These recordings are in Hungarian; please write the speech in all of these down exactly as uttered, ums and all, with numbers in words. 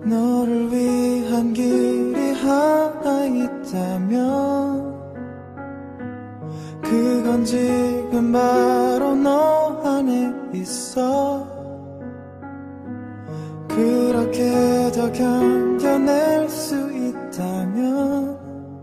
너를 위한 길이 하나 있다면 그건 지금 바로 너 안에 있어. 그렇게 더 견뎌낼 수 있다면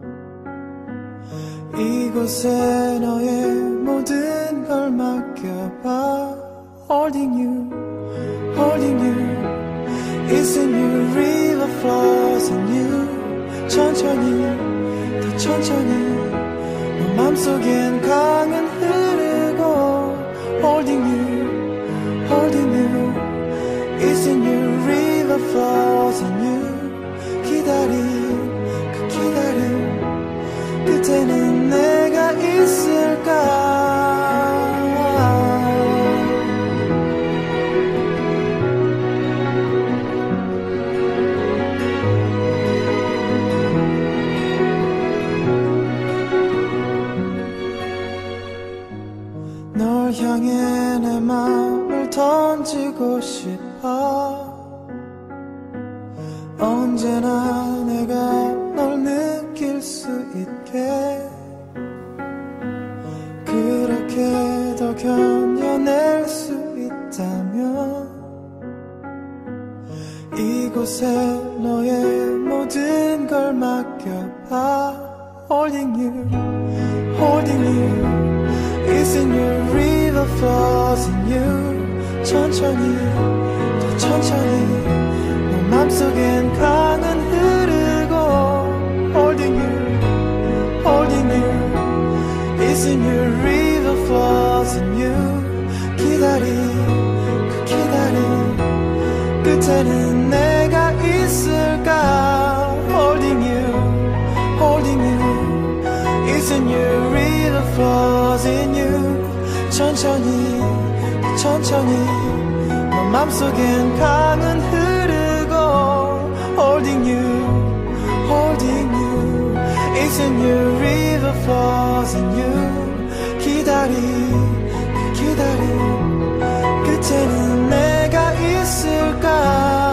이곳에 너의 모든 걸 맡겨봐. Holding you, holding you It's in you, river flows in you. 천천히, 더 천천히 너 맘속엔 강은 흐르고 Holding you, holding you It's in you, river flows in you. 기다림, 그 기다림 끝에는 내가 있을까. 널 향해 내 마음을 던지고 싶어. 언제나 내가 널 느낄 수 있게. 그렇게 더 견뎌낼 수 있다면 이곳에 너의 모든 걸 맡겨봐. Holding you, holding you It's in you, river flows in you. 천천히, 더 천천히 너 맘속엔 강은 흐르고 Holding you, holding you It's in you, river flows in you. 기다림, 그 기다림 끝에는 내가 있을까. Holding you, holding you It's in you, river flows in you. 천천히, 천천히 너 맘속엔 강은 흐르고 Holding you, holding you It's in you, river flows in you. 기다림, 그 기다림 끝에는 내가 있을까.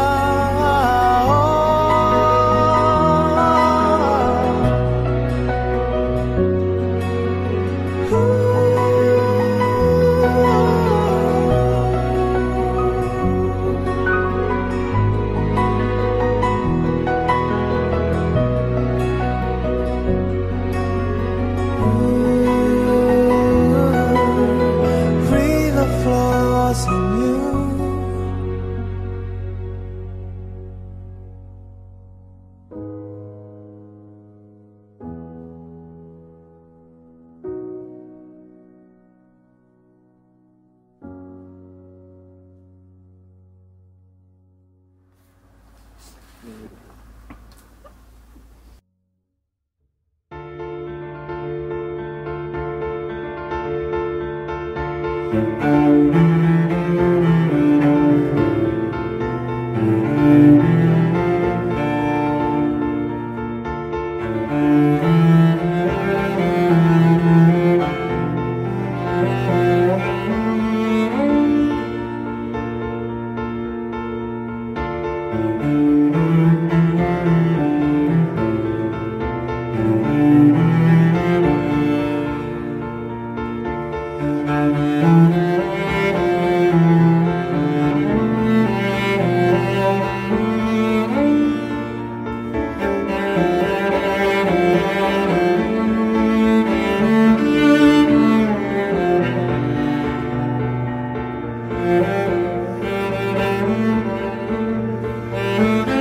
Thank you.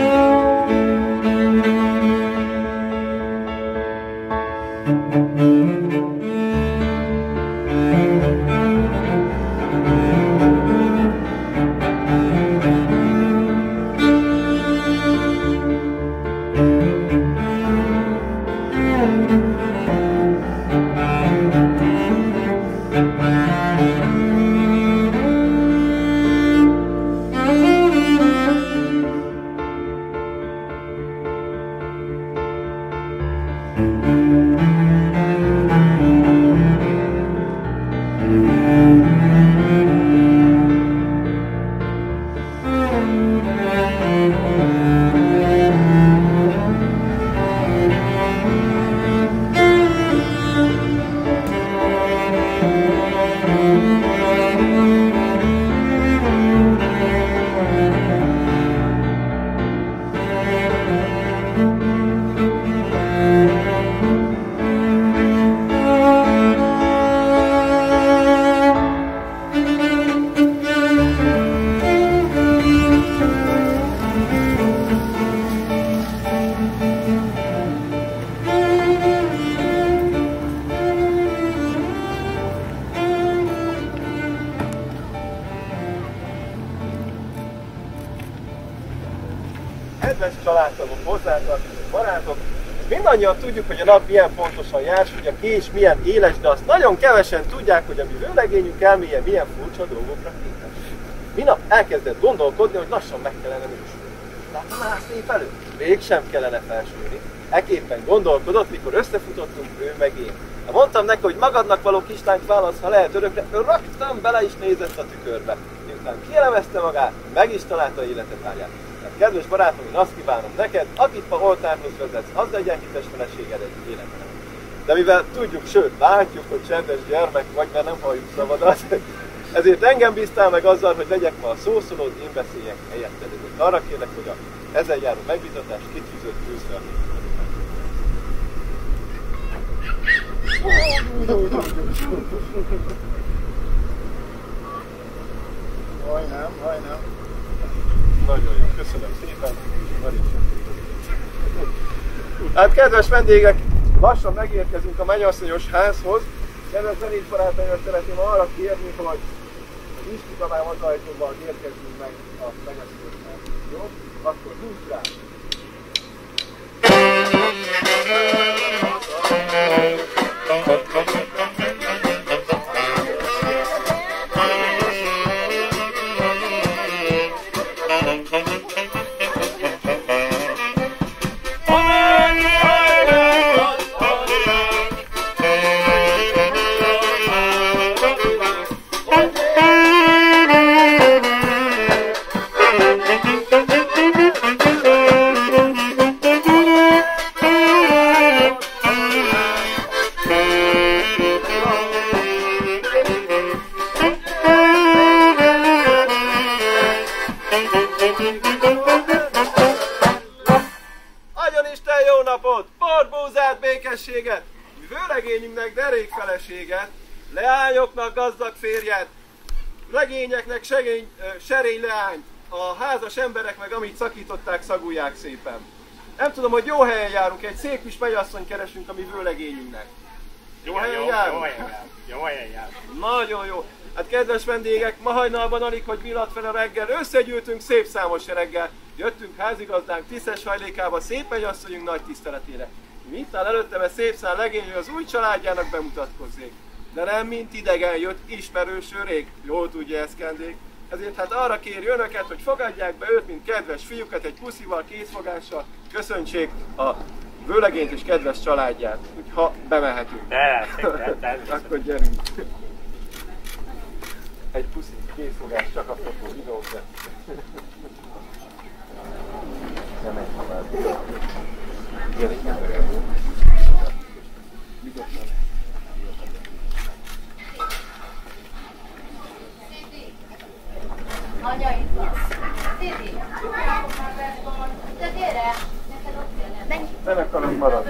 kedves családtagok, hozzátartozó barátok, mindannyian tudjuk, hogy a nap milyen pontosan jár, hogy a kés milyen éles, de azt nagyon kevesen tudják, hogy a mi vőlegényünk elméje milyen furcsa dolgokra képes. Minap elkezdett gondolkodni, hogy lassan meg kellene nősülni. Láttam már szép előtt? Mégsem kellene felsülni. Ekképpen gondolkodott, mikor összefutottunk ő meg én. Ha mondtam neki, hogy magadnak való kislányt válasz, ha lehet örökre, ő rögtön bele is nézett a tükörbe. Miután kielemezte magát, meg is találta életetáját. Tehát kedves barátom, én azt kívánom neked, akit ma oltárhoz vezetsz, az legyen hites feleséged egy életben. De mivel tudjuk, sőt, látjuk, hogy csendes gyermek vagy, mert nem halljuk szavadat, ezért engem bíztál meg azzal, hogy legyek ma a szószólód, én beszéljek helyetted. Ezért arra kérlek, hogy a ezzel járó megbízatás kitűzött tűzre. Majdnem, majdnem. Nagyon jó, köszönöm szépen. Hát kedves vendégek, lassan megérkezünk a mennyasszonyos házhoz. Kedves zenésbarátaimra szeretném arra kérni, hogy az Istikabám az ajtóval érkezünk meg a mennyasszonyos házhoz. Jó? Akkor húzz rá! Vőlegényünknek derék feleséget, leányoknak gazdag férjet, legényeknek segény, serény leányt, a házas emberek meg amit szakították, szagulják szépen. Nem tudom, hogy jó helyen járunk, egy szép kis mennyasszony keresünk a mi vőlegényünknek. Jó ja, helyen jó, járunk? Jó helyen járunk. Jó helyen járunk. Nagyon jó. Hát kedves vendégek, ma hajnalban alig, hogy villant fel a reggel, összegyűltünk szép számos reggel. Jöttünk házigazdánk tisztes hajlékába, szép mennyasszonyunk nagy tiszteletére. Mi itt áll előttem egy szép szál legény, hogy az új családjának bemutatkozzék. De nem mint idegen jött, ismerőső rég, jól tudja Eszkendék. Ezért hát arra kéri önöket, hogy fogadják be őt, mint kedves fiúkat, egy puszival, kézfogással, köszöntsék a vőlegényt és kedves családját, ha bemehetünk. De, de, de, de. Akkor gyerünk. Egy puszi, kézfogás, csak a fotó videót. Nem egy tovább. Anya itt van. Szédi, de gyere, neked ott kell. Nem akarok maradni.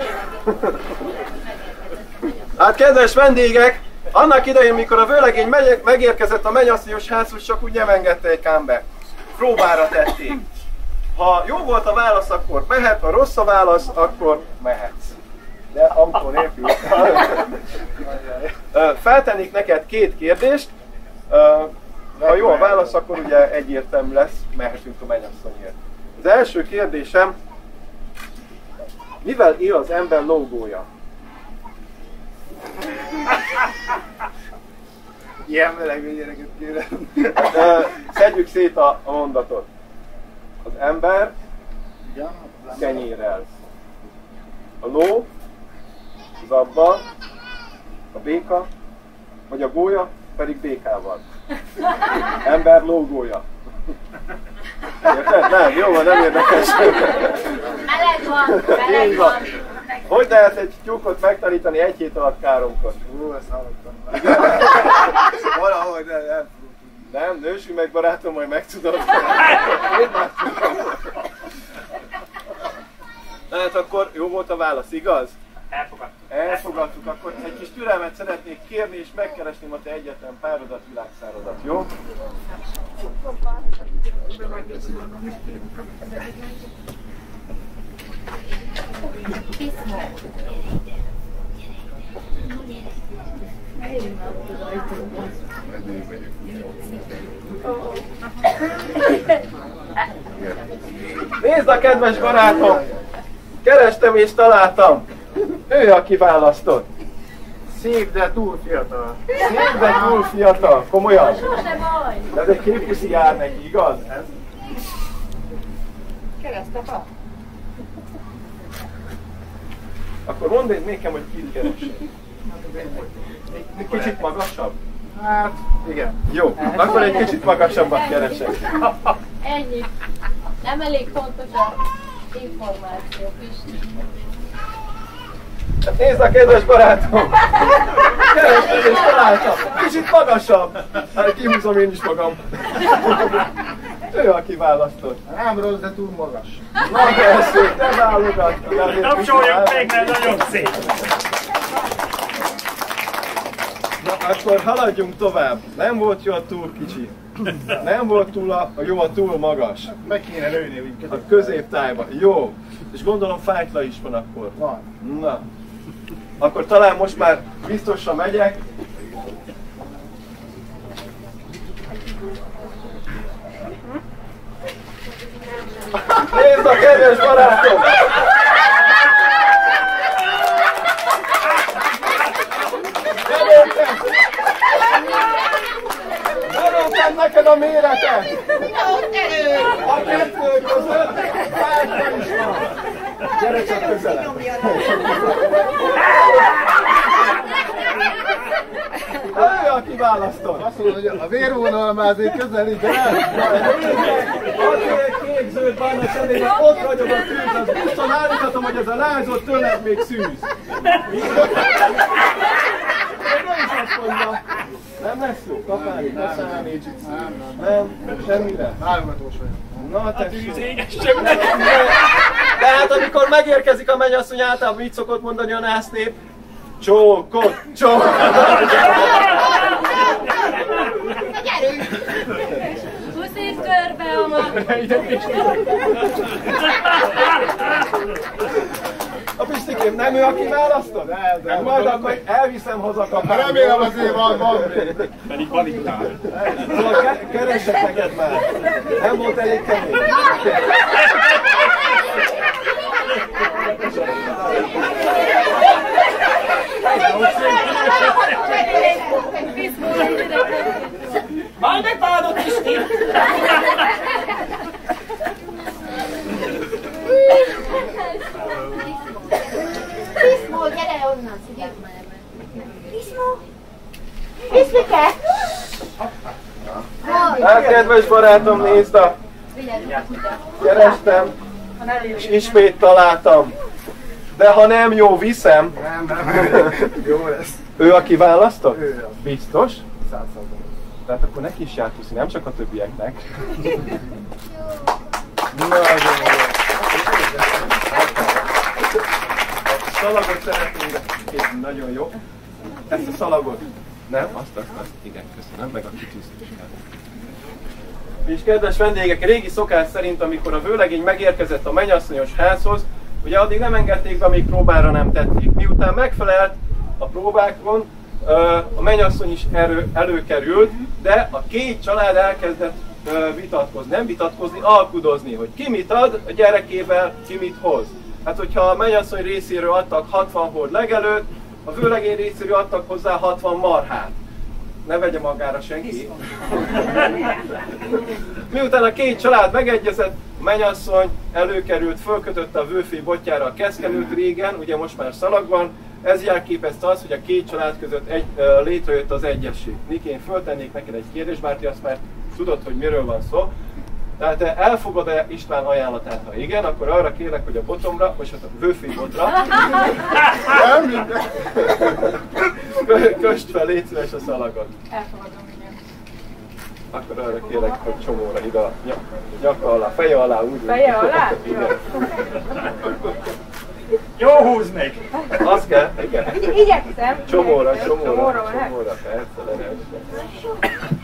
Hát kedves vendégek, annak idején, mikor a vőlegény megérkezett a mennyasszonyos házhoz, csak úgy nem engedték ám be. Próbára tették. Ha jó volt a válasz, akkor mehet, ha rossz a válasz, akkor mehetsz. De autó nélkül. Feltennék neked két kérdést. Ha jó a válasz, akkor ugye egyértelmű lesz, mehetünk a mennyasszonyért. Az első kérdésem, mivel él az ember lógója? Ilyen melegű gyereket kérem. Szedjük szét a, a mondatot. Az ember kenyérrel. A ló, az abba, a béka, vagy a gólya pedig békával. Ember lógója. Érted? Nem, jó van, nem érdekes. Meleg van, meleg van. Hogy lehet egy tyúkot megtanítani egy hét alatt káromkor? Hú, ezt hallottam már. Valahogy nem, nem. Nem, nősülj meg barátom, majd megtudod. Tehát akkor jó volt a válasz, igaz? Elfogadtuk. Elfogadtuk, akkor egy kis türelmet szeretnék kérni, és megkeresném a te egyetlen párodat, világszárodat, jó? Nézd a kedves barátom! Kerestem és találtam! Ő, aki választott. Szép, de túl fiatal. Szép, de túl fiatal. Komolyan? Sose baj. De ez egy képuszi jár neki, igaz? Ez? Keresztapa. Akkor mondd én nekem, hogy kit keresek. Egy kicsit magasabb? Hát, igen. Jó, akkor egy kicsit magasabbat keresek. Ennyi. Nem elég fontos a információ, Pisti. Hát nézd a kedves barátom! Kerestem és találtam! Kicsit magasabb! Hát kihúzom én is magam. Ő, aki választott. Nem rossz, de túl magas. Na persze, te válogattad. Tapsoljuk még, mert nagyon szép. Na akkor haladjunk tovább. Nem volt jó a túl kicsi. Nem volt túl a, a jó a túl magas. Meg kéne lőni, úgy A középtájba. Jó. És gondolom fájtla is van akkor. van. Na. Akkor talán most már biztosra megyek. Nézd a kedves barátom! Belőttem neked a méretet! A kettő között fájtla is van! Gyere csak közelebb! Ő, aki választott! Azt mondod, hogy a vérvonal már azért közelít, de nem. Azért kék-zöld barna szemében ott ragyog a tűz, az biztosan állíthatom, hogy ez a lázott tőled még szűz. Még ő is azt mondja. Nem lesz jó? Kapálni, ne számíts. Nem, semmire. Válogatós vagyok. Na tessék. Hát, De hát amikor megérkezik a mennyasszony, általában mit szokott mondani a násznép? Csókot, csókot! Gyerünk! Puszít körbe, ama! A Pistikém, nem ő, aki választott? Nem, de- Hát majd akkor elviszem haza kapálni. Remélem azért van, van még. pedig van itt áll. Szóval ke- keresek neked már. Nem volt elég kemény. Majd megtalálod, Pisti! Piszmó, gyere onnan, szívják már ebben. Piszmó! Piszmike! Hát kedves barátom, nézd a... Kerestem, és ismét találtam. De ha nem jó, viszem. Nem, nem. Jó lesz. Ő, aki választott? Ő. Biztos? Százszázal. Tehát akkor neki is járt úszni, nem csak a többieknek. Nagyon jó. A szalagot szeretnénk, de nagyon jó. Ezt a szalagot. Nem? Azt, azt, azt. Igen, köszönöm. Meg a kitűztését. És kedves vendégek, régi szokás szerint, amikor a vőlegény megérkezett a mennyasszonyos házhoz, ugye addig nem engedték be, amíg próbára nem tették. Miután megfelelt a próbákon, a mennyasszony is erő, előkerült, de a két család elkezdett vitatkozni, nem vitatkozni, alkudozni, hogy ki mit ad a gyerekével, ki mit hoz. Hát hogyha a mennyasszony részéről adtak hatvan hord legelőt, a vőlegény részéről adtak hozzá hatvan marhát. Ne vegye magára senki. Miután a két család megegyezett, a mennyasszony előkerült, fölkötötte a vőfé botjára a keszkenőt régen, ugye most már szalag van. Ez jelképezte azt, hogy a két család között egy, uh, létrejött az egyesség. Niki, én föltennék neked egy kérdést, Márti, azt már tudod, hogy miről van szó. Tehát te elfogad-e István ajánlatát? Ha igen, akkor arra kérlek, hogy a botomra, vagy hát a vőfé botra köst fel, légy szíves a szalagot. Elfogadom, igen. Akkor arra kérlek, hogy csomóra ide a nyak, nyaka alá, feje alá, úgy. Feje alá? Igen. Jó húz még! Azt kell, igen. Igy- igyekszem. Csomóra, igyekszem. csomóra, Csomóra, lehet? csomóra, persze, de nem.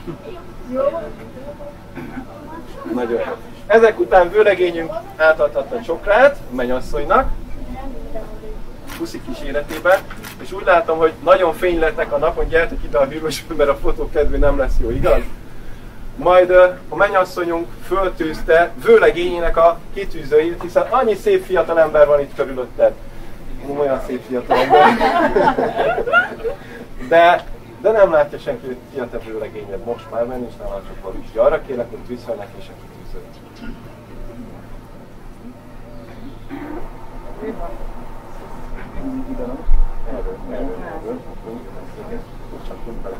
Nagyon jó. Ezek után vőlegényünk átadhatta Csokrát a mennyasszonynak, puszi kíséretében, és úgy látom, hogy nagyon fénylettek a napon, gyertek ide a hűvösből, mert a fotó kedvű nem lesz jó, igaz? Majd a mennyasszonyunk föltűzte vőlegényének a kitűzőit, hiszen annyi szép fiatal ember van itt körülötted. Olyan szép fiatal ember. De, de nem látja senki, hogy ki a te vőlegényed most már, mert nincs nála csak valami. Arra kérlek, hogy tűzz fel neki is a kitűzőt. Erről, erről, erről. Csak úgy bele.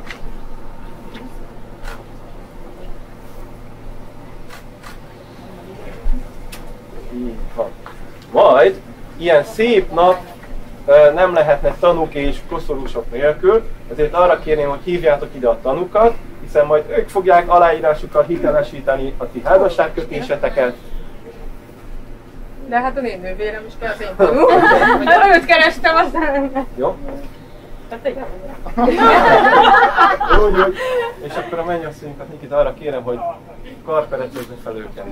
Így van. Majd ilyen szép nap nem lehetne tanúk és koszorúsok nélkül, ezért arra kérném, hogy hívjátok ide a tanúkat, hiszen majd ők fogják aláírásukkal hitelesíteni a ti házasságkötéseteket. De hát az én nővérem is kell az én tanú. Hát őt kerestem, aztán... Jó? Hát igen. Úgy, úgy. És akkor a mennyasszonyunkat, Nikit, arra kérem, hogy karperecsezni fel őket.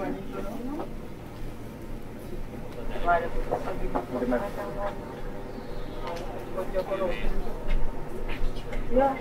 Ja.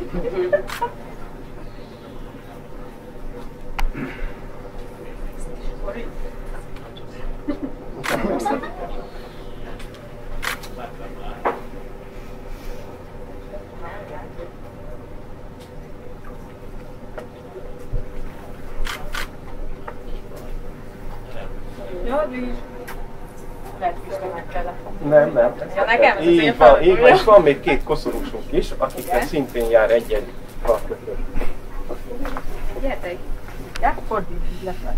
Jó, is. Lehet Istennek kellett. Nem, nem. Ja, nekem? Ez így van, így van, és van még két koszorúsunk is, akiknek szintén jár egy-egy karkötő. Gyertek! Ja, fordítsd le.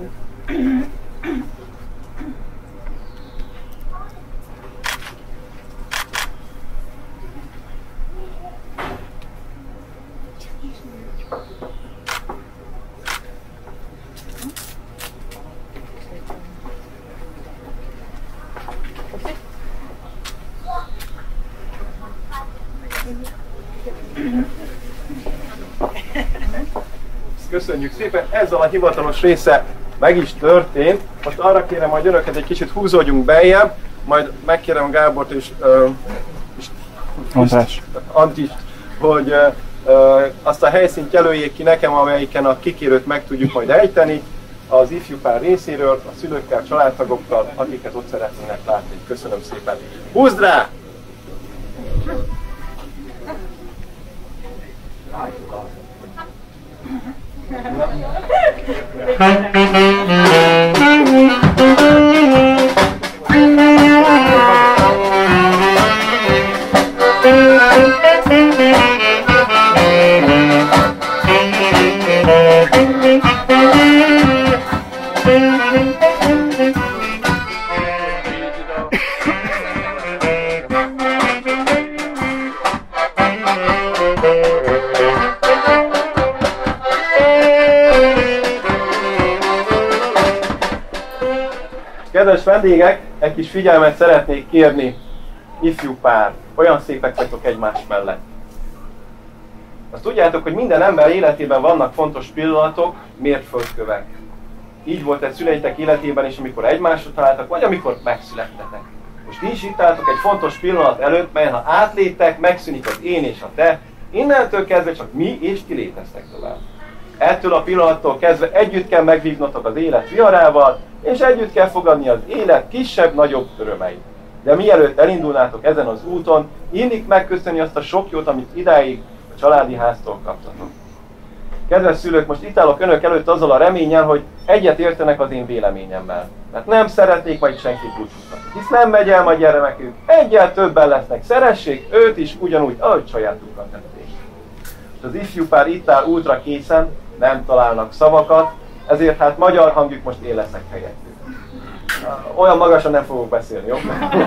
Köszönjük szépen, ezzel a hivatalos része meg is történt. Most arra kérem, hogy önöket egy kicsit húzódjunk beljebb, majd megkérem Gábort és, uh, és András. Antist, hogy uh, uh, azt a helyszínt jelöljék ki nekem, amelyiken a kikérőt meg tudjuk majd ejteni az ifjú pár részéről, a szülőkkel, családtagokkal, akiket ott szeretnének látni. Köszönöm szépen. Húzd rá! Kedves vendégek, egy kis figyelmet szeretnék kérni, ifjú pár, olyan szépek vagytok egymás mellett. Azt tudjátok, hogy minden ember életében vannak fontos pillanatok, mérföldkövek. Így volt egy szüleitek életében is, amikor egymásra találtak, vagy amikor megszülettetek. Most ti is itt álltok egy fontos pillanat előtt, melyen ha átléptek, megszűnik az én és a te, innentől kezdve csak mi és ti léteztek tovább. Ettől a pillanattól kezdve együtt kell megvívnotok az élet viharával, és együtt kell fogadni az élet kisebb-nagyobb örömeit. De mielőtt elindulnátok ezen az úton, illik megköszönni azt a sok jót, amit idáig a családi háztól kaptatok. Kedves szülők, most itt állok önök előtt azzal a reménnyel, hogy egyet értenek az én véleményemmel. Mert nem szeretnék majd senkit búcsúztatni, hisz nem megy el majd gyermekük, egyel többen lesznek, szeressék őt is ugyanúgy, ahogy sajátukat tették. És az ifjú pár itt áll ultra készen, nem találnak szavakat, ezért hát magyar hangjuk most én leszek helyettük. Olyan magasan nem fogok beszélni, jó?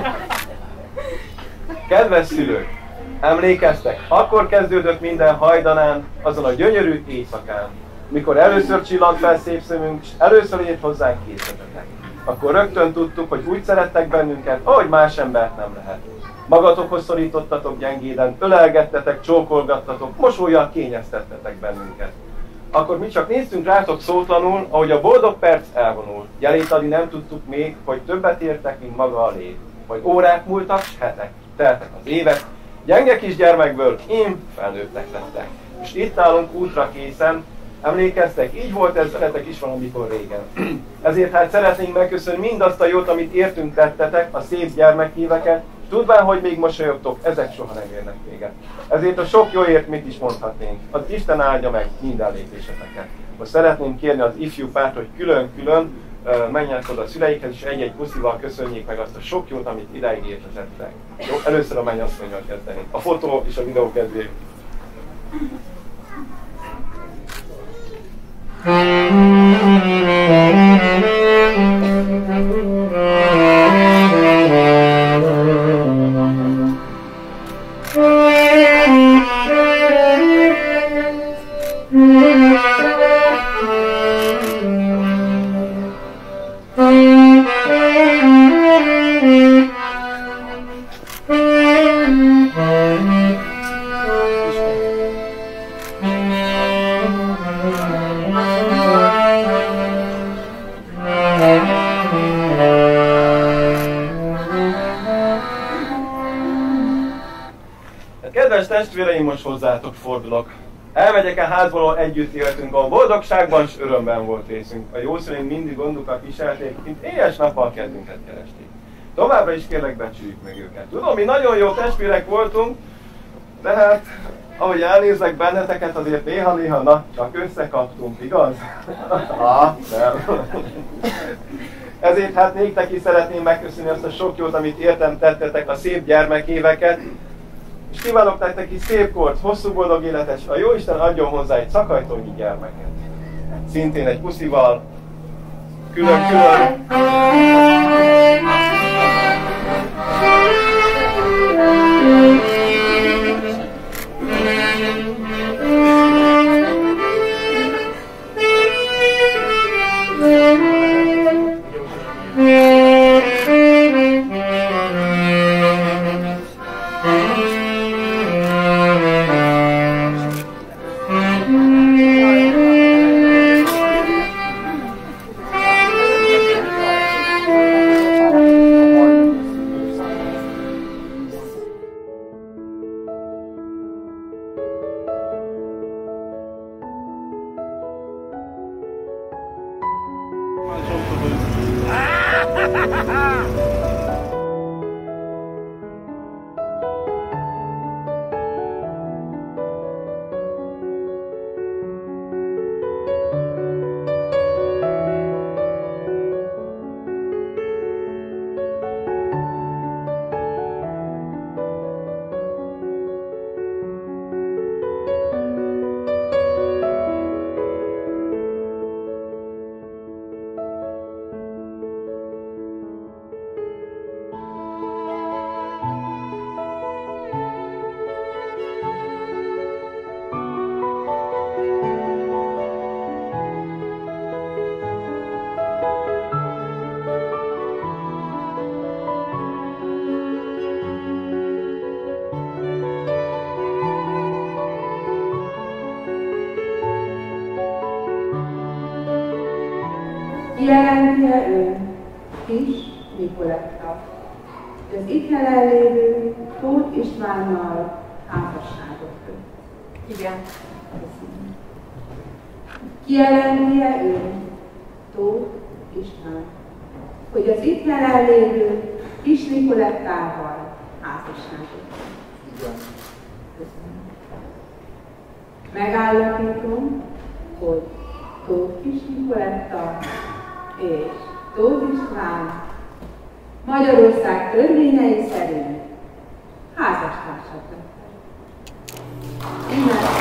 Kedves szülők, emlékeztek, akkor kezdődött minden hajdanán, azon a gyönyörű éjszakán, mikor először csillant fel szép szemünk, és először ért hozzánk készítetek. Akkor rögtön tudtuk, hogy úgy szerettek bennünket, ahogy más embert nem lehet. Magatokhoz szorítottatok gyengéden, ölelgettetek, csókolgattatok, mosollyal kényeztettetek bennünket. Akkor mi csak néztünk rátok szótlanul, ahogy a boldog perc elvonul. Jelét adni nem tudtuk még, hogy többet értek, mint maga a lét. Vagy órák múltak, s hetek, teltek az évek, gyenge kisgyermekből én felnőttek lettek. És itt állunk útra készen, Emlékeztek? Így volt ez veletek is valamikor régen. Ezért hát szeretnénk megköszönni mindazt a jót, amit értünk tettetek, a szép gyermekéveket, és tudván, hogy még mosolyogtok, ezek soha nem érnek véget. Ezért a sok jóért mit is mondhatnénk? Az Isten áldja meg minden lépéseteket. Most szeretném kérni az ifjú párt, hogy külön-külön uh, menjenek oda a szüleikhez, és egy-egy puszival köszönjék meg azt a sok jót, amit idáig értetettek. Jó, először a mennyasszonnyal kezdeni. A fotó és a videó kedvéért. Kedves testvéreim, most hozzátok fordulok. Elmegyek a házból, ahol együtt éltünk, a boldogságban és örömben volt részünk. A jószüleink mindig gondokat viselték, mint éhes nappal kedvünket keresték. Továbbra is kérlek, becsüljük meg őket. Tudom, mi nagyon jó testvérek voltunk, de hát, ahogy elnézlek benneteket, azért néha-néha, na, csak összekaptunk, igaz? Ha, nem. Ezért hát néktek is szeretném megköszönni azt a sok jót, amit értem tettetek, a szép gyermekéveket, és kívánok nektek is szép kort, hosszú boldog életet, és a Jóisten adjon hozzá egy szakajtónyi gyermeket. Szintén egy puszival, külön-külön. Jelenti-e ő Kis Nikoletta, hogy az itt jelenlévő Tóth Istvánnal házasságot köt? Igen. Kijelenti-e ő Tóth István, hogy az itt jelenlévő Kis Nikolettával házasságot köt? Igen. Megállapítom, hogy Tóth Kis Nikoletta és Tóth István Magyarország törvényei szerint házastársak lettek. Innen.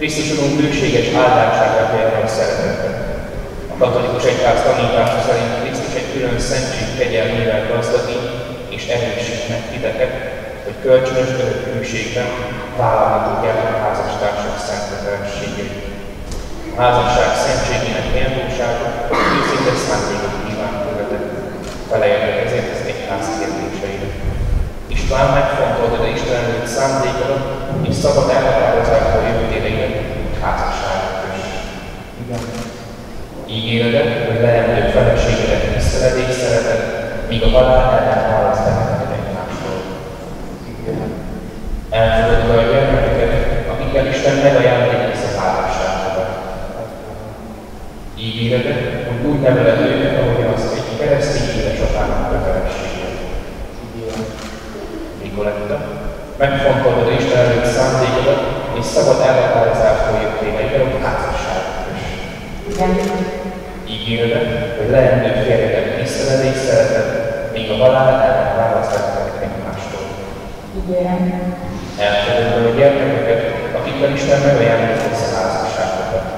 Krisztus Urunk bőséges áldását vélni a szeretetben. A katolikus egyház tanítása szerint Krisztus egy külön szentség kegyelmével gazdagít és erősít meg titeket, hogy kölcsönös örök hűségben vállalni tudjátok a házastársak szentkötelességét. A házasság szentségének méltósága őszinte szándékot kíván tőletek, feleljetek ezért az egyház kérdéseire. István, megfontoltad a Isten előtt szándékodat, és szabad elhatározásból jöttéleidet házasságra kös. Igen. Ígéredet, hogy leendő feleségedet tiszteled és szereted, míg a halál ellen választ benneteket egymástól. Igen. Elfogadod a gyermekeket, akikkel Isten megajándékoz a házasságodat. Ígéredet, hogy úgy neveled őket, ahogyan azt egy keresztény édesapának kötelessége. Igen. Nikoletta, megfontolod Isten előtt szándékodat, és szabad elhatározásból jöttél hogy házasságot kös. Igen. Ígéredet, hogy leendő férjedet tiszteled és szereted, míg a halál ellen választanak egymástól. Igen. Elfogadod a gyermekeket, akikkel Isten megajándékoz a házasságodat.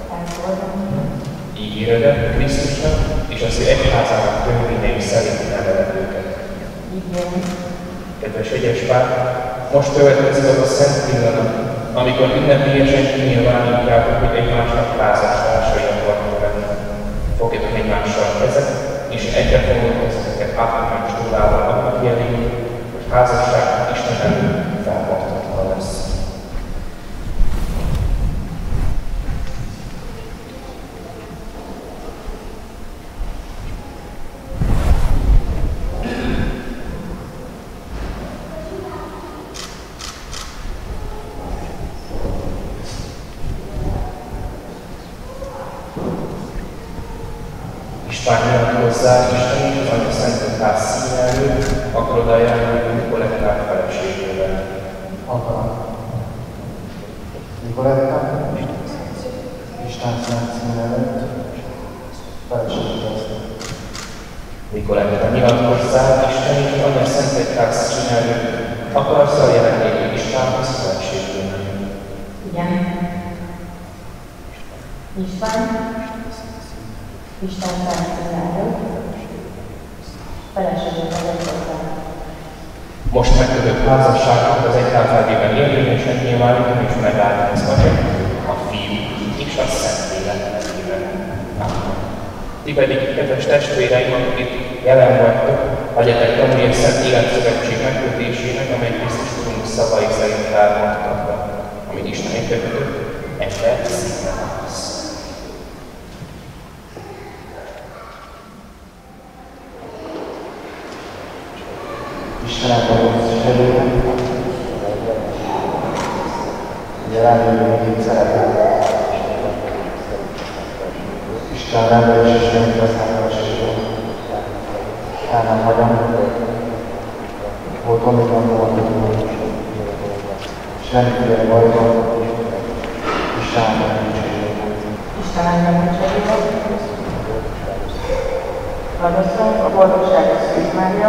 Ígéredet Krisztusnak és az ő egyházának törvényei szerint neveled őket. Igen. Kedves egyes pár, most következik az a szent pillanat, amikor ünnepélyesen kinyilvánítjátok, hogy egymásnak házastársai akarnak lenni. Fogjatok egymással kezet, és egyre fogod ezeket átmás tudával annak jeléül, hogy házasság Isten előtt feltartatlan lesz. István jön hozzá, Isten és az Anya Szentegyház színe előtt, akarod ajánlani Nikolettát feleségével. Akarom. Nikolettát, Isten szent színe előtt, feleségével. Nikoletta, nyilatkozzál, Isten és az Anya Szentegyház színe előtt, akarsz a jelenlévő Istvánhoz feleségével. Igen. István, Isten szent színáról, feleséget adott hozzá. Most megkötött házasságot az egyházában érvényesen nyilvánítani és megállni az Atya, a Fiú és a Szentlélek nevében. Ti pedig, kedves testvéreim, akik itt jelen vagytok, legyetek tanulni a Szent Életszövetség megkötésének, amely Krisztus Urunk szavai szerint elmondhatva, amit Isten egybekötött, ember szívben lesz. Istenek a segítségében, jelenlévő még szeretet. Isten rendelés és rendszerszámolásról. El nem hagyom, volt omikron voltunk, semmiféle bajban, Isten engem segített. Isten engem segített. Ragasszony, a boldogságos Szűz Mária,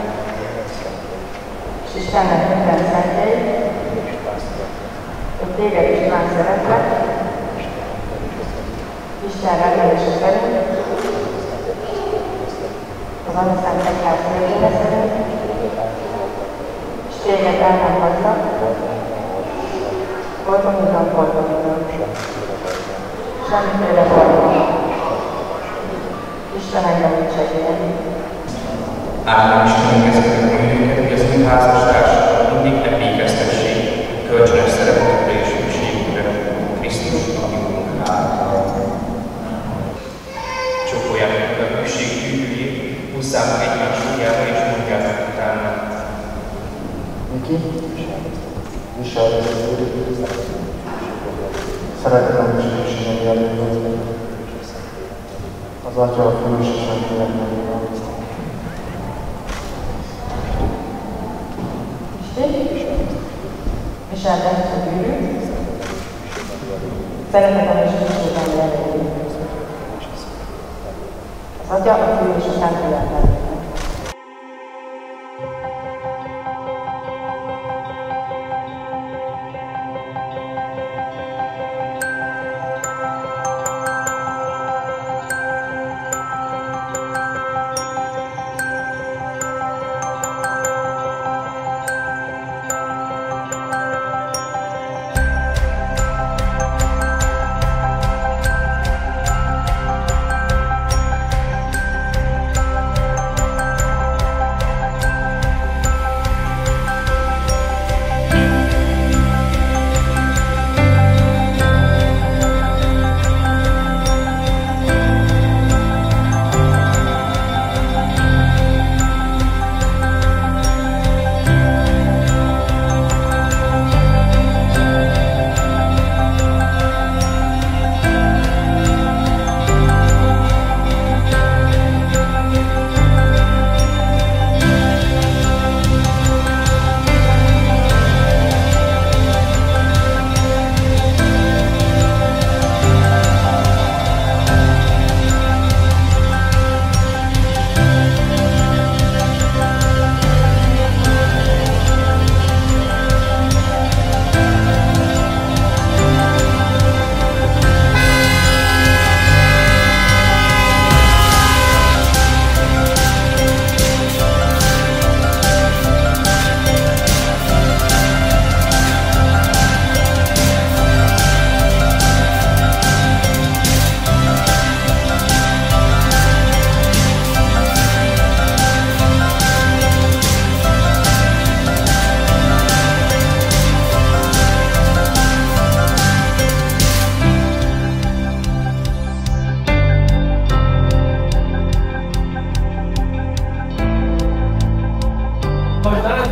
és Istennek minden szentjei, hogy téged István szeretlek, Isten rendelése szerint, az Anya Szent Egyház törvénye szerint, és téged el nem hagylak, boldogítom, boldogítom. Semmiféle bajban. Isten engem így segíteni. Áldom Istenünk ezeket a nőket, hogy az ő házastársakkal mindig emlékeztessék kölcsönös szeretetekre és hűségükre, Krisztus, ami Urunk által. Csókoljátok a hűség gyűrűjét, húzzátok egymás ujjára és mondjátok utána. Miki, viseld az gyűrűt, szeretem is Isten előtt, az Atya, a Fiú és a Szentlélek nevében. Viseld ezt a gyűrűt, szeretetem és hűségem jelenlévő. Az Atya, a Fiú és a Szentlélek nevében.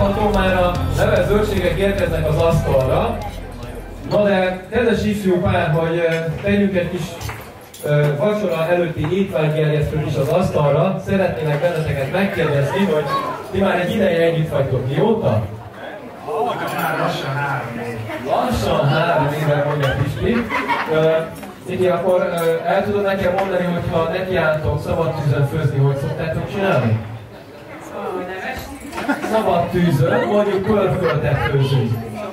látható, már a leves zöldségek érkeznek az asztalra. Na de, kedves ifjú pár, hogy tegyünk egy kis uh, vacsora előtti étvágygerjesztőt is az asztalra. Szeretnének benneteket megkérdezni, hogy ti már egy ideje együtt vagytok. Mióta? Lassan három év. Lassan három éve, mondja Pisti. Uh, Niki, akkor uh, el tudod nekem mondani, hogyha nekiálltok szabad tűzön főzni, hogy szoktátok csinálni? Szabad tűzön, mondjuk körföldet főzünk.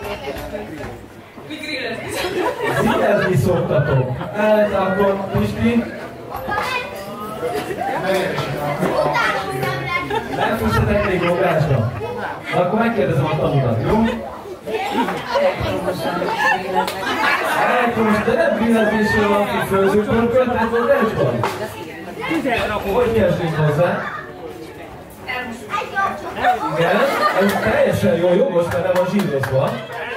Grillezni szoktatok. Hát akkor, Pisti? Megfőztetek még bográsra? Akkor megkérdezem a tanulat, jó? Elektromos, de nem grillezésről van ki főzünk, akkor körföldet bográs van? Hogy kezdjünk hozzá? Igen, ez teljesen jó, jogos, mert nem van zsírozva.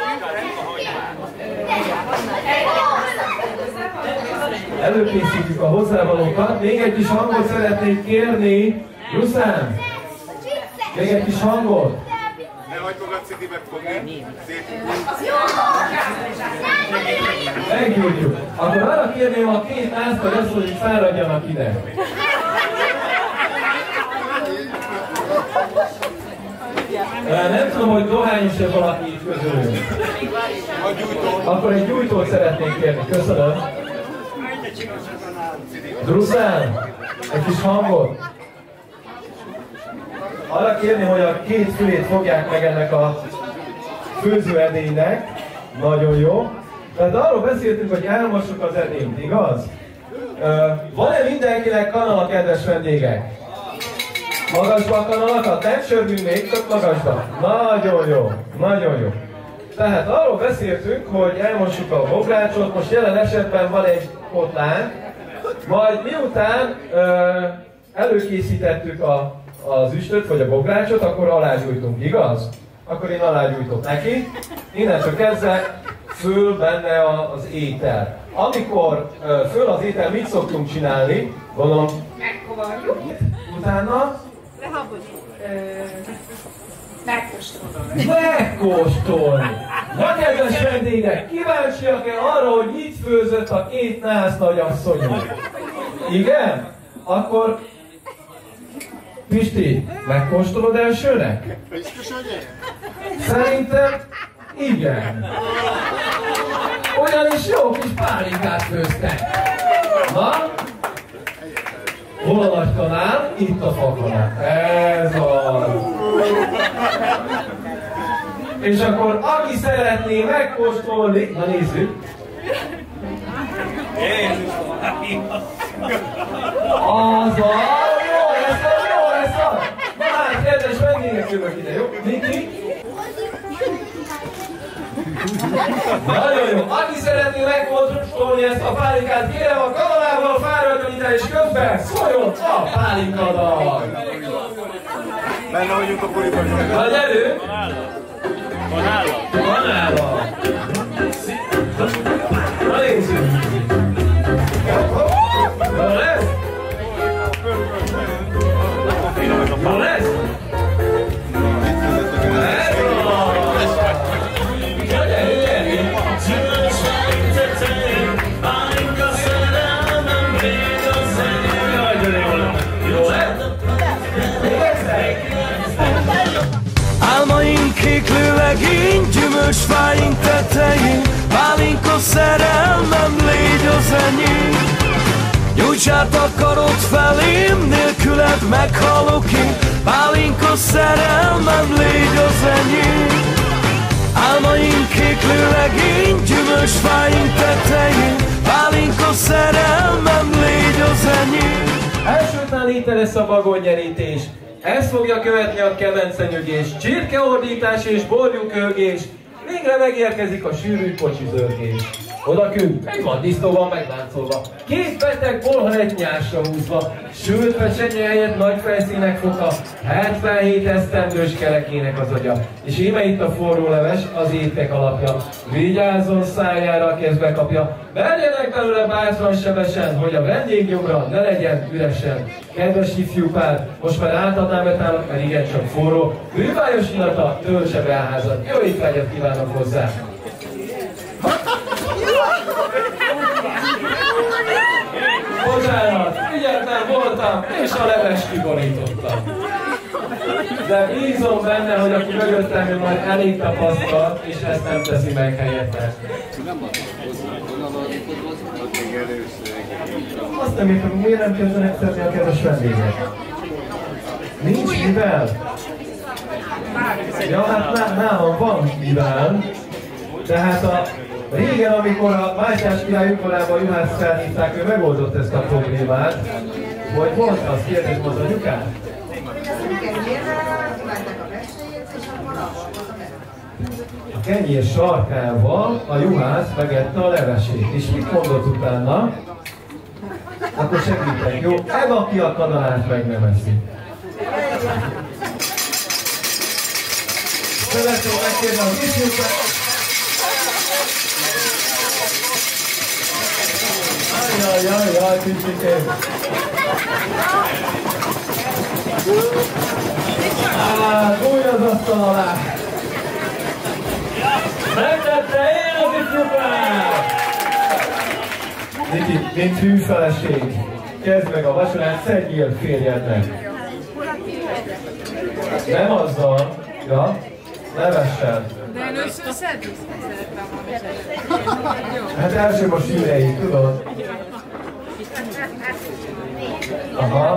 Előkészítjük a hozzávalókat. Még egy kis hangot szeretnék kérni. Juszán! Még egy kis hangot! Ne hagyd magad Citi megfogni. Meggyújtjuk. Akkor arra kérném a két áztal ezt, hogy fáradjanak ide. Nem tudom, hogy dohányos-e valaki itt közülünk. Akkor egy gyújtót szeretnék kérni. Köszönöm. Druszán, egy kis hangot. Arra kérni, hogy a két fülét fogják meg ennek a főzőedénynek. Nagyon jó. Tehát arról beszéltünk, hogy elmossuk az edényt, igaz? Van-e mindenkinek kanala, kedves vendégek? Magasba a kanalakat? Nem sörgünk még, csak magasba. Nagyon jó, nagyon jó. Tehát arról beszéltünk, hogy elmossuk a bográcsot, most jelen esetben van egy kotlánk, majd miután ö, előkészítettük a, az üstöt, vagy a bográcsot, akkor alágyújtunk, igaz? Akkor én alágyújtok neki, innentől kezdve föl benne a, az étel. Amikor ö, föl az étel, mit szoktunk csinálni? Gondolom, megkovarjuk. Utána? Megkóstolni. Megkóstolni! Na kedves vendégek, kíváncsiak-e arra, hogy mit főzött a két nász nagyasszonyunk? Igen? Akkor... Pisti, megkóstolod elsőnek? Szerintem igen. Ugyanis jó kis pálinkát főztek. Na? Hol a nagy kanál? Itt a fakanál. Ez az. És akkor aki szeretné megkóstolni, na nézzük. Az a jó, ez a jó, ez a. Na hát, kedves vendégek jövök ide, jó? Niki? Nagyon jó. Aki szeretné megkóstolni ezt a pálinkát, kérem a kamerával fáradjon ide, és közben szóljon a pálinkadag. Benne vagyunk a buliban. Na gyerünk! Banállal. Banállal. Na nézzük. Jó lesz? Jó lesz? Álmaink kéklő legény, gyümölcsfáink tetején, pálinka szerelmem, légy az enyém. Nyújts át a karod felém, nélküled meghalok én, pálinka szerelmem, légy az enyém. Álmaink kéklő legény, gyümölcsfáink tetején, pálinka szerelmem, légy az enyém. Elsőtnál étel lesz a vagonnyerítés. Ezt fogja követni a kemencenyögés, csirkeordítás és borjúkölgés. Végre megérkezik a sűrű kocsi zörgés. Oda künk, egy vaddisznó van megláncolva. Két beteg bolha egy nyásra húzva. Sült pecsenye helyett nagy fejszínek foka, hetvenhét esztendős kerekének az agya. És íme itt a forró leves, az étkek alapja. Vigyázzon szájára, kezbe kapja. Verjenek belőle bátran sebesen, hogy a vendégjogra ne legyen üresen. Kedves ifjú pár, most már átadnám betállak, mert igencsak forró. Bűvályos illata, töltse be a házat. Jó étvágyat kívánok hozzá! Bocsánat, ügyetlen voltam, és a levest kiborítottam. De bízom benne, hogy aki mögöttem ő majd elég tapasztalt, és ezt nem teszi meg helyette. Azt nem értem, miért nem kezdenek szedni a kedves vendégek? Nincs mivel? Ja, hát nálam van mivel. Tehát a régen, amikor a Mátyás király udvarában Juhászt felhívták, ő megoldott ezt a problémát. Hogy mondta, azt kérdezem az anyukát? A kenyér sarkával a Juhász megette a levesét. És mit mondott utána? Akkor segítek, jó? Ez aki a kanalát meg nem eszi. Szeretném megkérni az ifjúkat. Ajjajjajjaj, kicsikém! Hát, új az asztal alá! Megtette én az ifjúpár! Niki, mint hűfeleség, kezd meg a vacsorát, szedjél férjednek! Nem azzal, ja, levessel. De először szedni szerettem volna. Hát első a sírei, tudod? Aha.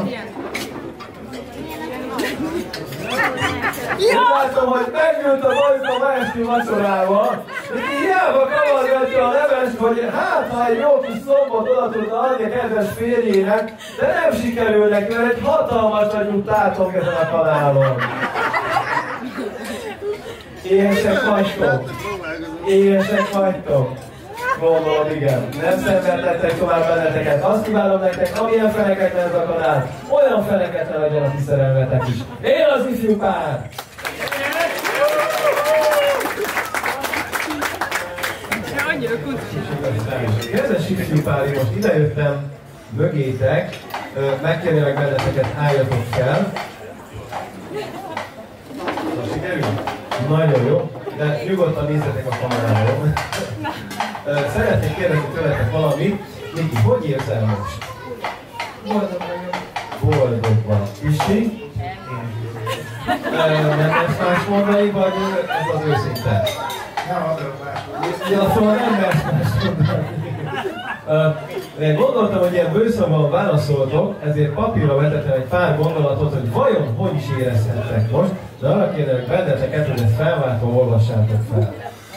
Úgy látom, hogy megült a bajka ma esti vacsorával, de hiába kavargatja a levest, hogy hát ha egy jó kis szombot oda tudna adni a kedves férjének, de nem sikerül neki, mert egy hatalmas nagy tátong ezen a kanálon. Éhesek vagytok? Éhesek vagytok? Gondolom, igen. Nem szenvedlettek tovább benneteket. Azt kívánom nektek, amilyen feneket lesz a kanál, olyan feneket ne legyen a ti szerelmetek is. Én az ifjú pár! Kedves ifjú pár, most idejöttem mögétek, megkérnélek benneteket, álljatok fel. Sikerül? Nagyon jó, de nyugodtan nézzetek a kamerára. Szeretnék kérdezni tőletek valamit. Niki, hogy érzel most? Boldog vagyok. Boldog van. Pisti? Nem lesz más mondani, vagy ez az őszinte? Nem adok más. Ja, szóval nem lesz más mondani. Én gondoltam, hogy ilyen bőszavban válaszoltok, ezért papírra vetettem egy pár gondolatot, hogy vajon hogy is érezhettek most, de arra kérlek benneteket, hogy ezt felváltva olvassátok fel.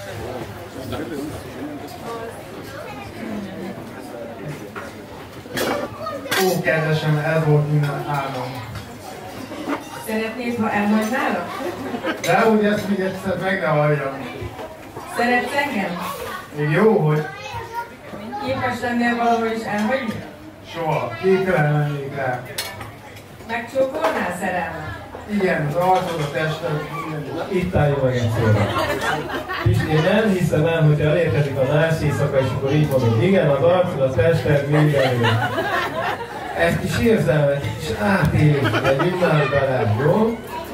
Ó, kedvesem, ez volt minden álmom. Szeretnéd, ha elhagynálak? De úgy ezt még egyszer meg ne halljam. Szeretsz engem? Még jó, hogy Képes lennél valahol is elhagyni? soha. Képtelen lennék rá. Megcsókolnál szerelmet? Igen, az arcod, a tested, minden. Itt álljon meg egy szóra. Pisti, én nem hiszem el, hogy elérkezik a nász éjszaka, és akkor így mondod, igen, az arcod, a tested, mindenül. Egy kis érzelmet, egy kis átélik, de nyilván bele, jó?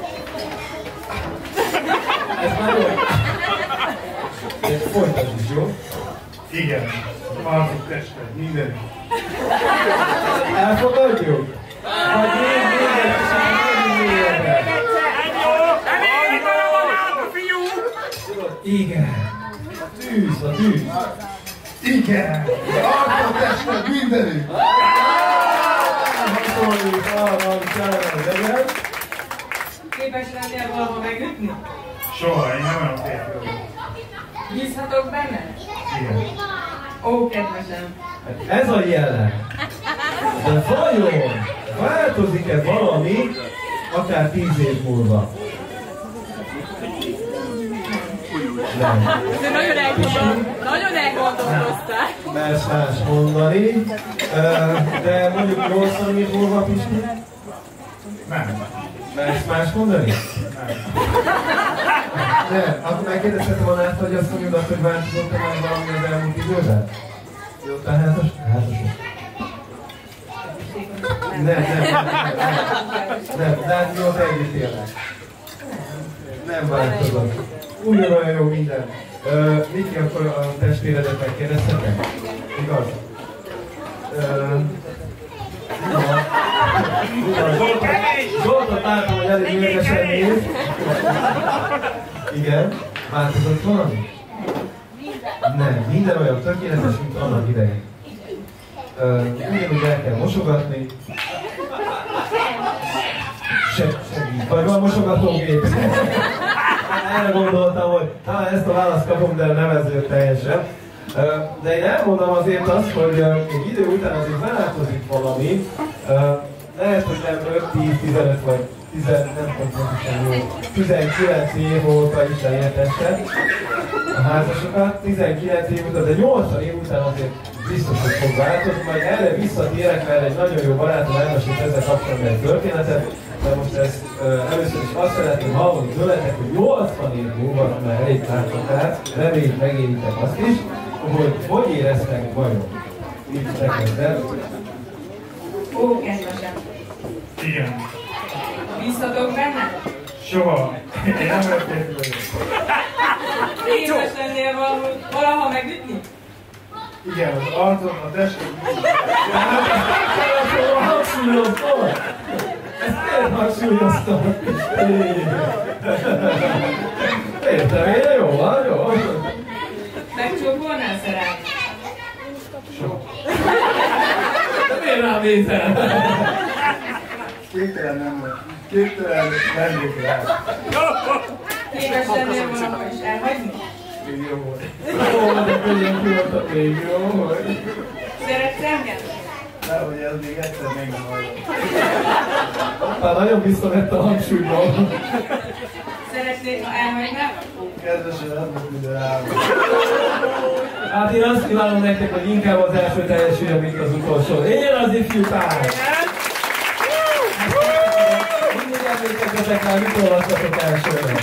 Ez már jó. Folytasd is, jó? Igen, az arcod, tested, minden. Elfogadjuk? Vagy még még egy kicsit, még még egyet. Igen. A tűz, a tűz. Igen, az arcod, tested, mindenütt. Hasonlít arra, amit kellene, legyen. Képes lennél valahol megütni? Soha, én nem olyan férfi vagyok. Bízhatok benne? Igen. Ó, kedvesem. Ez a jelen. De vajon változik-e valami akár tíz év múlva? Nem. De nagyon elgondol, nagyon elgondolkoztál. Mert más mondani. De mondjuk nyolcvan év múlva, Pisti? Nem. Mert más mondani? Nem. Akkor megkérdezhetem volna át, hogy azt mondjuk, hogy változott-e már valami az elmúlt időben? Jó, tehát házas? Házasok. Nem, nem, nem, nem, nem, de hát jó, együtt élnek. Nem változott. Ugyanolyan jó minden. Uh, Miki, akkor a testvéredet megkérdezhetem? Igaz? Uh, Zsoltot látom, hogy elég mérgesen néz. Igen. Változott valami? Nem, minden olyan tökéletes, mint annak idején. Uh, ugyanúgy el kell mosogatni. Se, segít. Vagy van mosogatógép. Erre gondoltam, hogy talán ezt a választ kapom, de nem ez jött teljesen. Uh, de én elmondom azért azt, hogy uh, egy idő után azért változik valami. Uh, lehet, hogy nem öt, tíz, tizenöt vagy tíz, nem tudom pontosan jó. tizenkilenc év óta is elértette a házasokat, tizenkilenc év után, de nyolcvan év után azért biztos, hogy fog változni, majd erre visszatérek, mert egy nagyon jó barátom elmesélt ezzel kapcsolatban egy történetet, de most ezt uh, először is azt szeretném hallani tőletek, hogy nyolcvan év múlva, mert elég látok át, reményt megéritek azt is, hogy hogy éreztek vajon? Mit neked, Ó, kedvesem. Igen. Bízhatok benne? Soha. Én nem örökképp vagyok. Képes lennél valahol, valaha megütni? Igen, az arcon, a testet. Hangsúlyoztam! Ezt miért hangsúlyoztam? Értem, én jó van, jó? Megcsókolnál szerelmet? Soha. De miért rám nézel? Képtelen nem vagy. Képtelen nem lép rá. Képes lennél valahol is elhagyni? Még jó volt. Ó, de könnyen kivoltak még jó, hogy... Szeretsz engem? Nehogy ez még egyszer még nem hallom. Már nagyon visszavett a hangsúlyban. Szeretnéd, ha elhagynál? Kedvesen, nem volt minden állam. Hát én azt kívánom nektek, hogy inkább az első teljesüljön, mint az utolsó. Éljen az ifjú pár! Mindig emlékezzetek rá, mit olvassatok elsőre.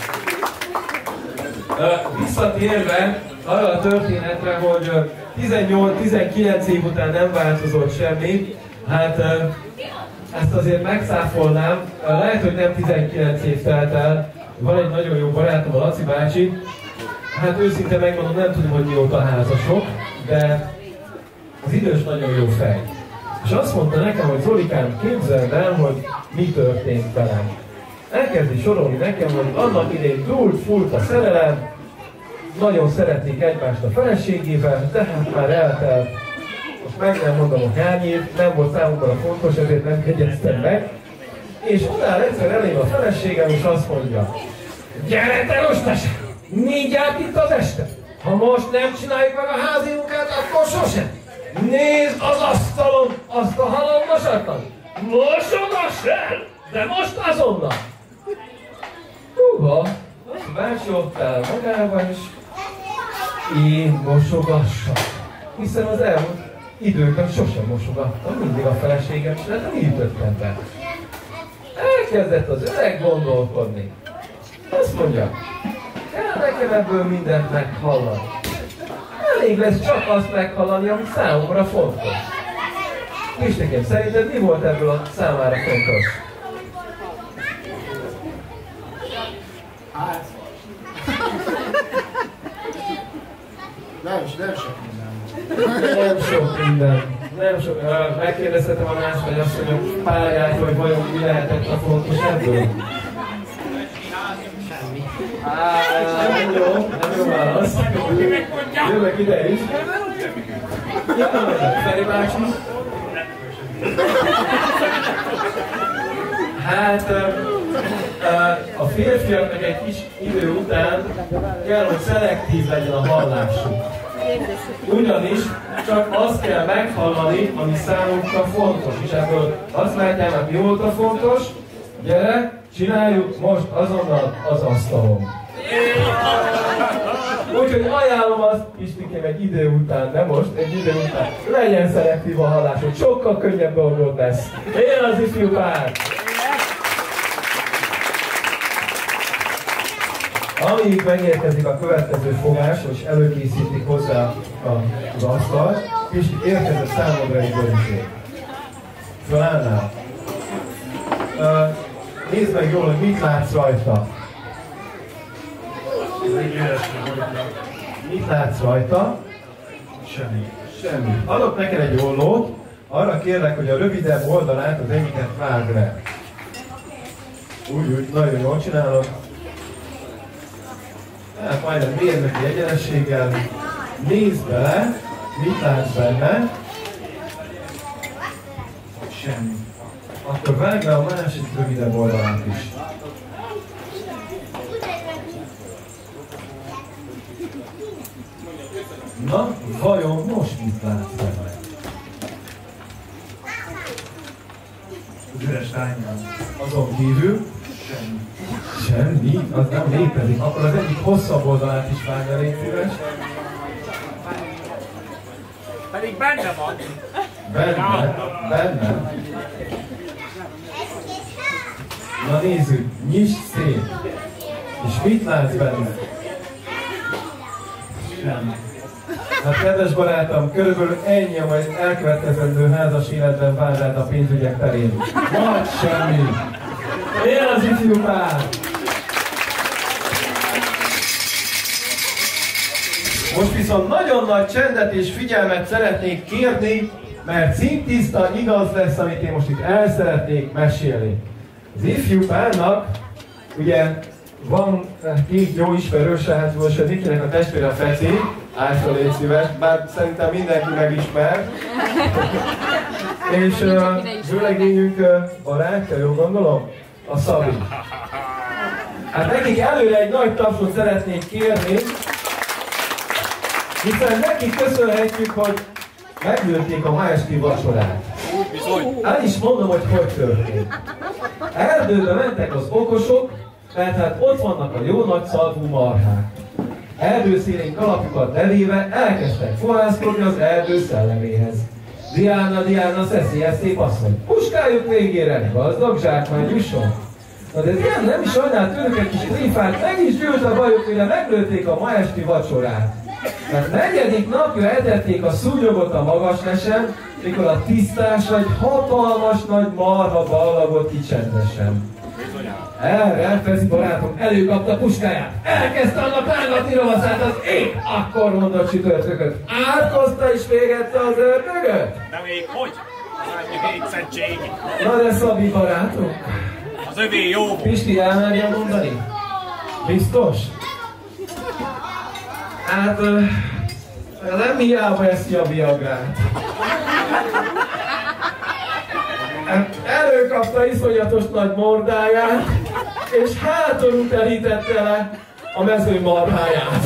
Visszatérve arra a történetre, hogy tizennyolc-tizenkilenc év után nem változott semmi, hát ezt azért megszáfolnám. Lehet, hogy nem tizenkilenc év telt el. Van egy nagyon jó barátom, a Laci bácsi. Hát őszinte megmondom, nem tudom, hogy mióta házasok, de az idős nagyon jó fej. És azt mondta nekem, hogy Zolikám, képzeld el, hogy mi történt velem. Elkezdi sorolni nekem, hogy annak idén dúlt, fúlt a szerelem, nagyon szeretnék egymást a feleségével, de hát már eltelt, most meg nem mondom a hány év, nem volt számomra fontos, ezért nem kegyeztem meg. És utána egyszer elém a feleségem, és azt mondja, gyere te rostas, mindjárt itt az este! Ha most nem csináljuk meg a házi munkát, akkor sosem! Nézd az asztalon azt a halommasatlan! Mosogass el! De most azonnal! Húha! Bácsi ott áll magában is. Én mosogassak. Hiszen az elmúlt időkben sosem mosogattam, mindig a feleségem sem, de mi ütöttem be. Elkezdett az öreg gondolkodni. Azt mondja, kell nekem ebből mindent meghallani. Elég lesz csak azt meghallani, ami számomra fontos. És nekem szerinted mi volt ebből a számára fontos? Hát. Nem, nem sok minden. Nem sok minden. Nem sok. Megkérdezhetem a más, vagy azt, hogy a pályát, hogy vajon mi lehetett a fontos ebből? Semmi. Á, nem jó, nem jó válasz. Jövök ide is. Jöjjön, Feri bácsi. Hát a férfiaknak egy kis idő után kell, hogy szelektív legyen a hallásuk. Ugyanis csak azt kell meghallani, ami számunkra fontos. És ebből azt látják, hogy mi volt a fontos. Gyere, csináljuk most azonnal az asztalon. Úgyhogy ajánlom azt, Istikém, egy idő után, nem most, egy idő után, legyen szelektív a hallásod, sokkal könnyebb dolgod lesz. Én az ifjú pár! Amíg megérkezik a következő fogás, és előkészítik hozzá az asztalt, és érkezett számodra egy boríték. Fölállnál? Uh, nézd meg jól, hogy mit látsz rajta. Mit látsz rajta? Semmi. Semmi. Adok neked egy ollót, arra kérlek, hogy a rövidebb oldalát, az egyiket vágd le. Úgy, úgy, nagyon jól csinálod. Hát majdnem mérnöki egyenességgel. Nézd bele, mit látsz benne. Semmi. Akkor vágd le a másik rövidebb oldalát is. Na, vajon most mit látsz benne? Az üres tányán. Azon kívül? Semmi. Semmi? Az nem létezik. Akkor az egyik hosszabb oldalát is vágja, légy szíves. Pedig benne van. Benne? Benne? Na nézzük, nyisd szét. És mit látsz benne? Semmi. Hát kedves barátom, körülbelül ennyi a majd elkövetkezendő házas életben várnád a pénzügyek terén. Vagy semmi. Én az ifjú pár! Most viszont nagyon nagy csendet és figyelmet szeretnék kérni, mert szintiszta igaz lesz, amit én most itt el szeretnék mesélni. Az ifjú párnak ugye van két jó ismerőse, hát most az Ikinek a testvére a Feci, állj fel, légy szíves, bár szerintem mindenki megismer. És uh, vőlegényünk uh, barátja, jól gondolom? A Szabi. Hát nekik előre egy nagy tapsot szeretnék kérni, hiszen nekik köszönhetjük, hogy megülték a ma esti vacsorát. El is mondom, hogy hogy történt. Erdőbe mentek az okosok, mert hát ott vannak a jó nagy szalvú marhák. Erdőszélén kalapjukat levéve elkezdtek fohászkodni az erdő szelleméhez. Diana, Diana, szeszélyes szép asszony, puskáljuk végére, gazdag zsákmány jusson. Na de Diana nem is sajnált tőlük egy kis tréfát, meg is gyűlt a bajok, mire meglőtték a ma esti vacsorát. Mert negyedik napja etették a szúnyogot a magas lesen, mikor a tisztásra egy hatalmas nagy marha ballagott ki csendesen. Erre Feci barátom előkapta a puskáját, elkezdte annak rángatni rovaszát, az épp akkor mondott csütörtököt. Átkozta és végette az ördögöt? De még hogy? Az annyi végszentség. Na de Szabi barátom. Az övé jó. Pisti, elmerje mondani? Biztos? Hát nem hiába eszi a viagrát. Előkapta iszonyatos nagy mordáját, és hátul terítette le a mező marháját.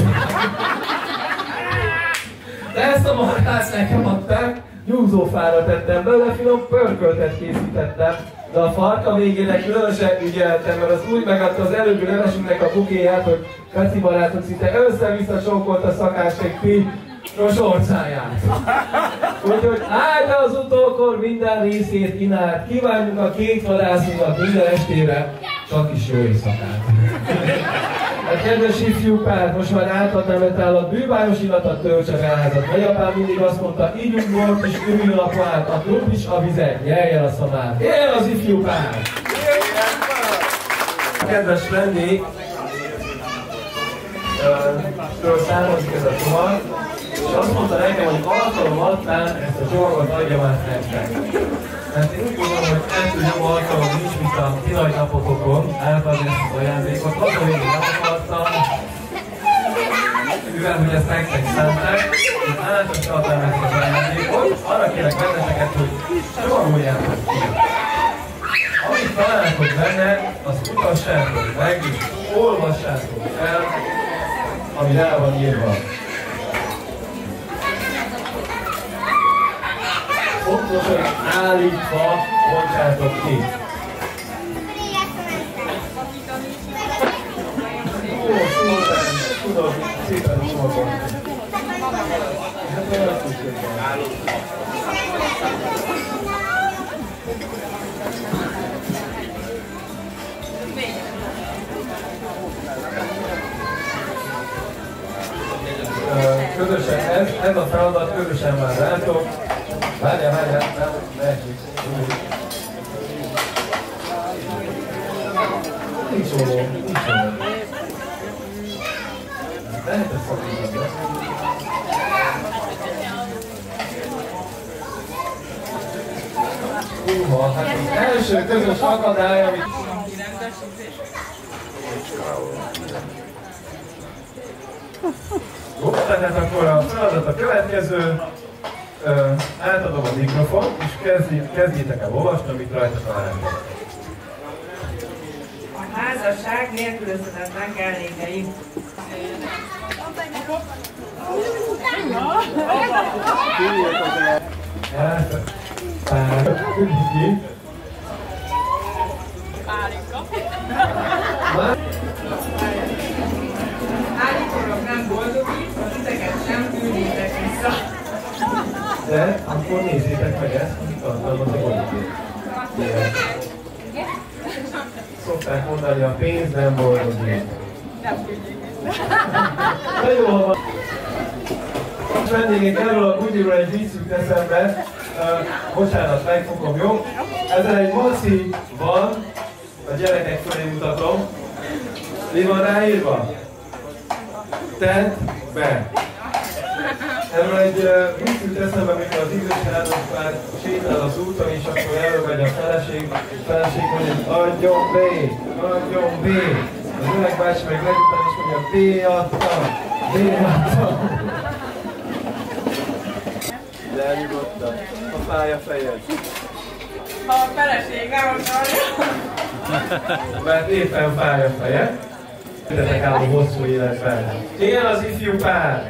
De ezt a marhát nekem adták, nyúzófára tettem bele, finom pörköltet készítettem, de a farka végére különösen ügyeltem, mert az úgy megadta az előbbi nevesünknek a bukéját, hogy Feci barátok szinte össze-vissza csókolt a szakásség pi a orcáját. Úgyhogy állj be az utókor minden részét inád, kívánjuk a két vadászunknak minden estére, csak is jó éjszakát. A kedves ifjú pár, most már átadnám egy állat bűbájos illatot töltse felházat. Nagyapám mindig azt mondta, ígyunk volt és ürüljön a pohár, a trumpis a vizet, nyeljen a szamár. Él az ifjú pár! Kedves vendég, től származik ez a csomag, és azt mondta nekem, hogy alkalom alapján ezt a csomagot adjam át nektek. Mert én úgy gondolom, hogy ettől jobb alkalom nincs, mint a ti nagy napotokon elfogadni ezt az ajándékot. Azon végig nem akartam, mivel hogy ezt nektek szánták, hogy átadtam ezt az ajándékot, arra kérek benneteket, hogy csomagoljátok ki. Amit találtok benne, azt mutassátok meg, és olvassátok fel, ami rá van írva. Fontos, hogy állítva bontsátok ki. Ó, szépen, tudod, szépen is mondom. Közösen, ez, ez a feladat közösen már látok. Várjál, várjál, nem, ne esik. Nincs oló, nincs oló. Lehet ezt szakítani. Húha, hát az első közös akadály, amit... Jó, tehát akkor a feladat a következő. Ö, átadom a mikrofont, és kezdj, kezdjétek el olvasni, amit rajta találtok. A házasság nélkülözhetetlen kellékei. Állítólag nem boldogít, a titeket sem küldjétek vissza. De akkor nézzétek meg ezt, amit tartalmaz a boldogít. Szokták mondani, a pénz nem boldogít. De jól van. A vendégek erről a bugyiról egy vicc jut eszembe. Uh, bocsánat, megfogom, jó? Ezen egy masszív van, a gyerekek felé mutatom. Mi van ráírva? Tedd be. Erről egy uh, vicc jut eszembe, amikor az idős házaspár sétál az úton, és akkor előmegy a feleség, és feleség mondja, adjon B, adjon B. Az öreg bácsi meg legután is mondja, B adta, B adta. De elnyugodtan, a fáj a fejed. Ha a feleség nem akarja. Mert éppen fáj a feje. Mindenek álló hosszú életben. Ilyen az ifjú pár!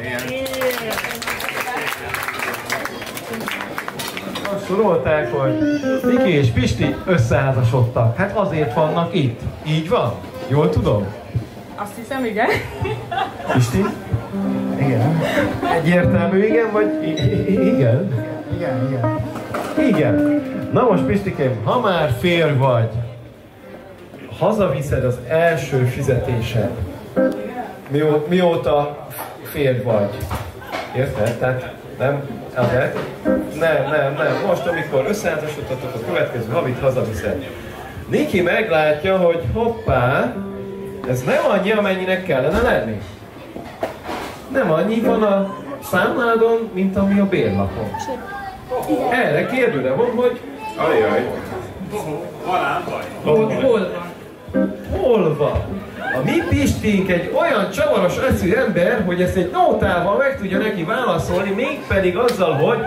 Azt sorolták, hogy Miki és Pisti összeházasodtak. Hát azért vannak itt. Így van? Jól tudom? Azt hiszem, igen. Pisti? Igen. Egyértelmű igen, vagy igen? Igen, igen. Igen. Na most Pistikém, ha már férj vagy, hazaviszed az első fizetésed. Mió, mióta férj vagy. Érted? Tehát nem azért? Nem, nem, nem. Most, amikor összeházasodtatok, a következő havit hazaviszed. Niki meglátja, hogy hoppá, ez nem annyi, amennyinek kellene lenni. Nem annyi van a számládon, mint ami a bérlapon. Erre kérdőre van, hogy ajaj. Van ám baj. Hol, hol van? Hol van? A mi Pistink egy olyan csavaros eszű ember, hogy ezt egy nótával meg tudja neki válaszolni, mégpedig azzal, hogy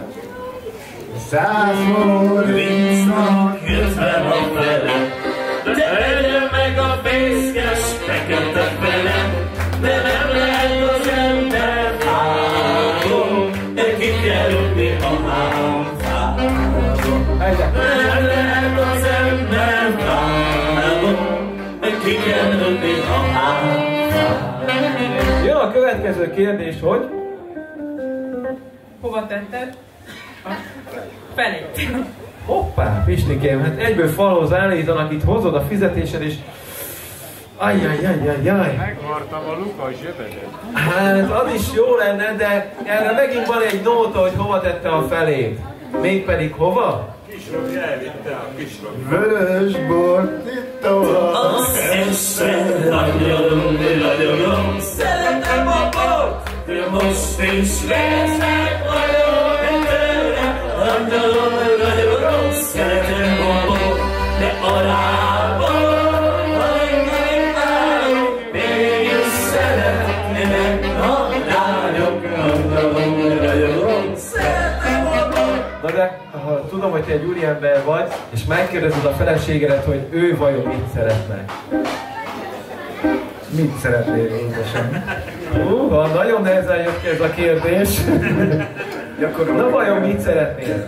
Százszor viccnak közben a fele, de legyen meg a fészkes fekete fele, de nem lehet az ember fáról, de ki kell rúgni a hámfáról. Nem lehet az ember fáról, de ki kell rúgni a hámfáról. Jön a következő kérdés, hogy Hova tetted? A felét. hoppá, Pistikém, hát egyből falhoz állítanak, itt hozod a fizetésed, és ajjajjajjajjaj. Megvartam a lukas zsebedet. Hát az is jó lenne, de erre megint van egy nóta, hogy hova tette a felét. Mégpedig hova? Kisrobi elvitte a kisrobi. Vörös bort itta. Azt hiszem, ragyogom, ragyogom, szeretem a bort, de most is veszek vagyok tőle. Ragyogom, ragyogom, szeretem a bort, de arából, alig-alig állok, mégis szeretnének a lányok. Ragyogom, ragyogom, szeretem a bort. Na de, ha tudom, hogy te egy úriember vagy, és megkérdezed a feleségedet, hogy ő vajon mit szeretne. Mit szeretnél, édesem? Húha, nagyon nehezen jött ki ez a kérdés. Na vajon mit szeretnél?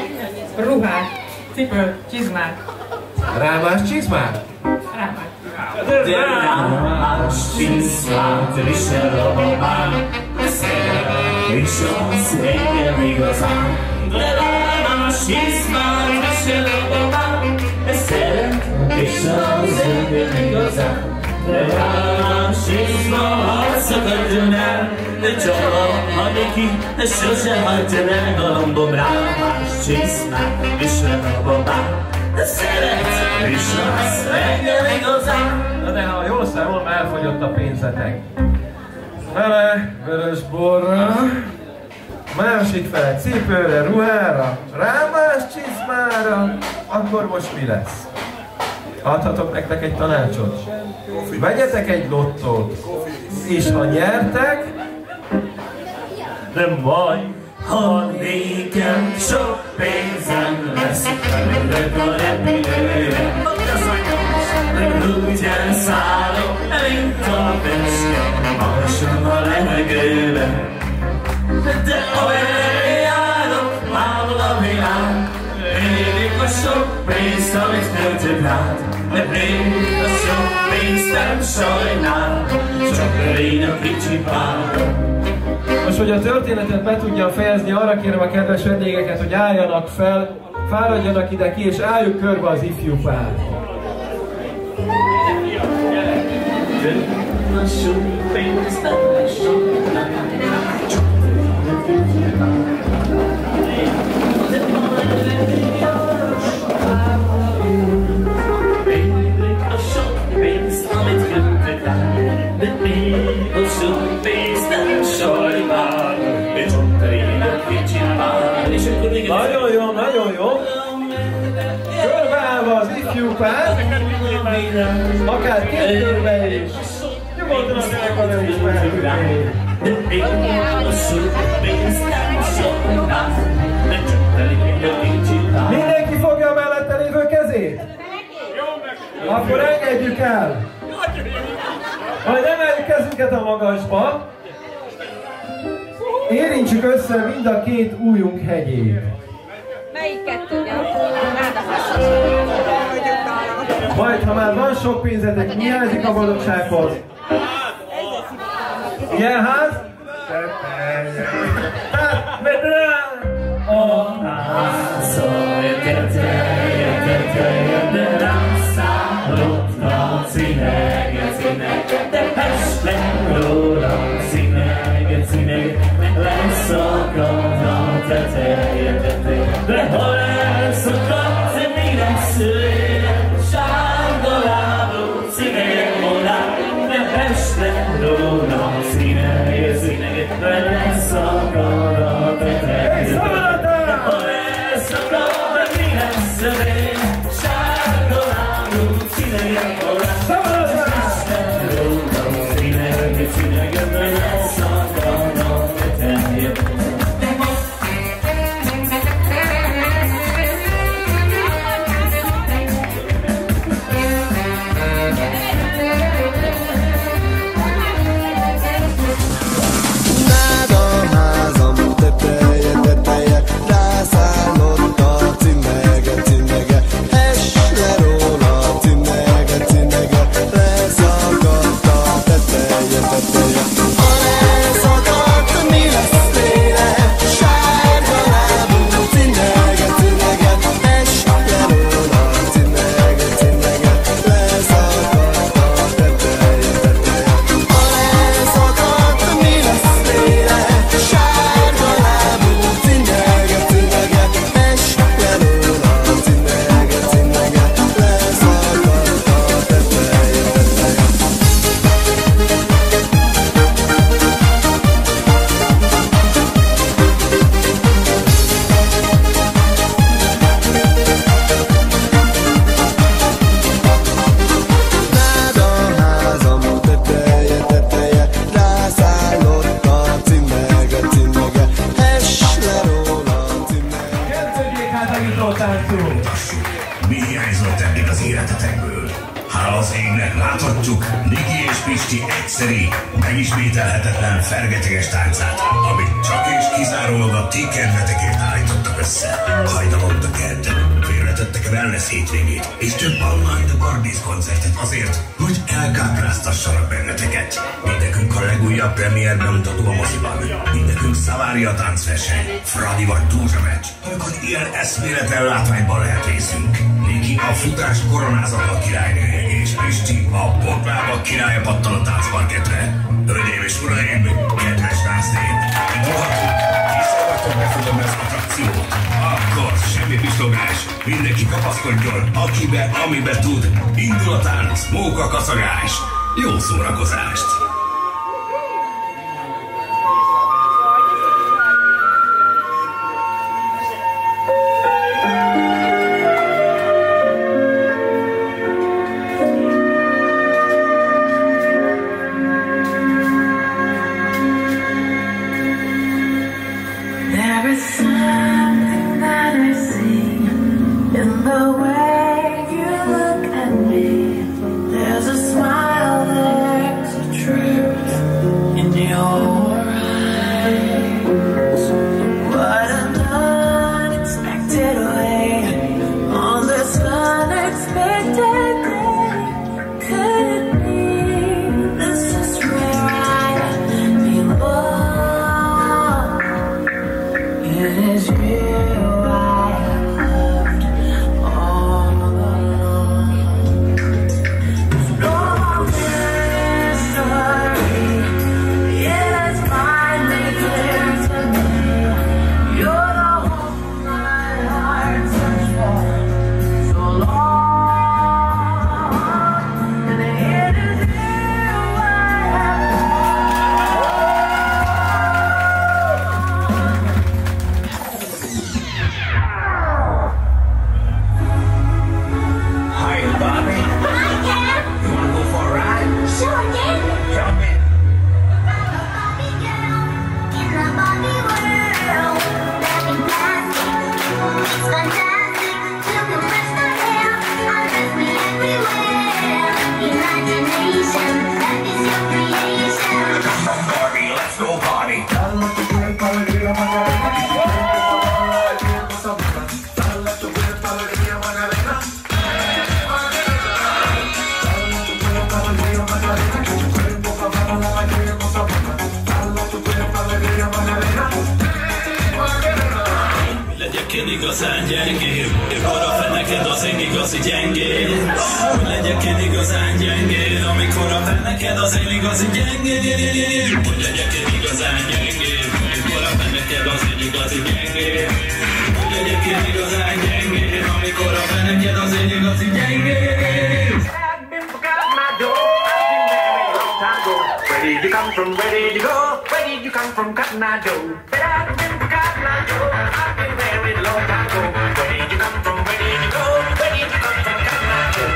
Ruhát, cipőt, csizmát. Rámás csizmát? Rámát. de más csiszmát visel a babám, szerelem és az engem igazán. De más csiszmát visel a babám, szerelem és az engem igazán. De más csiszma szakadjon el, de csalom, ha neki sosem hagyja el galambom rá. Más csiszmát visel a babám, de szeret és az engem igazán. Na de ha jól számolom, elfogyott a pénzetek. Vele vörös borra, másik fele cipőre, ruhára, rámás csizmára, akkor most mi lesz? Adhatok nektek egy tanácsot? Vegyetek egy lottót, és ha nyertek, nem baj, ha nékem sok pénzem lesz, ülök a repülőre, úgy elszállok, mint a peske, magasan a levegőben. De olyan járok, mávol a világ, élik a sok pénzt, amit költök rád. De még a sok pénzt nem sajnál, csak én a kicsi pár. Most, hogy a történetet be tudjam fejezni, arra kérem a kedves vendégeket, hogy álljanak fel, fáradjanak ide ki, és álljuk körbe az ifjú párt. Nagyon jó, nagyon jó. Körbeállva az ifjú pár, akár két körbe is. Nyugodtan az elkarom is mehetünk. Mindenki fogja a mellette lévő kezét? Akkor engedjük el. Majd emeljük kezünket a magasba. Érintsük össze mind a két ujjunk hegyét. Melyiket tudja? Majd, ha már van sok pénzetek, mi jelzik a boldogsághoz? Ilyen ház? A házaj teteje, teteje, de rám szállott a színeget, színeget, de Pesten rólam színeget, színeget, leszakadt a teteje, teteje, de hol elszakadt, mi lesz őre, sárga lábú színeget molár, de Pesten rólam színeget, színeget, de leszakadt a teteje. Mi hiányzott eddig az életetekből? Hála az égnek láthatjuk Niki és Pisti egyszeri, megismételhetetlen fergeteges táncát, amit csak és kizárólag a ti kedvetekért állítottak össze. Hajnalomba kedd, teremtettek wellness hétvégét, és több Alma and the Barbies koncertet azért, hogy elkápráztassanak benneteket. Mindekünk a legújabb premier bemutató a moziban. Mindekünk Szavária táncverseny, Fradi vagy Dózsa meccs, amikor ilyen eszméletlen látványban lehet részünk. Niki a futás koronázatlan királynője, és Pisti a botlába királya pattan a táncparketre. Hölgyeim és uraim, kedves táncnép, indulhatunk, kiszolgatok befogom az attrakciót. Akkor semmi pislogás, mindenki kapaszkodjon, akibe, amibe tud. Indul a tánc, móka kaszagás, jó szórakozást! igazán gyengél, mikor a feneked az én igazi gyengél. Hogy legyek én igazán gyengél, amikor a feneked az én igazi gyengél. Hogy legyek én igazán gyengél, mikor a feneked az én igazi gyengél. Hogy legyek én igazán gyengél, amikor a feneked az én igazi gyengél. Where did you come from? Where did you go? Where did you come from, Cotton Eye Joe? But I've been from Cotton Eye Joe. I've been married a long time ago. Where did you come from? Where did you go? Where did you come from, Cotton Eye Joe?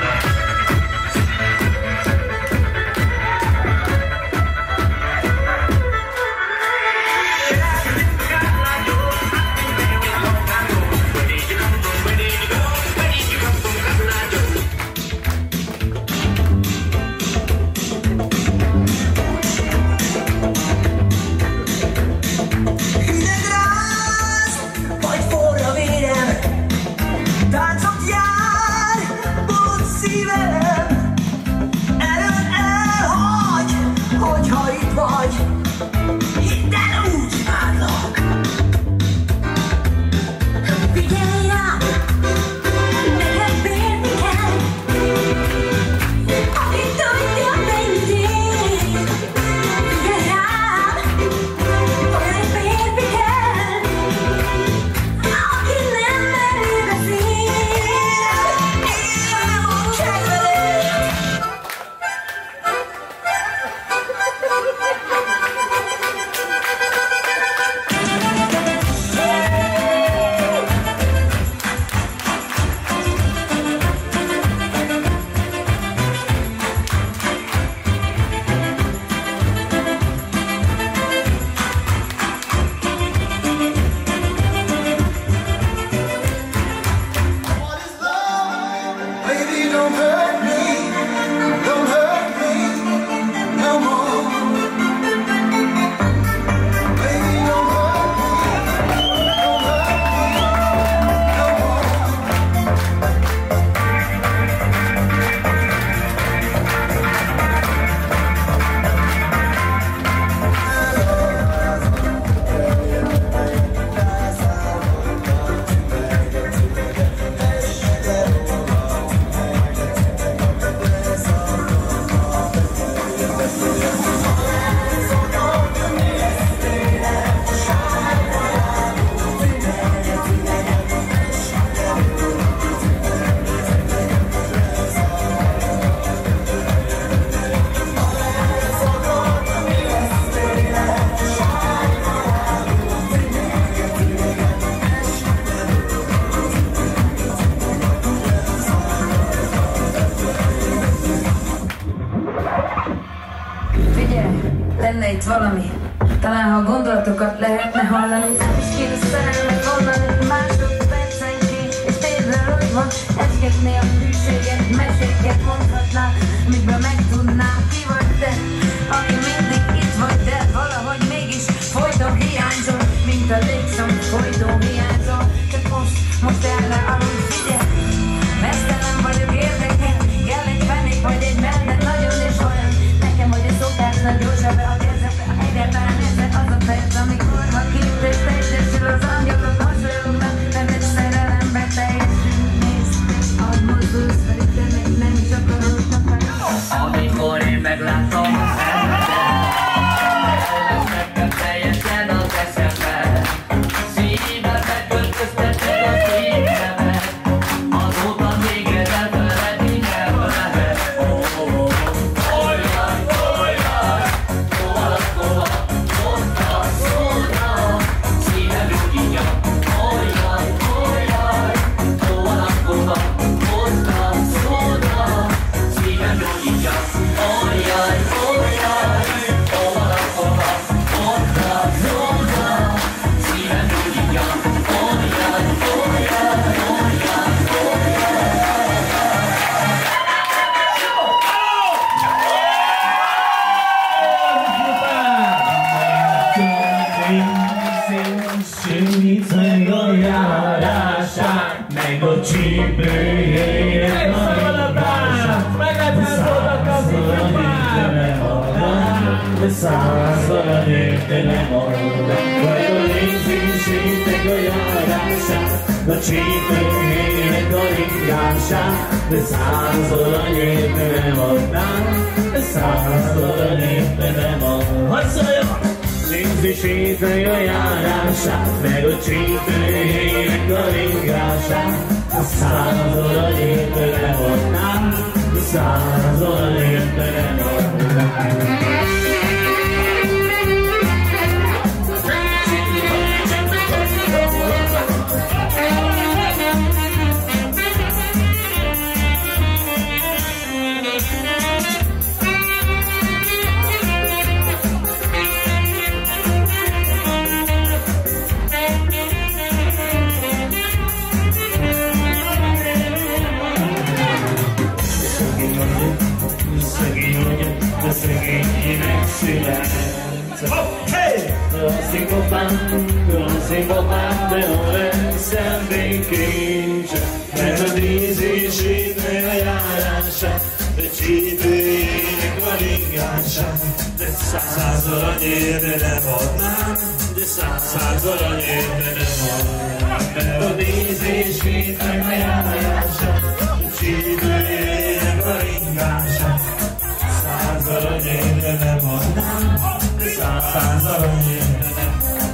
lenne itt valami. Talán ha gondolatokat lehetne hallani, nem is kéne szerelmet mondani, másodpercenként, és tényleg úgy van, esgetné a hűséget, meséket mondhatnál, mikben megtudnám, ki vagy te, aki mindig itt vagy, de valahogy mégis folyton hiányzol, mint a légszom, folyton hiányzol, csak most, most erre alul figyelj, mesztelen vagyok, érdekel, kell egy fenék vagy egy mellett, nagyon is olyan, nekem vagy egy szokásnak gyorsabb a kezembe, egyáltalán ezzel az a perc, amikor ha képes teljesül az angyalok, mosolyognak, nem egy szerelembe teljesül, nézd, ahogy mozdulsz, pedig te meg nem is akarod tapadni. Amikor én meglátom a szemedet, nekem teljesen az eszembe, szívbe megköltözteted a szívemet, azóta végre nem feledni nem lehet. Olyaj, olyaj, tovább, tovább, tovább, tovább, szívem ügyíja. Olyaj, olyaj, tovább, tovább, tovább, tovább, szívem ügyíja. Olyaj, olyaj, tovább, tovább, tovább, tovább, szívem ügyíja. Olyaj, olyaj, olyaj, Sümmít meg a járását, meg a csípőjének a hívását. De százal a nőtelen mondat, vagy a nézésének a járását, a csípőjének a ringását. De százal a nőtelen mondat, de százal a nőtelen mondat. Hadd szóljon! Nézésének a járását, meg a csípőjének a ringását. A százal a nőtelen mondat, a százal a nőtelen mondat. Színpapán, de ha leszem békése, mert a nézését, meg a járását, de csípőjének a ringását, de száz aranyért, de nem adnám, de száz aranyért, de nem adnám. Mert a nézését, meg a járását, de csípőjének a ringását, száz aranyért, de nem adnám, de száz aranyért, de nem adnám.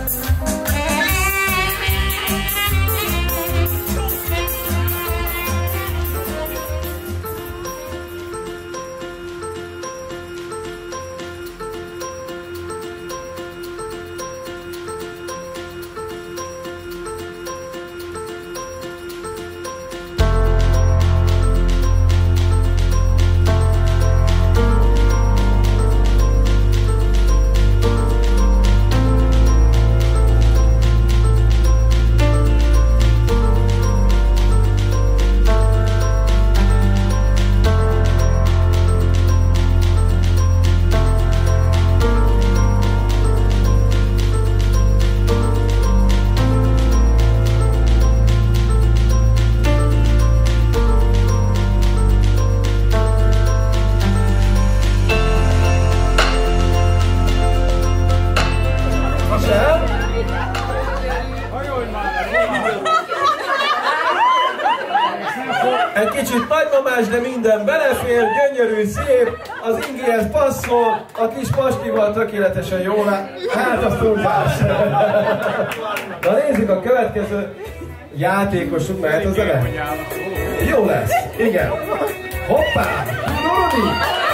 Egy kicsit nagymamás, de minden belefér, gyönyörű, szép, az ingéhez passzol, a kis pastival tökéletesen jól áll. Hát az túlzás. Na nézzük a következő játékosunk, mehet az zene? Jó lesz, igen. Hoppá! Rudi!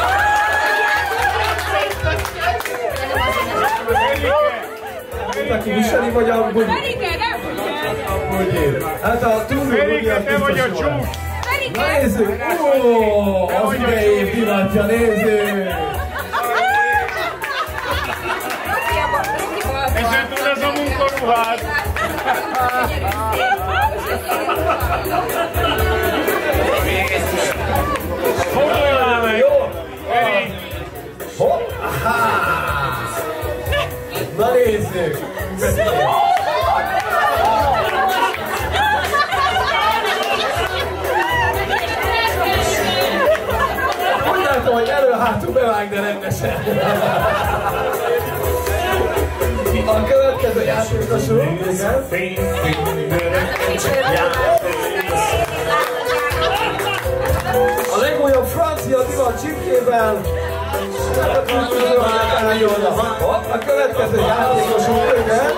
Aki viseli, vagy a bugyi? Hát a túlzó bugyi az biztos jól. Na nézzük! Ó, az idei pillanatja, nézzük! ruhád! Fogoljál meg! Jó! Ready? Hopp! Na nézzük! Úgy látom, hogy elő-hátul bevág, de rendesen. A következő játékosunk, igen. A legújabb francia divat csipkével. A következő játékosunk, igen.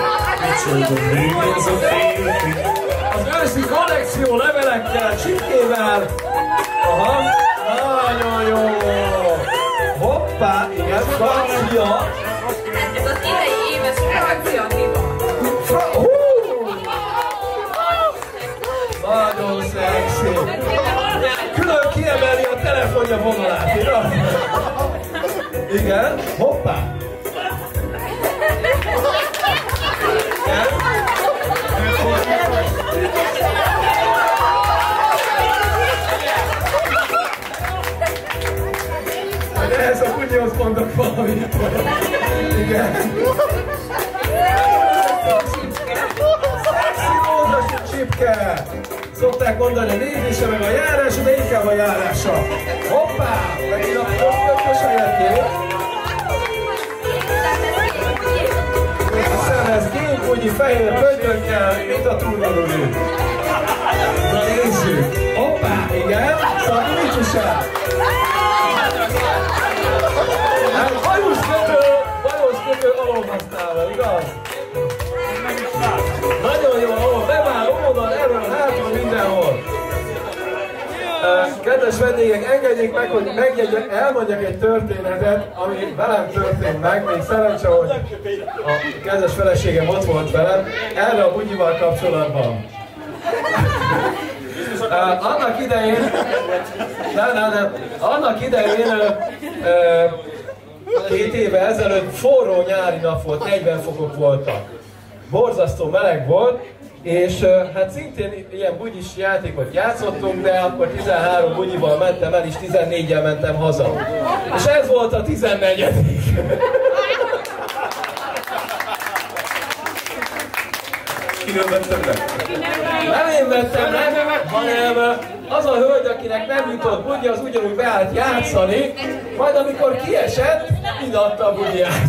Az őszi kollekció levelekkel, csipkével. Aha, nagyon jó. Hoppá, igen, francia. Ez az idei éves francia divat. Fra hú! Nagyon szexi. Külön kiemeli a telefonja vonalát, igaz? Igen, hoppá. Igen. De ehhez a kutyhoz mondok valamit. Igen. Szexi módos csipke. Szokták mondani a nézése meg a járása, de inkább a járása. Hoppá! Megint a kötös helyetén. A szemhez kék, úgyi fehér pöttyökkel, mint a turvadói. Na nézzük. Hoppá, igen. Szandvicsusát. Hát bajuszkötő, bajuszkötő alól használva, igaz? Nagyon jó, ahol bevál, oldal, erről, hátul, mindenhol. Kedves vendégek, engedjék meg, hogy megjegyek, elmondjak egy történetet, ami velem történt meg, még szerencsé, hogy a kedves feleségem ott volt velem, erre a bugyival kapcsolatban. Uh, annak idején, nem, nem, nem, annak idején uh, uh, két éve ezelőtt forró nyári nap volt, negyven fokok voltak. Borzasztó meleg volt, és uh, hát szintén ilyen bugyis játékot játszottunk, de akkor tizenhárom bugyival mentem el, és tizennégyel mentem haza. És ez volt a tizennegyedik. Kiről vettem be? Nem én vettem meg, hanem az a hölgy, akinek nem jutott bugyi, az ugyanúgy beállt játszani, majd amikor kiesett, ideadta a bugyját.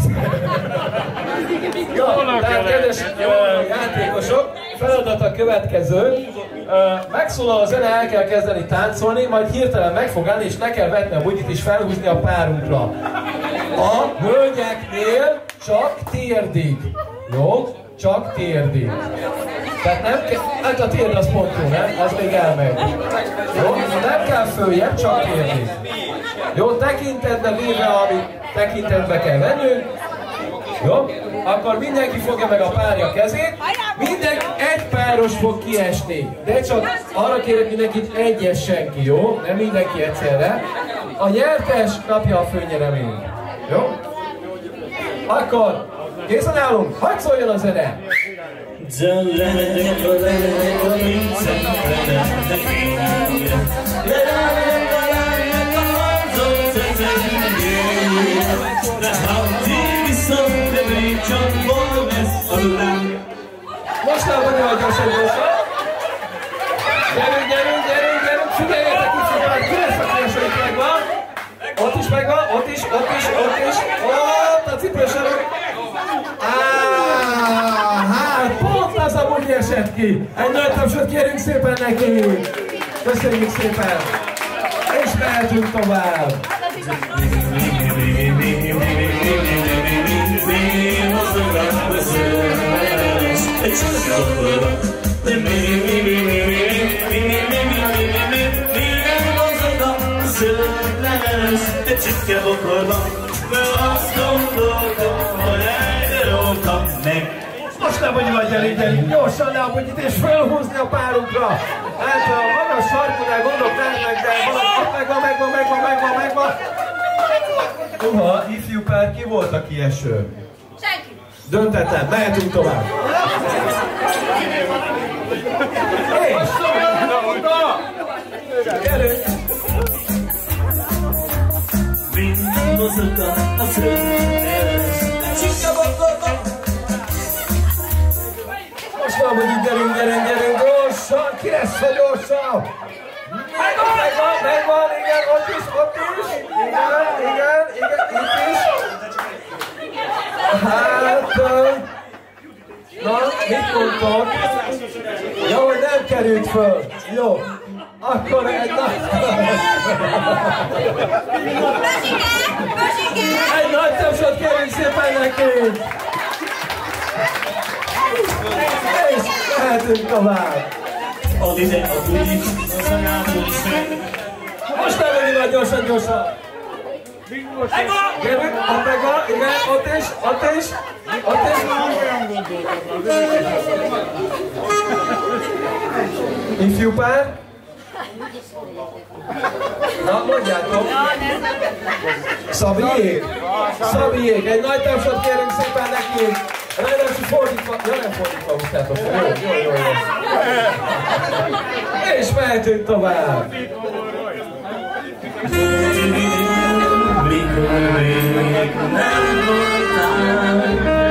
Na, tehát kedves játékosok, feladat a következő. Megszólal a zene, el kell kezdeni táncolni, majd hirtelen meg fog állni, és le kell vetni a bugyit és felhúzni a párunkra. A hölgyeknél csak térdig. Jó? Csak térdig. Tehát nem kell, hát a térd az pont jó, nem? Az még elmegy. Jó? Nem kell följebb, csak térdig. Jó? Tekintetbe véve, amit tekintetbe kell vennünk. Jó? Akkor mindenki fogja meg a párja kezét. Mindenki egy páros fog kiesni. De csak arra kérek mindenkit egyesenki, jó? Nem mindenki egyszerre. A nyertes kapja a főnyereményt. Jó? Akkor készen állunk, hadd szóljon a zene! Most már vagyok a gyorsabb. Gyerünk, gyerünk, gyerünk, gyerünk, figyeljetek itt, hogy ki lesz a kérsedik megvan. Ott is megvan, ott is, ott is, ott is. Ott a cipősarok. Hát pont az a bugyi esett ki. Egy nagy tapsot kérünk szépen neki. Köszönjük szépen. És mehetünk tovább. Egy csipke bokorban, mert azt gondoltam, hogy elróltam meg. Most nem vagy vagy elég, elég gyorsan le a bugyit és felhúzni a párunkra. Hát a magas sarkunál gondolok lennek, de valaki megvan, megvan, megvan, megvan, megvan. Uha, ifjú pár, ki volt a kieső? Senki. Döntetlen, mehetünk tovább. És! Gyerünk! Mindhozzuk a szrögneles. Most van, hogy így gyerünk, gyerünk, gyerünk, gyorsan! Ki lesz a gyorsan? Megvan, megvan, megvan, igen, ott is, ott is! Igen, igen, igen, itt is! Hát... Na, mit mondtok? Jó, hogy nem került föl. Jó. Akkor egy nagy... Egy nagy tapsot kérünk szépen nekünk! És mehetünk tovább! Add ide a bugyit, az anyától is meg. Most nem vagyunk nagy gyorsan, gyorsan! Gyerünk, ott megvan, igen, ott is, ott is, ott is. Ifjú pár? Na, mondjátok. Szabiék? Szabiék, egy nagy tapsot kérünk szépen nekik. Ráadásul fordítva, ja nem fordítva húztátok. Jó, jó, jó, jó. És mehetünk tovább. Mikor még nem voltál,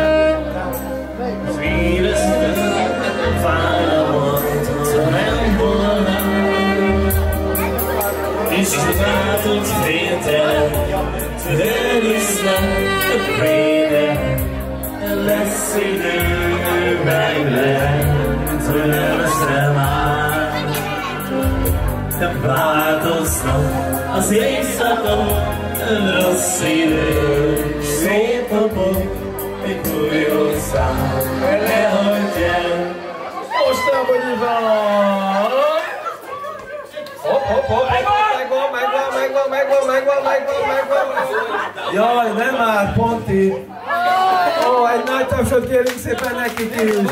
az éreztem, fájdalmat, ha nem volnál, és látod féltelen, elhiszlek a préden, lesz idő, meg lehet, hogy nem lesz már. Nem változnak az éjszaka, rossz idő, szép napok, mikor jó szám, ne hagyd el. Most nem, hogy így van! Hopp, hopp, hopp, megvan, megvan, megvan, megvan, megvan, megvan, megvan, megvan. Jaj, nem már, pont itt. Ó, egy nagy tapsot kérünk szépen nekik is.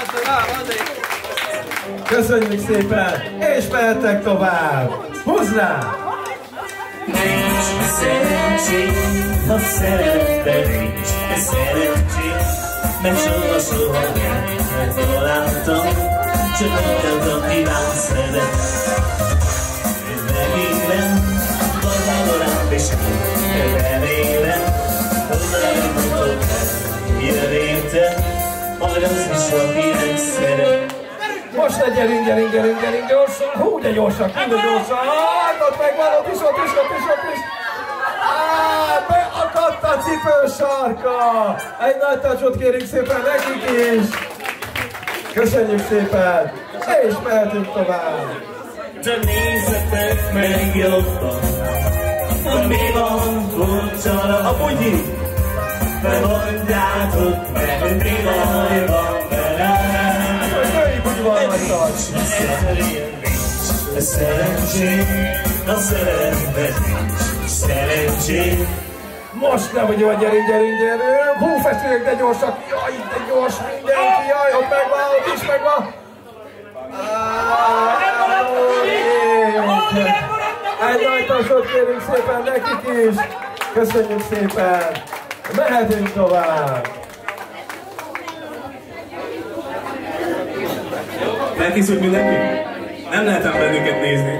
Köszönjük szépen, és mehettek tovább. Húzd rá! Nincs szerencsém, ha szeretted nincs szerencsém, meg soha soha nem találtam, csak olyat, aki rám szeret. Megint nem, valahol és remélem, hogy nem mondok el, jöttem, majd az is, akinek szeret. Most ne gyerünk, gyerünk, gyerünk, gyerünk, gyorsan! Hú, de gyorsan, hú, de gyorsan! Ah, ott megvan, ott is, ott is, ott is, ott is! Ah, beakadt a cipő sarka! Egy nagy tacsot kérünk szépen nekik is! Köszönjük szépen! És mehetünk tovább! De nézzetek meg jobban, hogy mi van furcsa a bugyi, de mondjátok meg, hogy mi baj van velem. A szerencsém, a szeretet nincs szerencsém. Most nem, hogy gyerünk, gyerünk, gyerünk! Hú, feszüljünk, de gyorsak! Jaj, de gyors mindenki! Jaj, ott megvan, ott is megvan! Egy nagy tapsot kérünk szépen nekik is! Köszönjük szépen! Mehetünk tovább! Elkészült mindenki? Nem lehetem bennünket nézni.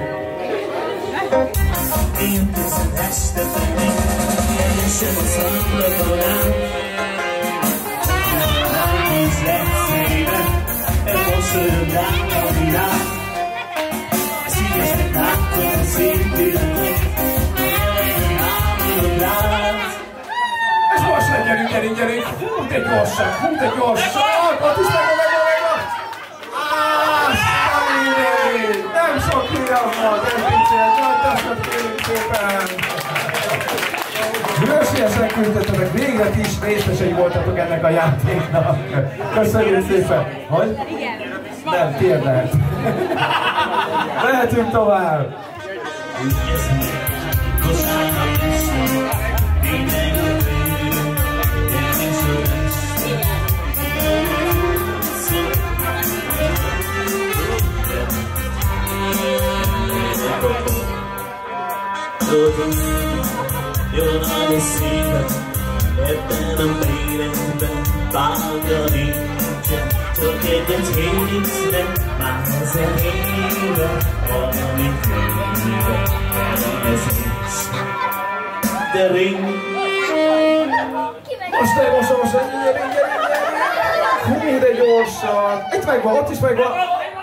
Én teszem este felé, sem a szakladonám. Már tíz lesz éve, elmosolyod rám a világ. Szívesnek láttam a szép pillanatot, ámulok rád. És most ne gyerünk, gyerünk, gyerünk! Hú, de gyorsan, hú, de gyorsan! Ott is megvan, megvan, megvan! Nem sok hírem van, nem pincsél, nagy tapsot kérünk szépen! Hősiesen küldtetek, végre ti is részesei voltatok ennek a játéknak. Köszönjük szépen! Hogy? Igen. Nem, tiéd lehet. Mehetünk tovább! Jön a mi szívem, ebben a életben vágya nincsen, csak egyet hétszre, már ezer éve, valami félre, elvezés. De ring! Most ne, most, most, gyere, gyere, gyere! Hú, de gyorsan! Itt megvan, ott is megvan!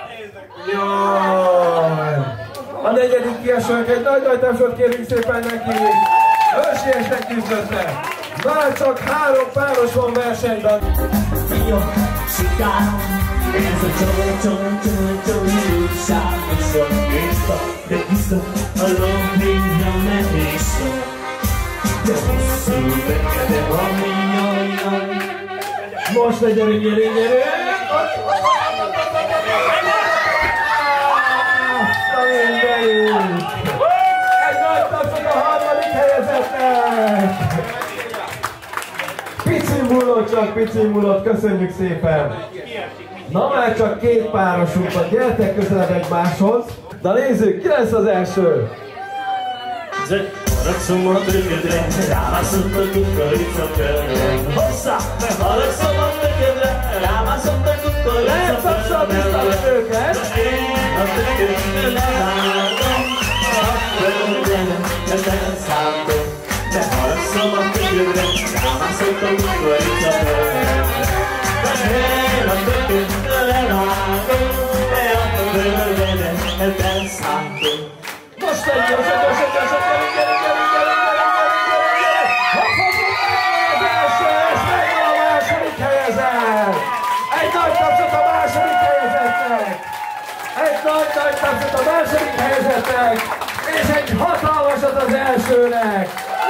Jaj! A negyedik kiesőnk, egy nagy-nagy tapsot kérünk szépen neki! Ősiesnek küzdötte! Már csak három páros van versenyben! Jó, sikárom, ez a csó-csó-csó-csó-csó-ságosan vissza, de vissza a lombinja nehézsó. De hosszú vekede van, jaj-jaj. Most ne gyerünk, gyerünk, gyerünk! Egy nagy tapsot a harmadik helyezettnek! Pici múlott csak, pici múlott, köszönjük szépen! Na már csak két párosunk van, gyertek közelebb egymáshoz! Na nézzük, ki lesz az első? Haragszom a töködre, rámászott a kukorica körben. Hosszá, mert haragszom a töködre, rámászott a kukorica körben. Lehet tapsolni őket! Én a töködre levágom, a földjenem, mert elszálltom. De haragszom a töködre, rámászott a kukorica körben. Én a töködre levágom, de a földjenem, mert elszálltom. Most egy gyorsan, gyorsan, gyorsan, gyerünk, gyerünk, gyerünk, gyerünk, gyerünk, gyerünk, gyerünk! Hopp, hopp, hopp, az első, és megvan a második helyezett! Egy nagy tapsot a második helyezettnek! Egy nagy, nagy tapsot a második helyezettnek! És egy hatalmasat az elsőnek!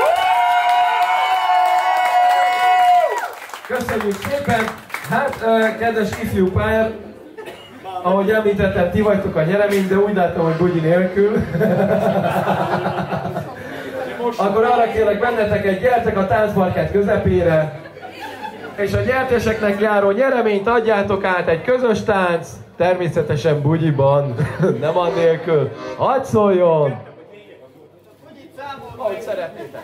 Köszönjük szépen! Hát, kedves ifjú pár, ahogy említettem, ti vagytok a nyeremény, de úgy látom, hogy bugyi nélkül. Akkor arra kérlek benneteket, gyertek a táncparkett közepére, és a gyerteseknek járó nyereményt adjátok át egy közös tánc, természetesen bugyiban, nem annélkül. Hadd szóljon! Ahogy szeretnétek.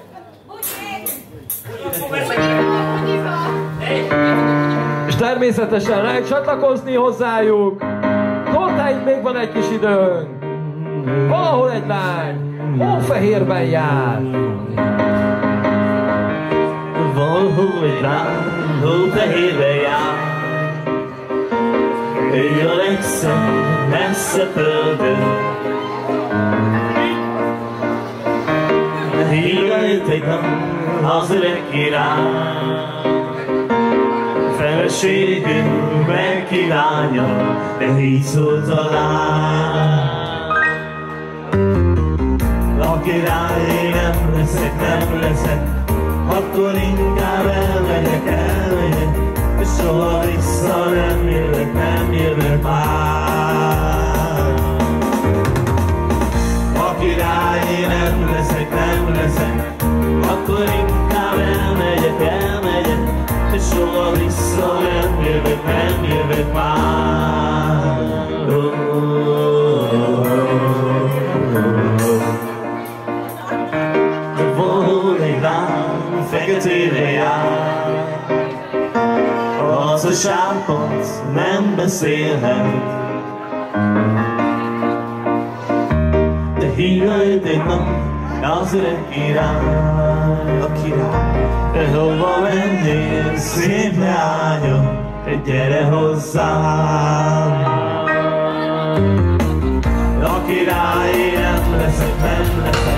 És természetesen lehet csatlakozni hozzájuk. Tortáig még van egy kis időnk. Valahol egy lány hófehérben jár. Valahol egy lány hófehérben jár. Ő a legszebb, messze földön. Hívott egy nap az öreg király. Feleségünk megkívánja, de hízott a lány. A király nem leszek, nem leszek, akkor inkább elmegyek, elmegyek, és soha vissza nem jövök, nem jövök már. A király nem leszek, nem leszek, akkor inkább elmegyek, elmegyek, és soha vissza nem jövök, nem jövök már. Oh, oh, oh, oh. De valahol egy lány feketére jár, az a sápont nem beszélhet, de hívott egy nap az öreg király, a király. De hova mennél, szép leányom, gyere hozzám. A király nem leszek, nem leszek,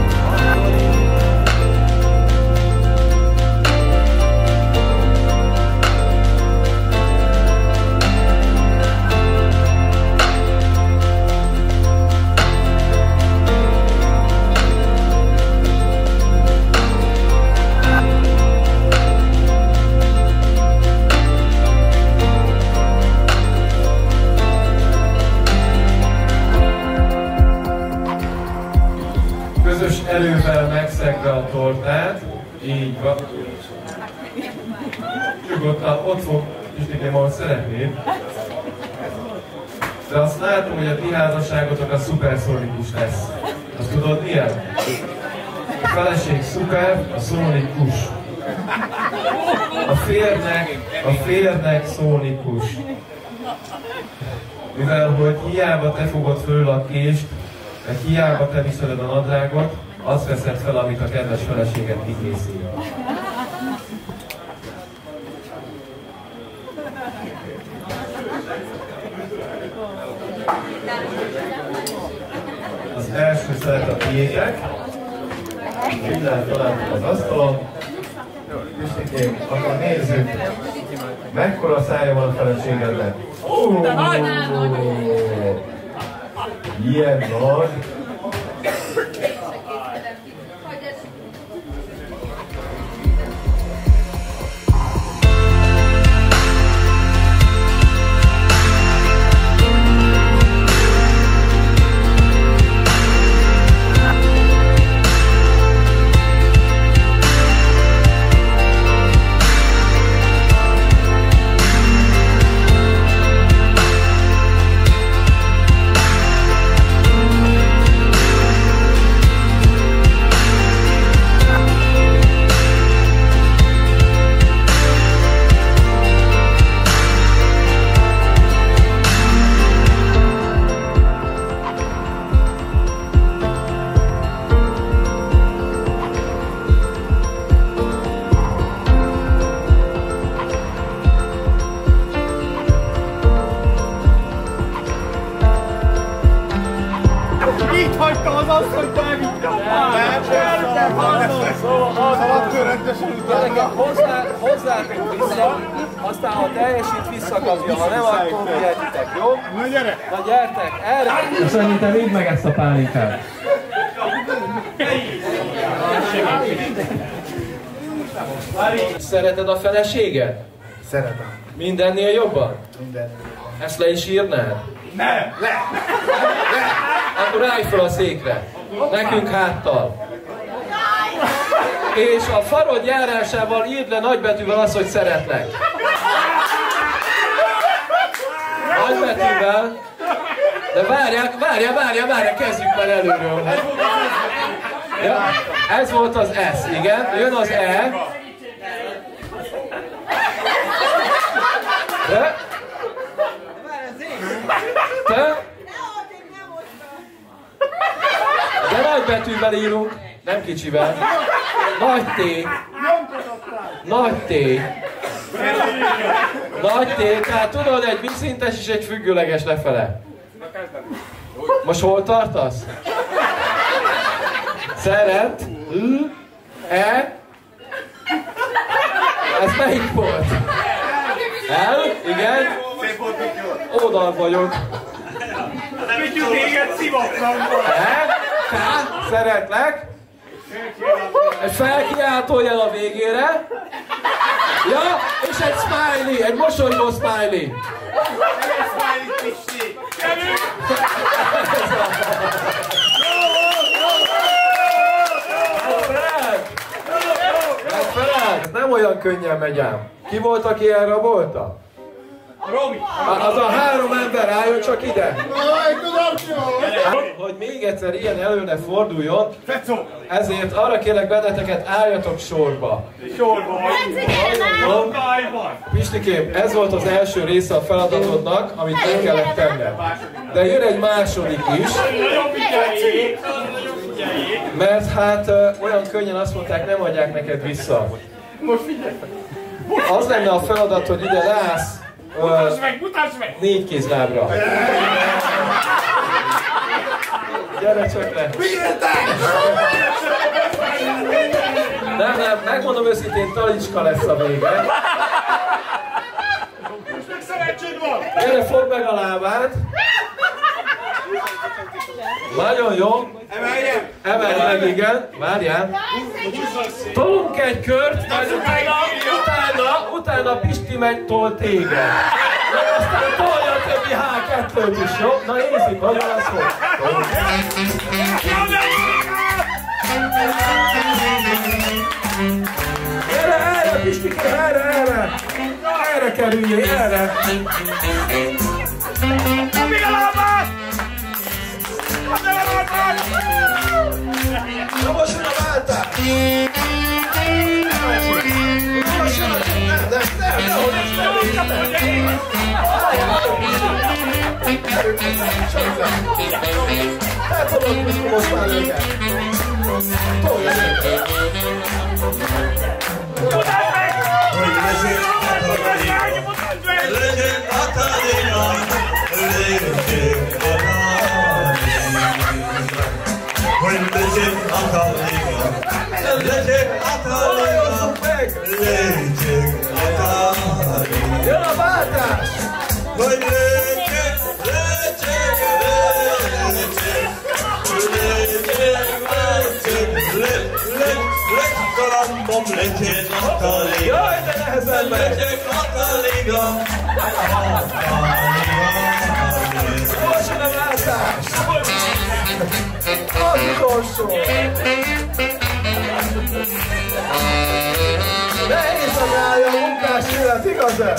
erővel megszegve a tortát, így van. Nyugodtan, ott fog üstikém, ahol szeretnéd. De azt látom, hogy a ti házasságotok a szuperszonikus lesz. Azt tudod milyen? A feleség szuper, a szonikus. A férnek, a férnek szónikus. Mivel hogy hiába te fogod föl a kést, mert hiába te viseled a nadrágot, azt veszed fel, amit a kedves feleséged kikészít. Az első szeret a tiétek. Így lehet találni az asztalon. Kristikém, akkor nézzük, mekkora szája van a feleségednek. Oh, ilyen nagy. Így hagyta az azt, hogy bevitte a pár. Szóval rendesen utána. Hozzátok vissza, aztán ha teljesít, visszakapja, ha nem, akkor vihetitek, jó? Na gyere! Na gyertek, erre! Sanyi, te vidd meg ezt a pálinkát. Szereted a feleséged? Szeretem. Mindennél jobban? Mindennél. Ezt le is írnád? Nem! Le! Akkor állj fel a székre. Nekünk háttal. És a farod járásával írd le nagybetűvel azt, hogy szeretlek. Nagybetűvel. De várják, várják, várják, várják, kezdjük már előről. Ja, ez volt az S, igen. Jön az E. De? Te? De nagy betűvel írunk, nem kicsivel. Nagy T. Nagy T. Nagy T, tehát tudod, egy vízszintes és egy függőleges lefele. Most hol tartasz? Szeret. L. E. Ez melyik volt? L. Igen. Oldal vagyok. Tudjuk téged szivatlan volt. E. K. Szeretlek. Egy felkiáltó jel a végére. Ja, és egy smiley, egy mosolygó smiley. Nem olyan könnyen megy ám. Ki volt, aki elrabolta? Romi! Az a három ember álljon csak ide! Hogy még egyszer ilyen elő ne forduljon, ezért arra kérlek benneteket, álljatok sorba. Sorba vagyunk. Pistikém, ez volt az első része a feladatodnak, amit meg kellett tenned. De jön egy második is. Mert hát olyan könnyen azt mondták, nem adják neked vissza. Most figyelj! Az lenne a feladat, hogy ide leállsz. Mutasd meg, mutasd meg! Négy kézlábra. Gyere csak le! Nem, nem, megmondom őszintén, talicska lesz a vége. Most meg szerencsét van! Gyere, fogd meg a lábát. Nagyon jó. Emeljem! Emelj meg, igen. Várjál. Tolunk egy kört, majd utána, utána, utána Pisti megy tol téged. Aztán tolja a többi há kettőt is, jó? Na nézzük, hogy az fog. Erre, erre, Pistikém, erre, erre! Erre kerüljél, erre! Kapj a lábát! Kapj a lábát! Na most jön a váltás! Elfoglalkozunk most már őket. Tolja őket. Legyen Katalina, legyen Hogy legyen Katalina, legyen Katalina, legyen Katalina. Jön a váltás! Hogy legyen, legyen, legyen, legyen, legyen, galambom, legyen Katalina. Jaj, de nehezen megy! Legyen Katalina. Most jön a váltás! Az utolsó! Nehéz a gálya a munkás élet, igaz-e?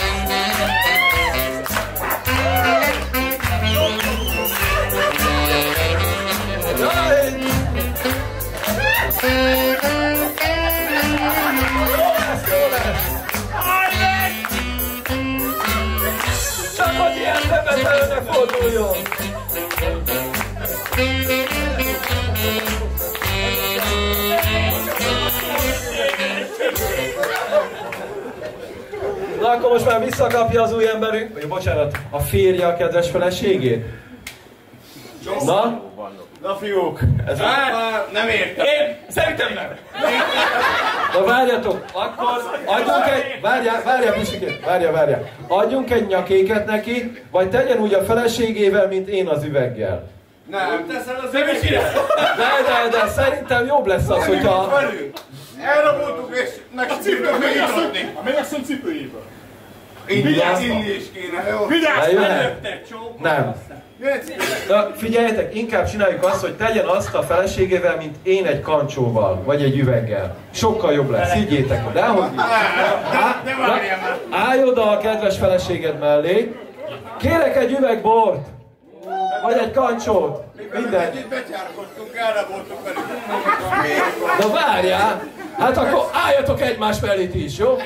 Jaj! Jó lesz, jó lesz! Csak hogy ilyen bevetelőnek forduljon! Na akkor most már visszakapja az új emberünk, vagy bocsánat, a férje a kedves feleségét. Na? Na fiúk, ez Hát, már nem értem. Én szerintem nem. Na várjatok, akkor adjunk egy, várjál, várjál Pisikét, várjál, várjál. Adjunk egy nyakéket neki, vagy tegyen úgy a feleségével, mint én az üveggel. Nem, teszel az Nem is ide. De, de, de szerintem jobb lesz az, hogyha... Elraboltuk és neki cipőt megnyitni. Még azt mondom cipőjéből. Vigyázz, inni is kéne, jó? Vigyázz, Lejöhet? előttek, csók. Nem. Na, figyeljetek, inkább csináljuk azt, hogy tegyen azt a feleségével, mint én egy kancsóval, vagy egy üveggel. Sokkal jobb lesz, higgyétek, de hogy... Állj oda a kedves feleséged mellé. Kérek egy üveg bort, vagy egy kancsót. Minden. Becsárkodtunk, elraboltuk velük. Na várjál! Hát akkor álljatok egymás mellé is, jó?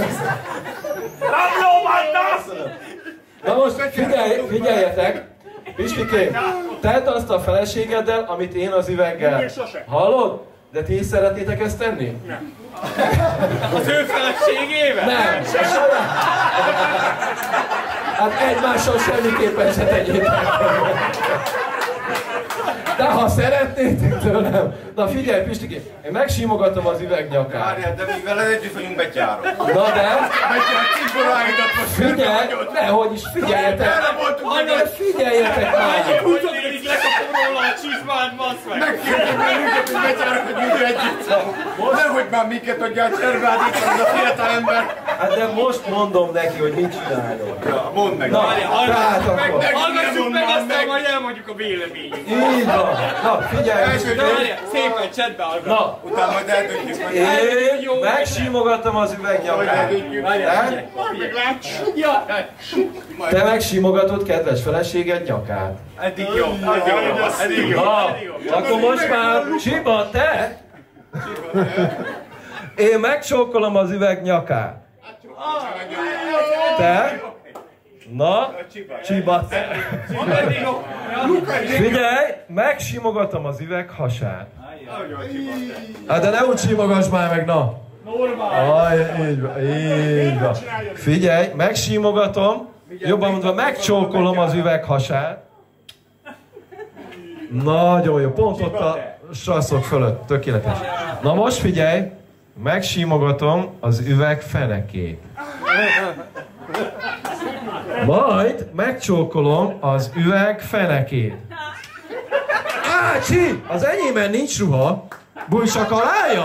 Na most figyelj, figyeljetek! Pistikém, tedd azt a feleségeddel, amit én az üveggel. Hallod? De ti is szeretnétek ezt tenni? Nem. Az ő feleségével? Nem. Hát egymással semmiképpen se tegyétek. De ha szeretnétek tőlem, na figyelj Pistikém, én megsimogatom az üvegnyakát. Várjál, de mi veled együtt vagyunk betyárok. Na de... Betyár ciporáidat most Figyelj, nehogy is figyeljetek! Azért figyeljetek már! Úgy tudod, hogy lekapom róla a csizmát, bassz meg! Megkérdezik meg minket, hogy betyárokodjunk együtt. Nehogy már minket adjál cserbádítani, az a fiatal ember. Hát de most mondom neki, hogy mit csináljon. Ja, mondd meg. Na, tehát akkor... Hallgassuk meg, aztán majd elmondjuk a véleményünket. Így van. Na, figyelj! Szépen csetbe hallgass. Na, utána majd eldöntjük meg. Én megsimogatom az üvegnyakát. Te megsimogatod kedves feleséged nyakát. Eddig jó. Eddig jó. Na, akkor most már Csiba, te? Én megcsókolom az üveg nyakát. Te? Na, Csiba, te? Figyelj, megsimogatom az üveg hasát. Hát de ne úgy simogass már meg, na! Aj, így van, így van. Figyelj, megsimogatom, jobban mondva megcsókolom az üveg hasát. Nagyon jó, pont ott a strasszok fölött, tökéletes. Na most figyelj, megsimogatom az üveg fenekét. Majd megcsókolom az üveg fenekét. Ácsi! Az enyémben nincs ruha. Bújsak alája?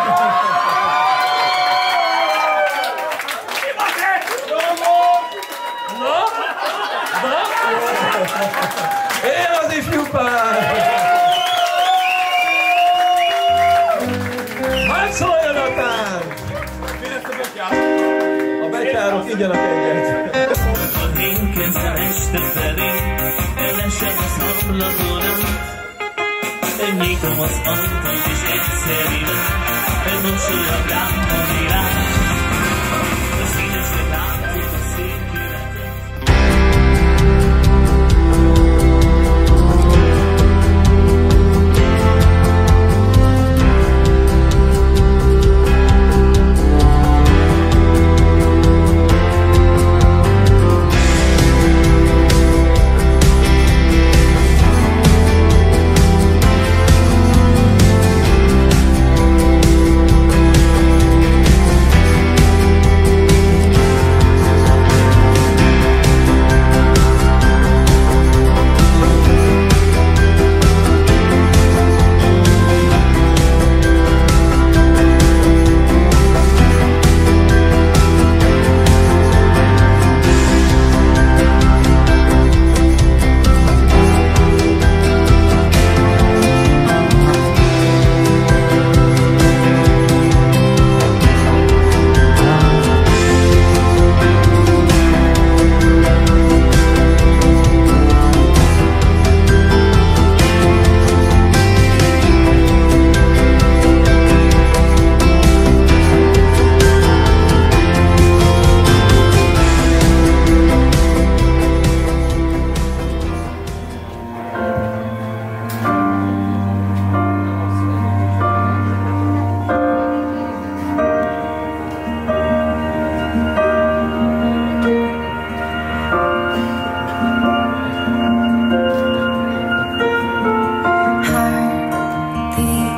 Na? Na? Én az ifjú pár! Hadd szóljon a tánc! A betyárok igyanak egyet. A énkedve este felé, elesem az ablakon, nyitom az ajtót és egyszerűen, egy mosolyabb rám irány. A színesre látjuk a szép életet.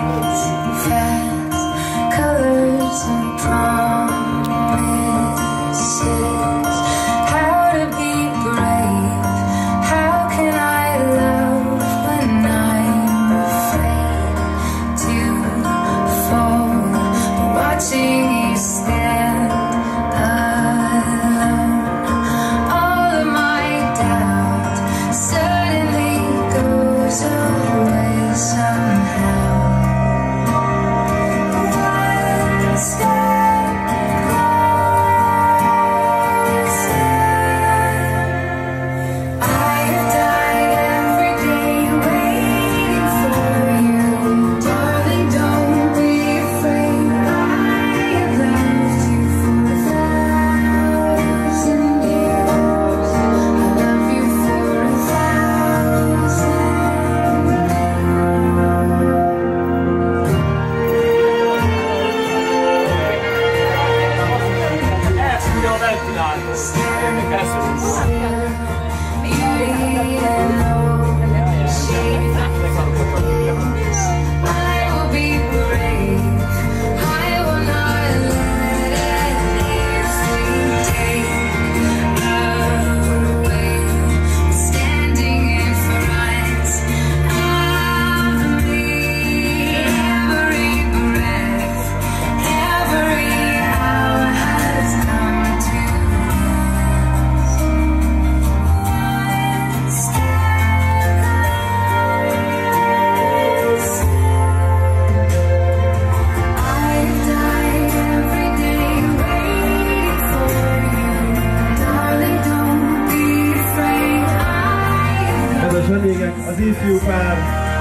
Az ifjú pár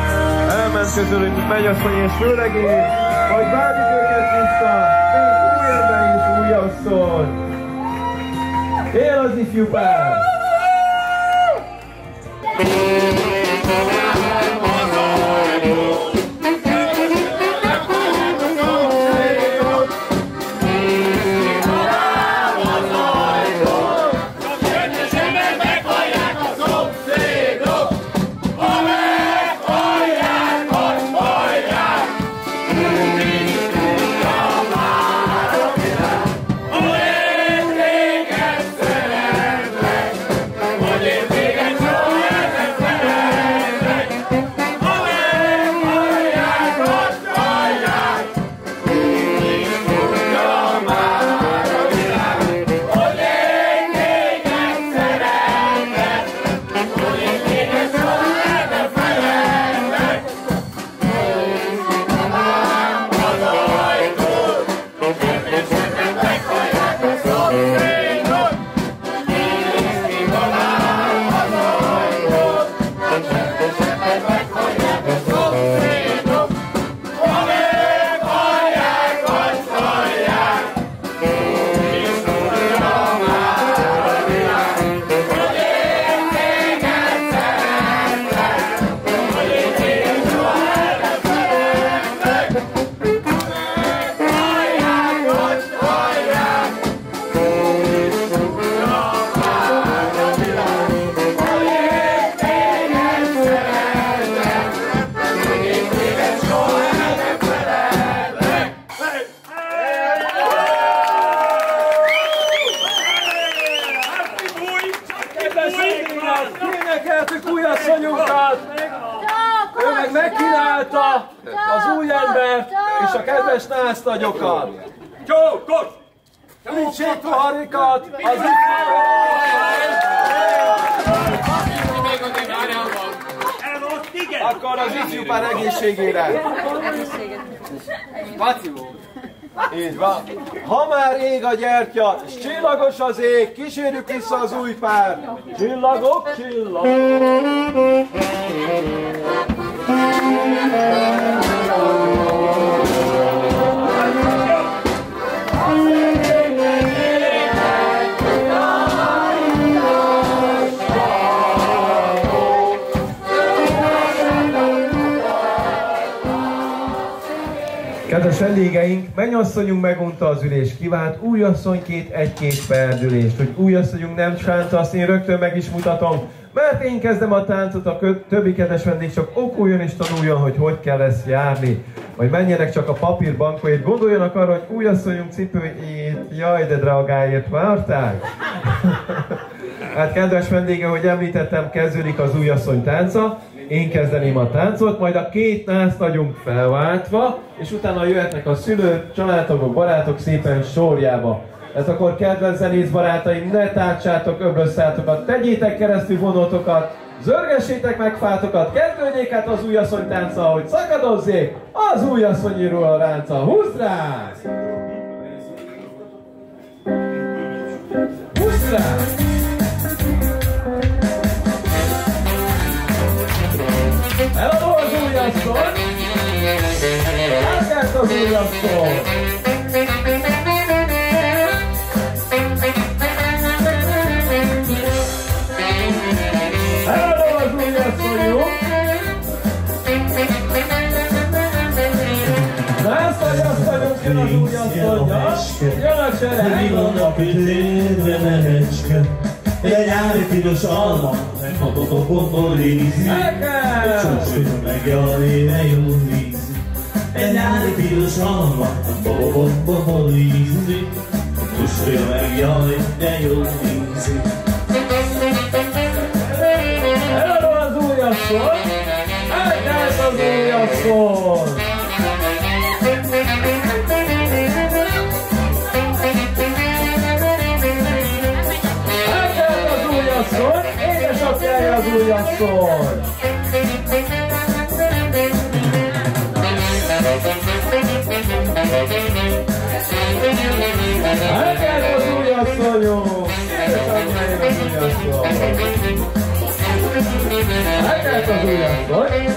elment közülünk mennyasszony és vőlegény, majd várjuk őket vissza, mint új ember és új asszony. Él az ifjú pár! Énekeltük új asszonyunkat! Ő meg megkínálta az új embert és a kedves násztagyokat! Csókos! Említsék poharikat az ifjú... Akkor az ifjú pár egészségére! Így van. Ha már ég a gyertya, és csillagos az ég, kísérjük vissza az új pár. Csillagok, csillagok. Kedves vendégeink, mennyasszonyunk megunta az ülés, kívánt újasszonykét egy-két perdülést. Hogy újasszonyunk nem sánta, azt én rögtön meg is mutatom, mert én kezdem a táncot, a többi kedves vendég csak okuljon és tanuljon, hogy hogy kell ezt járni. Majd menjenek csak a papírbankóért, gondoljanak arra, hogy újasszonyunk cipőjét, jaj, de drágáért várták. Hát kedves vendége, hogy említettem, kezdődik az újasszony tánca. Én kezdeném a táncot, majd a két nászt vagyunk felváltva, és utána jöhetnek a szülők, családtagok, barátok szépen sorjába. Ez akkor kedves zenész barátaim, ne tártsátok öbrösszátokat, tegyétek keresztül vonotokat, zörgessétek meg fátokat, kezdődjék át az újasszony tánca, hogy szakadozzék az újasszonyiról a ránca. Húzd rá! Húzd rá! Eladó az újasszony! Elkelt az újasszony! Eladó az újasszonyunk! Násztajasszonyunk jön az újasszonyja! Jön a csereg! Mi van a pütődre nevecske? Egy nyári piros alma, meg bobolízni. Csúcsön meg jaj, ne jó víz. Egy nyári piros alma, bobolízni. Csúcsön meg jaj, ne jó víz. Eladó az újasszony! Elkelt az újasszony! Elkelt az újasszony! Édesapjája az újasszony! Elkelt az újasszonyunk! Édesapjája az újasszony! Elkelt az újasszony!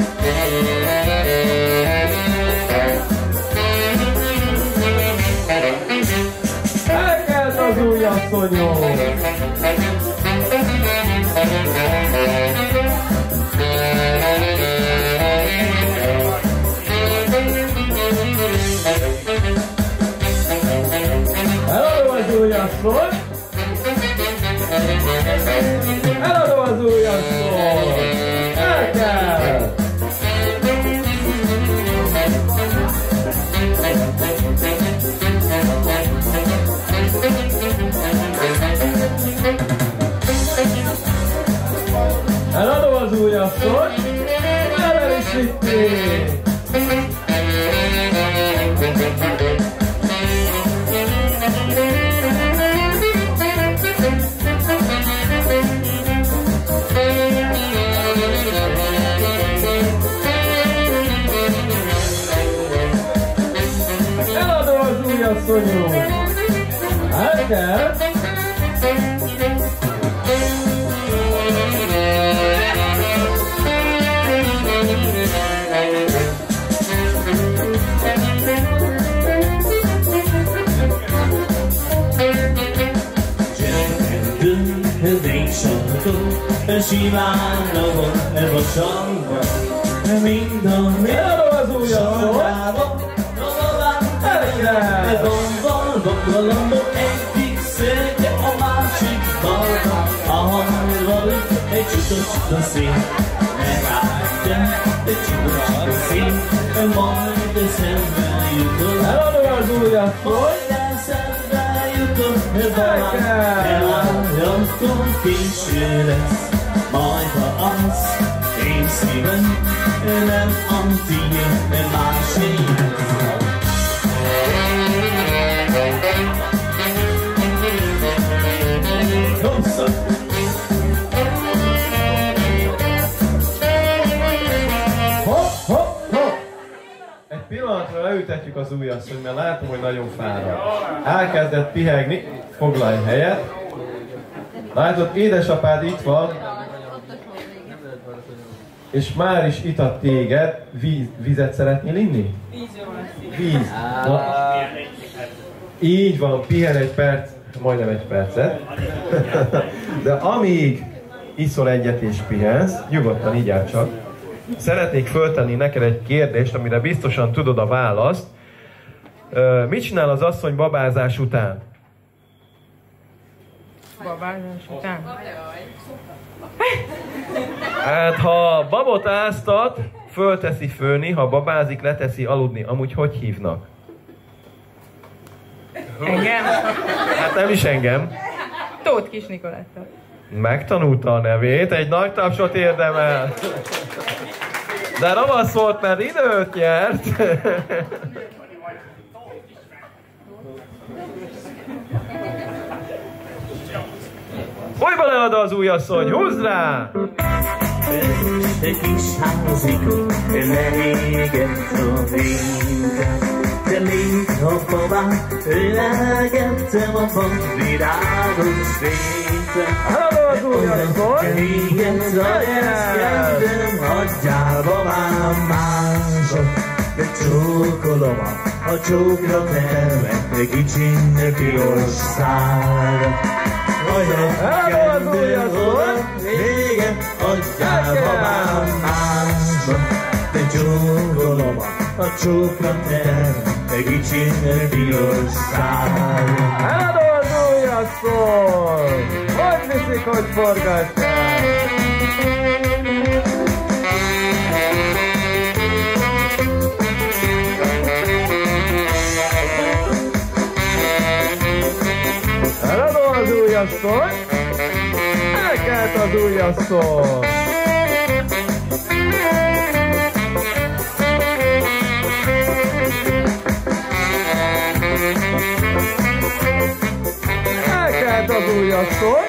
Elkelt az újasszonyunk! Eladó az újasszony! Eladó az újasszony! Elkelt! Eladó az újasszony! El is vitték! Eladó az újasszonyunk! Elkelt! Simán ravon, ne vasamba, minden Eladó az újasszony! Ne gombol, gombolombo, egyik szélke a másik balra. Ahol egy csuta-csuta szín, ne vágyja, egy csuta-csuta szín, majd eszembe jutom. Eladó az újasszony! Majd eszembe jutom, elvárjatom, késő lesz. Majd ha az én szívem, nem a tiéd, de másé lesz. Hopp, hopp, hopp! Egy pillanatra leültetjük az újasszonyt, mert látom, hogy nagyon fáradt. Elkezdett pihegni, foglalj helyet. Látod, édesapád itt van, és már is itat téged. Víz, vizet szeretnél inni? Víz. Na, így van, pihen egy perc, majdnem egy percet. De amíg iszol egyet és pihensz, nyugodtan így áll csak. Szeretnék föltenni neked egy kérdést, amire biztosan tudod a választ. Mit csinál az asszony babázás után? Babázás után? Hát ha babot áztat, fölteszi főni, ha babázik, leteszi aludni. Amúgy hogy hívnak? Engem? Hát nem is engem. Tóth Kis Nikoletta. Megtanulta a nevét, egy nagy tapsot érdemel. De ravasz volt, mert időt nyert. Újban elad az újasszony, húzd rá! Egy kis házikon leégett a vénken, de még a babám ölelgettem a vadvirágos fényben. Olyan éget a eszkedem, hagyjál babám mások, de csókolom a csókra terve, kicsin piros szára. Olyan kendő oda, vége, adjál babám másba, de csókolom a csókra terve, kicsin piros szára. Eladó az újasszony! Hogy viszik, hogy forgatják? Eladó az újasszony! Elkelt az újasszony! Elkelt az újasszony!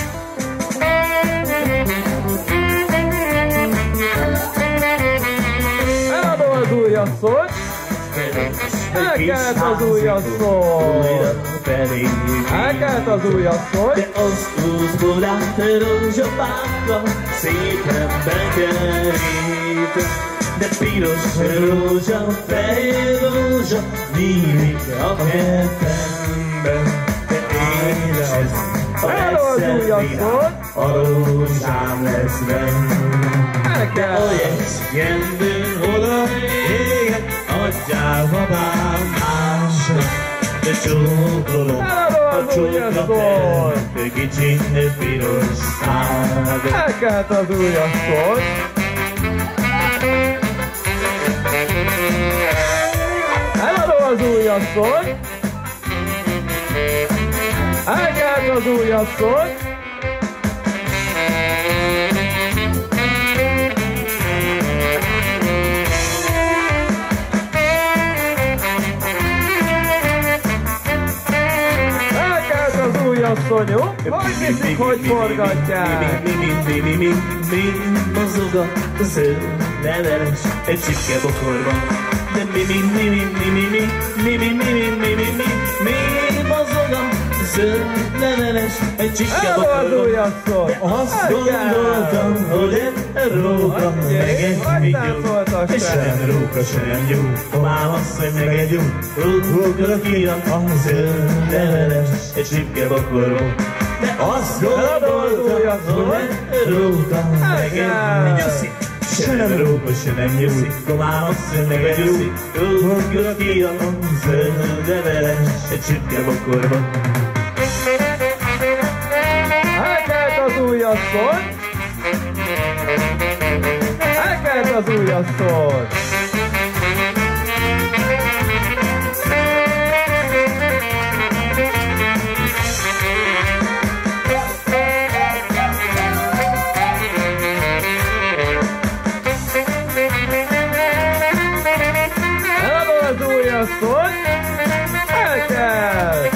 Eladó az újasszony! Elkelt az újasszony! Elkelt az újasszony! De az úszból át rózsapákra szépen bekerít. De piros rózsa, fehér rózsa nyílik a kertemben. De édes a egyszer világ, a rózsám lesz benne. De olyan kendő oda éget, adjál babám másra, de csókolom a csókra terve, kicsin piros szád. Elkelt az újasszony! Eladó az újasszony! Elkelt az újasszony! Újasszony, jó? Hogy viszik, hogy forgatják? Mozog a zöld leveles egy csipke bokorban. De mi mi mi mi mi mi mi mi mi mi mi mi mi mi mozog a zöld leveles egy csipke bokorban. De azt gondoltam, hogy egy róka meg egy vigyó, és sem róka, sem jó. Babám azt, hogy meg egy jó rókra kijön a zöld leveles egy csipke bokorban. De azt gondoltam, hogy egy róka meg egy vigyó, se nem róka, se nem nyúlik, babám azt, hogy meg egy nyúlik, rókra kijön a zöld leveles egy csipke bokorban. Elkelt az újasszony! Elkelt az újasszony! Eladó az újasszony! Elkelt!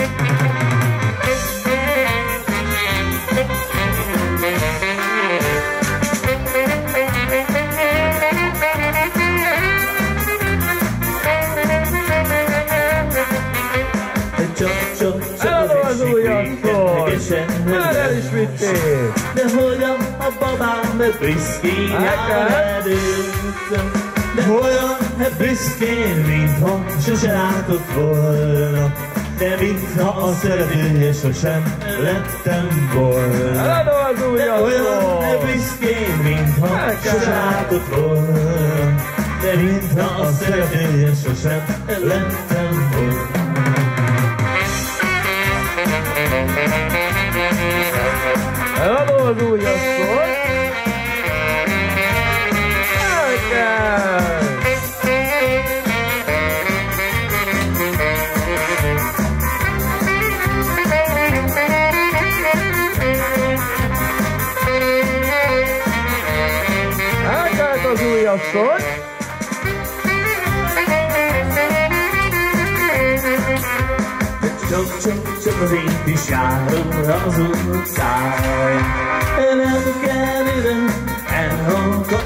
Eladó az újasszony! Már el is vitték! De hogyan a babám büszkén előttem, de hogyan büszkén, mintha sose látott volna, de mintha a szeretője sosem lettem volna. Eladó az újasszony! De olyan büszkén, mintha sose látott volna, de mintha a szeretője sosem lettem volna. Eladó az újasszony! Elkelt! asszony. Csak-csak az én is járó az utcán. Nem kell időm elhallgat.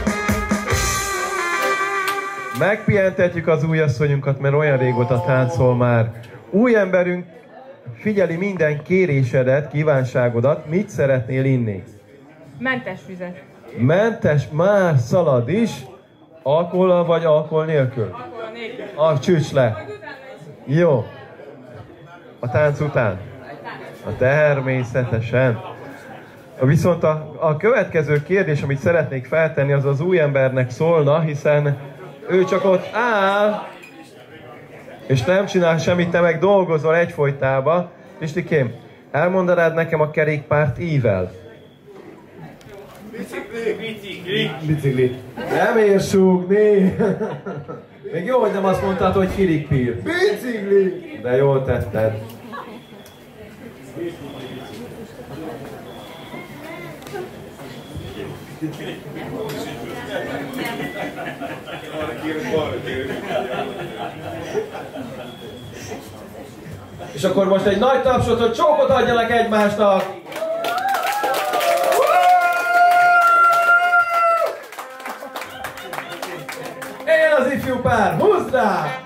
Megpihentetjük az új asszonyunkat, mert olyan régóta táncol már. Új emberünk figyeli minden kérésedet, kívánságodat. Mit szeretnél inni? Mentes vizet. Mentes, már szalad is. Alkohollal vagy alkohol nélkül? Alkohol nélkül. Ah, csücs le. Jó. A tánc után? A természetesen. Viszont a, a következő kérdés, amit szeretnék feltenni, az az új embernek szólna, hiszen ő csak ott áll, és nem csinál semmit, te meg dolgozol egyfolytában. Pistikém, elmondanád nekem a kerékpárt ível? Bicikli, bicikli. Bicikli. Nem ér súgni. Még jó, hogy nem azt mondtad, hogy kirikpír. Bicikli! De jól tetted. És akkor most egy nagy tapsot, hogy csókot adjanak egymásnak! Él az ifjú pár, húzd rá!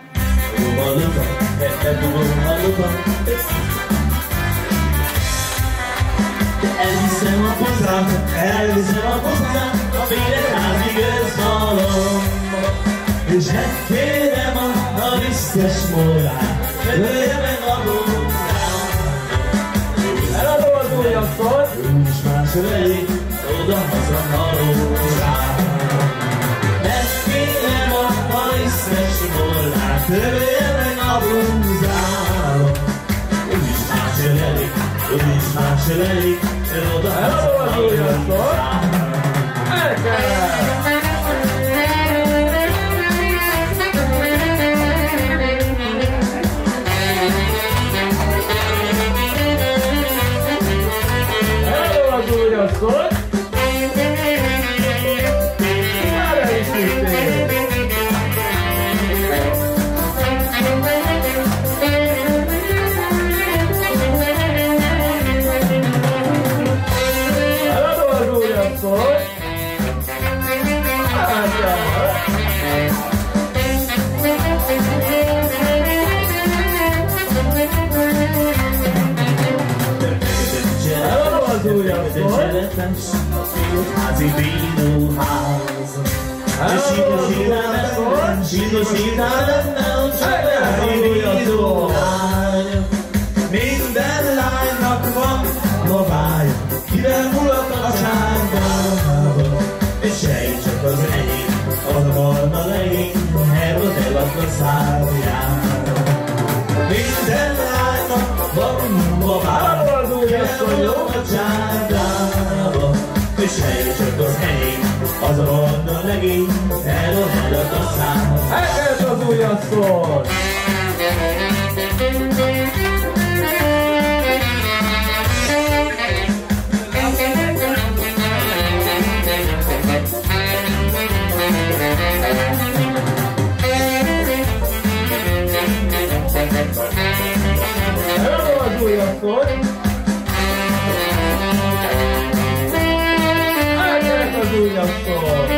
Elviszem a pozát, elviszem a pozát, a Félreházig őszalomba. És megkérem a, a visztes morát, ölje meg a búzát. Eladom az új asszony! Úgyis más elég, oda-haza halózsát. Megkérem a, a visztes morát, ölje meg a búzát. Úgyis más elég, úgyis más elég, eladom az új asszony! El kell! Asszony! Már el is vittél! Eladom az új asszony! Hát el! Eladom az új asszony! Házi bíróház. Síkosítál, síkosítál bennem, csak házi bíróhány. Minden lánynak van babája, kivel mulat a csárdába. És sej csak az enyém, az a barna legény, erről elad a szárjára. Minden lánynak van babája, kivel mulat a csárdába. És hely csak az enyém, az a barna legény, elrohad a szám. Elkezd az új asszony! Eladom az új asszony! Az új asszony!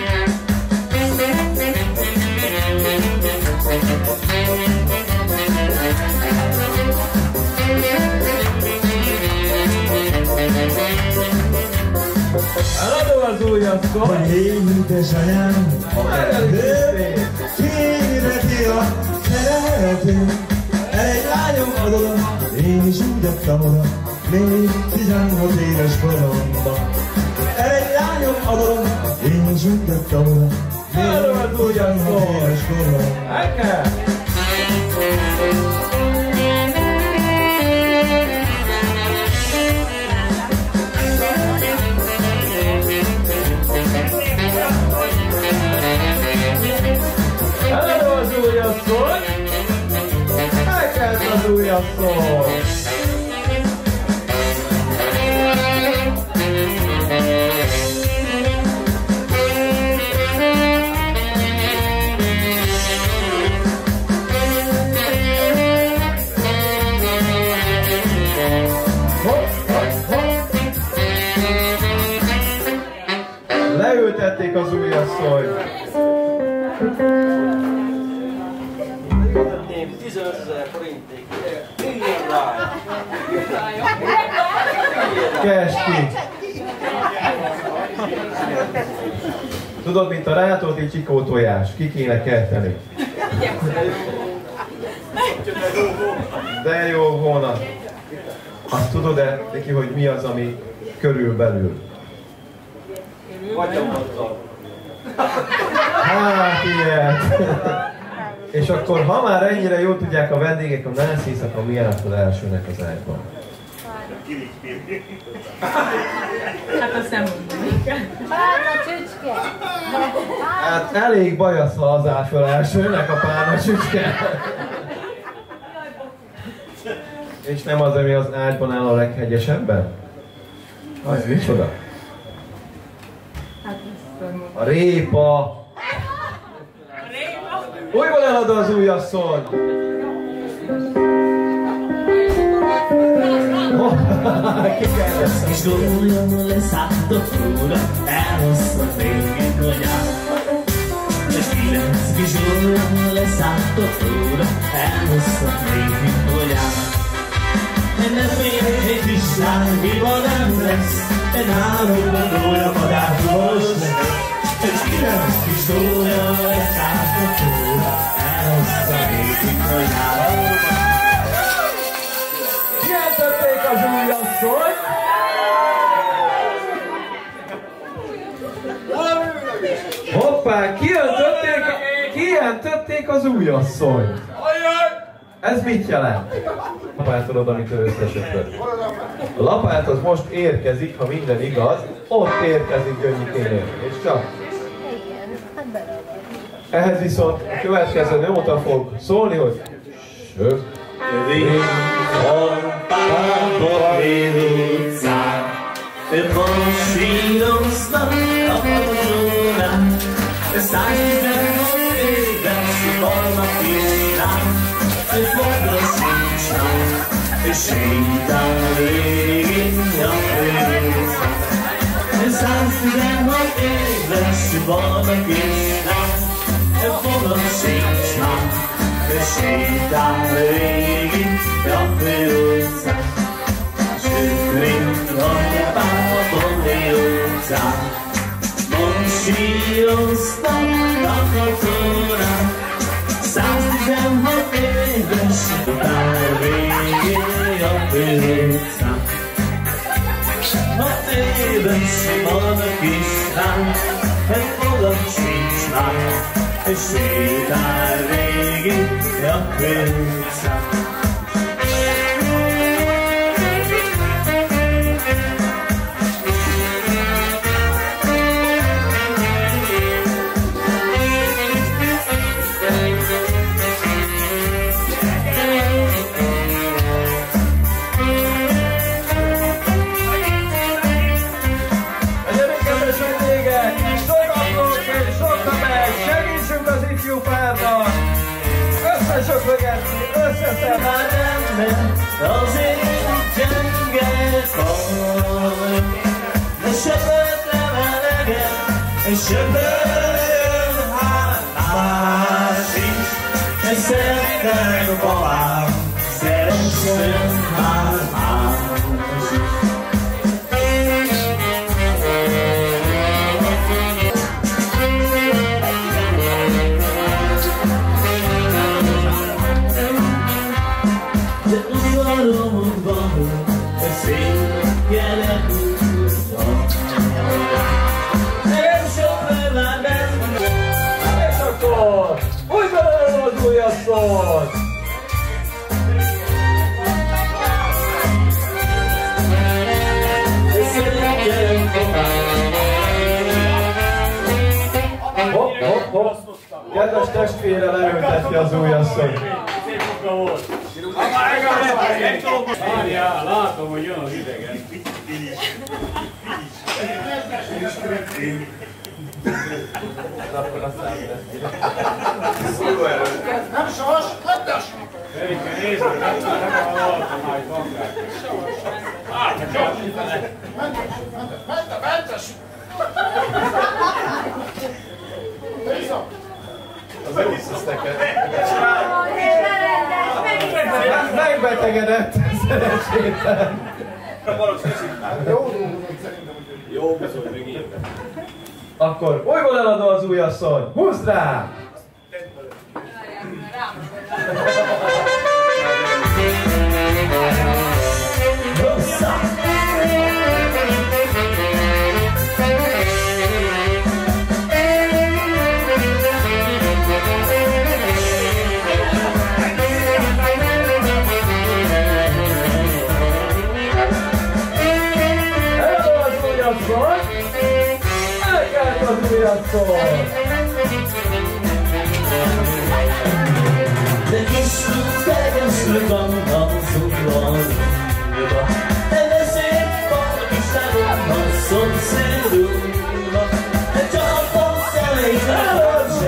Eladom az új asszony! Hogy én édesanyám, Már el is vittél! Kéreti a szeretőm. Egy lányom adom, én is úgy adtam oda, még tizenhat éves koromban. Egy lányom adom, én is úgy adtam oda, még tizenhat éves koromban. El kell! Eladom az új asszony! Elkezd az új asszony! az ujjasszony. tizenezer forintig. Üljön rá! Kes ki! Tudod, mint a Rátóti Csikó tojás, ki kéne kerteni. De jó volna. Azt tudod-e neki, hogy mi az, ami körülbelül? Hát ilyet. És akkor, ha már ennyire jól tudják a vendégek a nászísz, akkor mi állt az elsőnek az ágyban? Hát azt nem mondom. Párna csücske! Hát elég bajasz, ha az áll föl elsőnek a párna csücske. És nem az, ami az ágyban áll a leghegyesebben? Az micsoda? A répa! Újból elad az ujjasszony! Kis gólyom leszállt a fúra, elhozta végig anyám. Kilenc kis gólyom leszállt a fúra, elhozta végig anyám. Nem még egy kis lángiba nem lesz, egy nálukban gólyamadás most neked. Egy kilenc kis gólyom leszállt a fúra, elhozta végig anyám. Kijelentették az ujjasszony! Hoppá, kijelentették, kijelentették az ujjasszonyt! Ez mit jelent? Lapátolod, amit ő összesöpött. A lapát az most érkezik, ha minden igaz, ott érkezik Gyöngyikénél. És csak. Ehhez viszont a következő nóta fog szólni, hogy söp. Pápa utcán, masíroznak a padlónán, száztizenhat éves vannak is rám, fogra sincs rám, sétál végén a főutcán. száztizenhat éves vannak is rám, fogra sincs rám, sétál végén a főutcán. Sükrint a Pápa utcán, masíroztak a katonák, száztizenhat éves után végén a főutcán. Hat éves van a kislán, egy fogat sincs már, és sétál végig a főutcán. Összeszedve ember, azért gyenge kar, de söpört emelegen, és söpörjön hát más is, és szeretnek babám, szeretszön már más is. Ujjasszony! Hopp, hopp, hopp! Kedves testvére leülteti az ujjasszony. Szép munka volt. Várjál, látom, hogy jön az idegen. Nem savas, hattas! Erike, nézd meg, nem hallottam már egy bankát. Hát, csak kifele. Ment a Bentes Az Euszus neked. Megbetegedett szerencsétlen. Jó, bizony, még ilyen. Akkor újból eladó az új asszony. Húzd rá! De kis tegesről vannak cukron, de szép van a kis tárolban szomszédunkba, de csak a személyben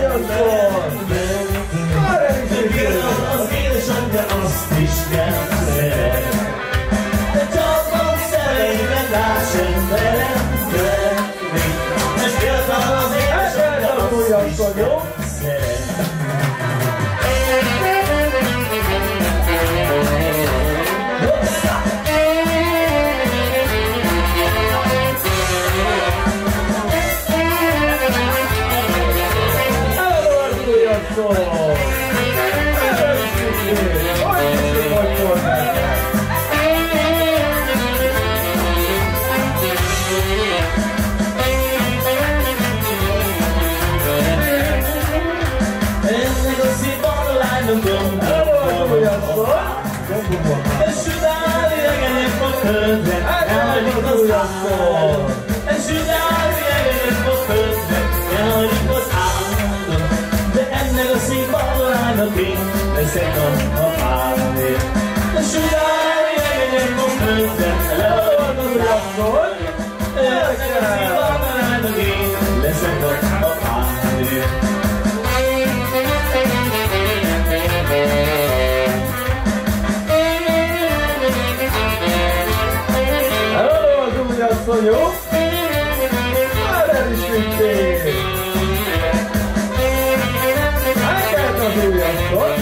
az édesanyja azt is kell szeret, de csak a személyben lássam velem tenni, és fiatal az édesanyja azt is kell szeret. De ennek a színpadlának én leszek a párnél. De sugári egyenek a földre, leadod akkor, ennek a színpadlának én leszek a párnél. Hello, az új asszonyok! Már el is vitték! Elkelt az új asszony!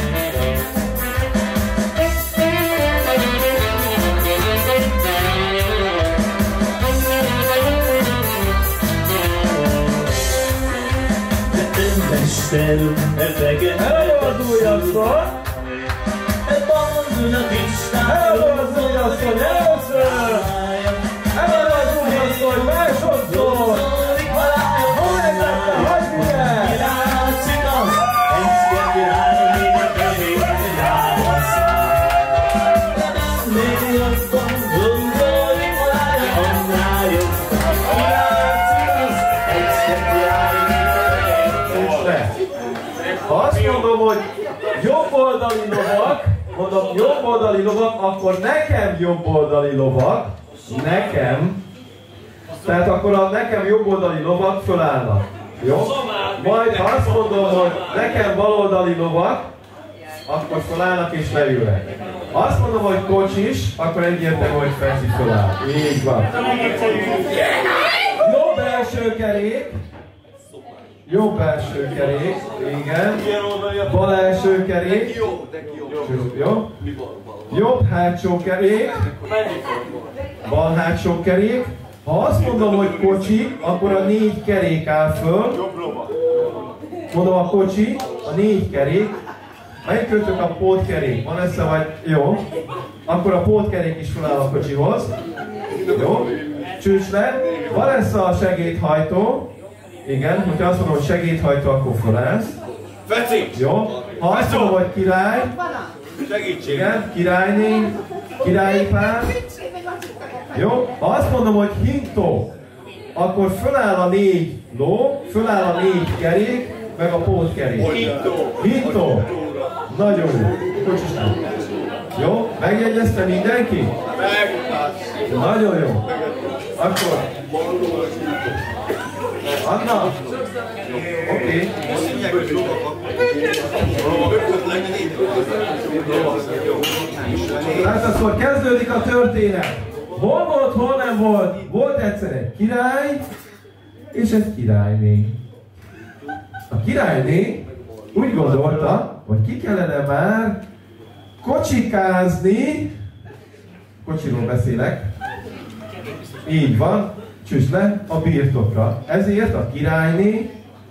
De önmesterül, ebegen, hello, az új asszony! Bandulnak is, hello, az új asszony! Először! Hello, az új asszony! Másodszor! Hol ezekbe? Hagyj minden! Kilátszik az, egy királyra még a kemény rávasszál. De nem még jobban gondolni, valája annál jobban. Kilátszik az, egy királyra még a kemény. Ha azt mondom, hogy jobboldali lovak, mondom jobboldali lovak, akkor nekem jobboldali lovak, nekem, tehát akkor a nekem jobboldali lovak fölállnak. Jó? Majd ha azt mondom, hogy nekem baloldali lovak, akkor fölállnak és leülnek. Ha azt mondom, hogy kocsis, akkor egyértelmű, hogy Feci föláll. Így van. Jobb első kerék. Jobb első kerék, igen. Bal első kerék. Jó. Jobb hátsó kerék. Bal hátsó kerék. Ha azt mondom, hogy kocsi, akkor a négy kerék áll föl. Mondom a kocsi, a négy kerék. Melyik kötök a pótkerék? Van esze vagy? Jó. Akkor a pótkerék is feláll a kocsihoz. Jó. Csücs le. Van esze a segédhajtó. Igen, hogyha azt mondom, hogy segédhajtó, akkor felállsz. Feci! Jó. Ha azt mondom, hogy király. Segítség! Igen, királyné. Királyi pár. Jó. Ha azt mondom, hogy hintó, akkor föláll a négy ló, föláll a négy kerék, meg a pótkerék. Hintó! Hintó! Nagyon jó. Kocsisnál. Jó? Megjegyezte mindenki? Meg! Nagyon jó. Akkor... Anna? Oké. Tehát akkor kezdődik a történet. Hol volt, hol nem volt? Volt egyszer egy király, és egy királyné. A királyné úgy gondolta, hogy ki kellene már kocsikázni, kocsiról beszélek, így van, csüss le a birtokra. Ezért a királyné,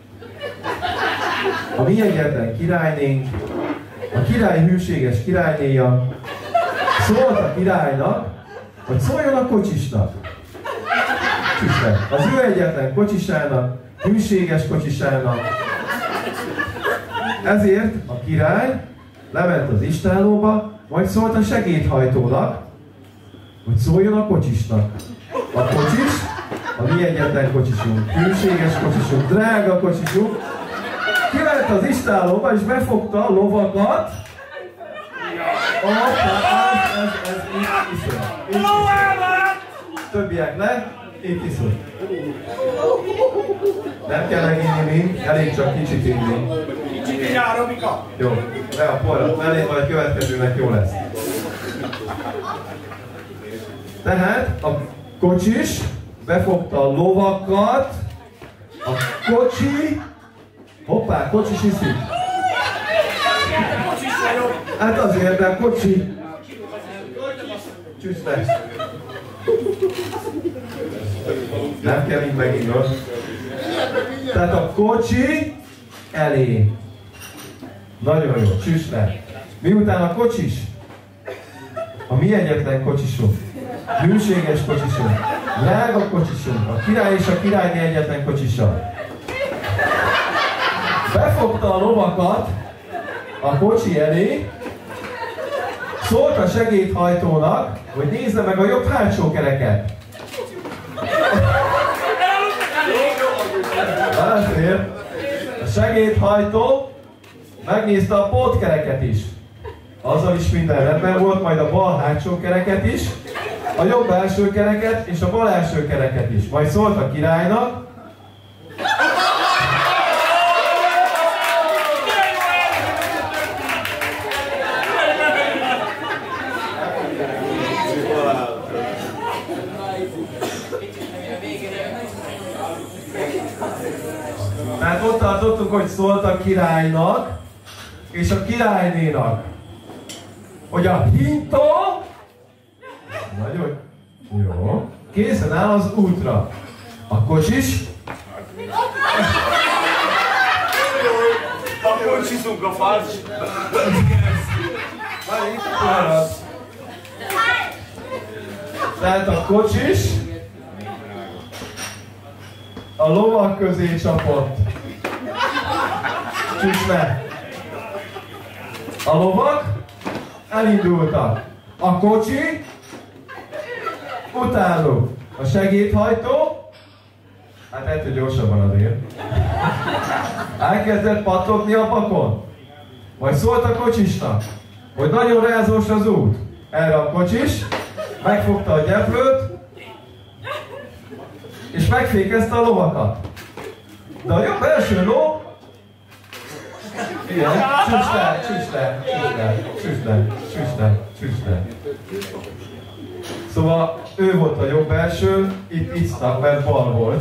a mi egyetlen királynénk, a király hűséges királynéja szólt a királynak, hogy szóljon a kocsisnak. Csüss le. Az ő egyetlen kocsisának, hűséges kocsisának. Ezért a király lement az istállóba, majd szólt a segédhajtónak, hogy szóljon a kocsisnak. A kocsis, a mi egyetlen kocsisunk, hűséges kocsisunk, drága kocsisunk, kiment az istállóba és befogta a lovakat. Hoppá, ez, ez, ez, itt iszol. Itt iszol. Többiek le, itt iszol. Nem kell meginni mind, elég csak kicsit inni. Kicsit jár, Robika! Jó, le a porrat mellé, majd a következőnek jó lesz. Tehát a kocsis befogta a lovakat, a kocsi, hoppá, kocsis iszik. Hát azért, de a kocsi. Csüss le. Nem kell így meginnod. Tehát a kocsi elé. Nagyon jó, csüss le. Miután a kocsis, a mi egyetlen kocsisunk, hűséges kocsisunk, drága kocsisunk, a király és a királyné egyetlen kocsisa, befogta a lovakat a kocsi elé, szólt a segédhajtónak, hogy nézze meg a jobb hátsó kereket. Azért a segédhajtó megnézte a pótkereket is. Azzal is minden rendben volt, majd a bal hátsó kereket is, a jobb első kereket és a bal első kereket is. Majd szólt a királynak, tehát ott tartottuk, hogy szólt a királynak és a királynénak, hogy a hintó nagyon jó, készen áll az útra. A kocsis A kocsizunk a farcs! Tehát a kocsis a lovak közé csapott. Csüss le. A lovak elindultak. A kocsi utánuk. A segédhajtó, hát ettől gyorsabban azért, elkezdett pattogni a pakon. Majd szólt a kocsisnak, hogy nagyon rázós az út. Erre a kocsis megfogta a gyeplőt, és megfékezte a lovakat. De a jobb első ló, igen, csüss le, csüss le, csüss le, csüss le, csüss le. Szóval ő volt a jobb első, itt isztak, mert bal volt.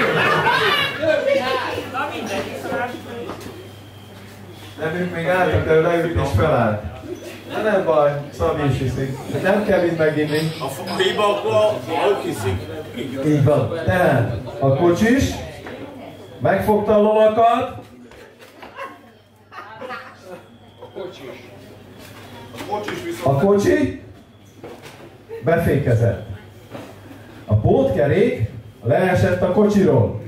Nem, ők még álltak, de ő leült és felállt. De nem baj, Szabi is hiszik. Nem kell itt meginni. A hiba akkor ők hiszik. Így van. Tehát a kocsis megfogta a lovakat. A kocsis. A kocsis viszont... A kocsi befékezett. A pótkerék leesett a kocsiról.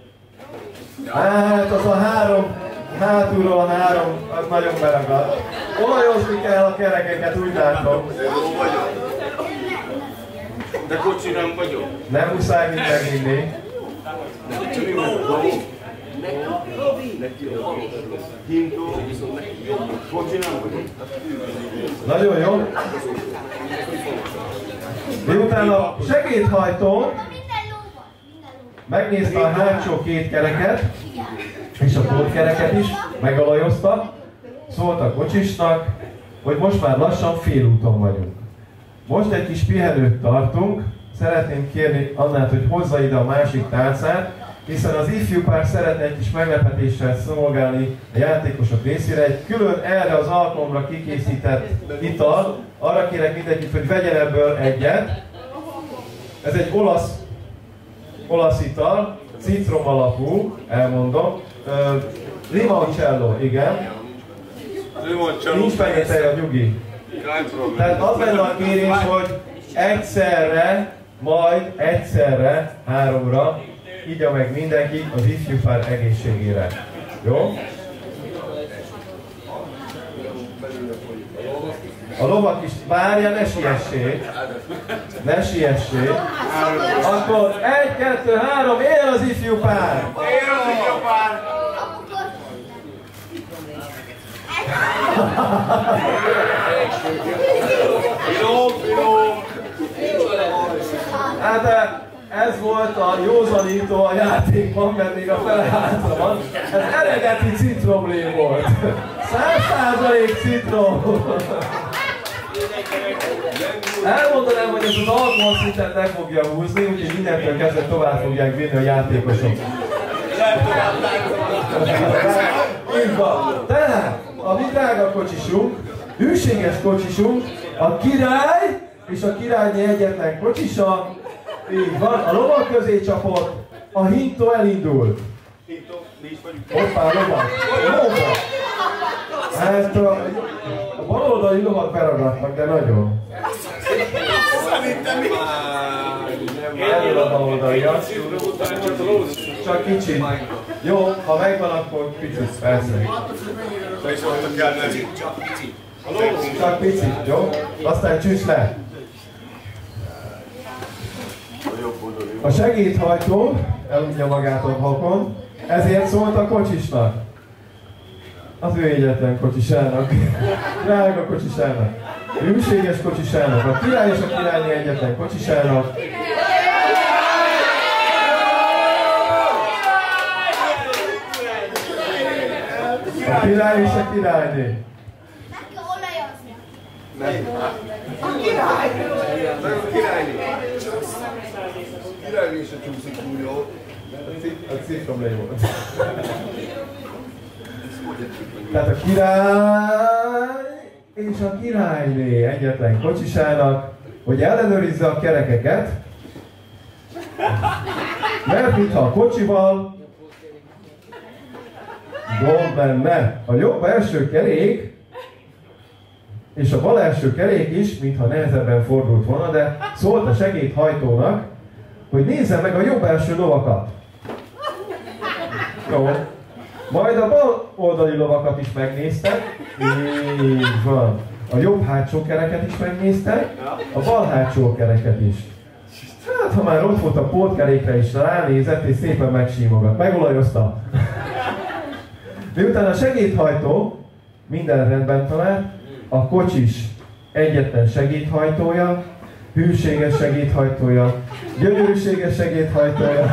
Hát az a három, hátulról a három, az nagyon beragadt. Olajozni kell a kerekeket, úgy látom. Jó vagyok. De kocsi nem vagyok. Nem muszáj mind meginni. Kocsi nem vagyok. Nagyon jó. Miután a segédhajtó megnézte a hátsó két kereket, és a pótkereket is, megalajozta, szólt a kocsisnak, hogy most már lassan félúton vagyunk. Most egy kis pihenőt tartunk, szeretném kérni Annát, hogy hozza ide a másik tálcát, hiszen az ifjú pár szeretne egy kis meglepetéssel szolgálni a játékosok részére. Egy külön erre az alkalomra kikészített ital, arra kérek mindenkit, hogy vegyen ebből egyet. Ez egy olasz, olasz ital, citrom alapú, elmondom. Uh, limoncello, igen. Nincs benne tej, a nyugi. Tehát az lenne a kérés, hogy egyszerre, majd egyszerre, háromra igya meg mindenki az ifjú pár egészségére. Jó? A lovak is, várja, ne siessék. Ne siessék. Akkor egy, kettő, három, él az ifjú pár! Él az ifjú pár! Finom, finom! Hát ez volt a józanító a játékban, mert még a fele hátra van. Ez eredeti citromlé volt. Száz százalék citrom! Elmondanám, hogy ez az alkoholszintet meg fogja húzni, úgyhogy mindentől kezdve tovább fogják vinni a játékosok. Így van. Tehát a mi drága kocsisunk, hűséges kocsisunk, a király és a királyné egyetlen kocsisa, így van, a lovak közé csapott, a hintó elindult. Hoppá, lovak! Lovak! Hát a, a baloldali lovak beragadtak, de nagyon. Szerintem mi? Elől a baloldaliak. Csak kicsit. Jó, ha megvan, akkor picit, persze. Te is voltak kell nevű. Csak picit, jó? Aztán csüss le. A segédhajtó eludja magát a hakon, ezért szólt a kocsisnak. Az ő egyetlen kocsisának. Drága kocsisának. Hűséges kocsisának. A király és a királyné egyetlen kocsisának. A király és a királyné. A király! A királyné! Királyné se csúszik túl jól. A cifrom le volt. Tehát a király és a királyné egyetlen kocsisának, hogy ellenőrizze a kerekeket, mert mintha a kocsival gond lenne. A jobb első kerék és a bal első kerék is, mintha nehezebben fordult volna, de szólt a segédhajtónak, hogy nézze meg a jobb első lovakat. Jó. Majd a bal oldali lovakat is megnéztek. Így van. A jobb hátsó kereket is megnéztek, a bal hátsó kereket is. Hát, ha már ott volt a pótkerékre is, ránézett és szépen megsímogat. Megolajozta. Miután a segédhajtó minden rendben talált, a kocsis egyetlen segédhajtója, hűséges segédhajtója, gyönyörűséges segédhajtója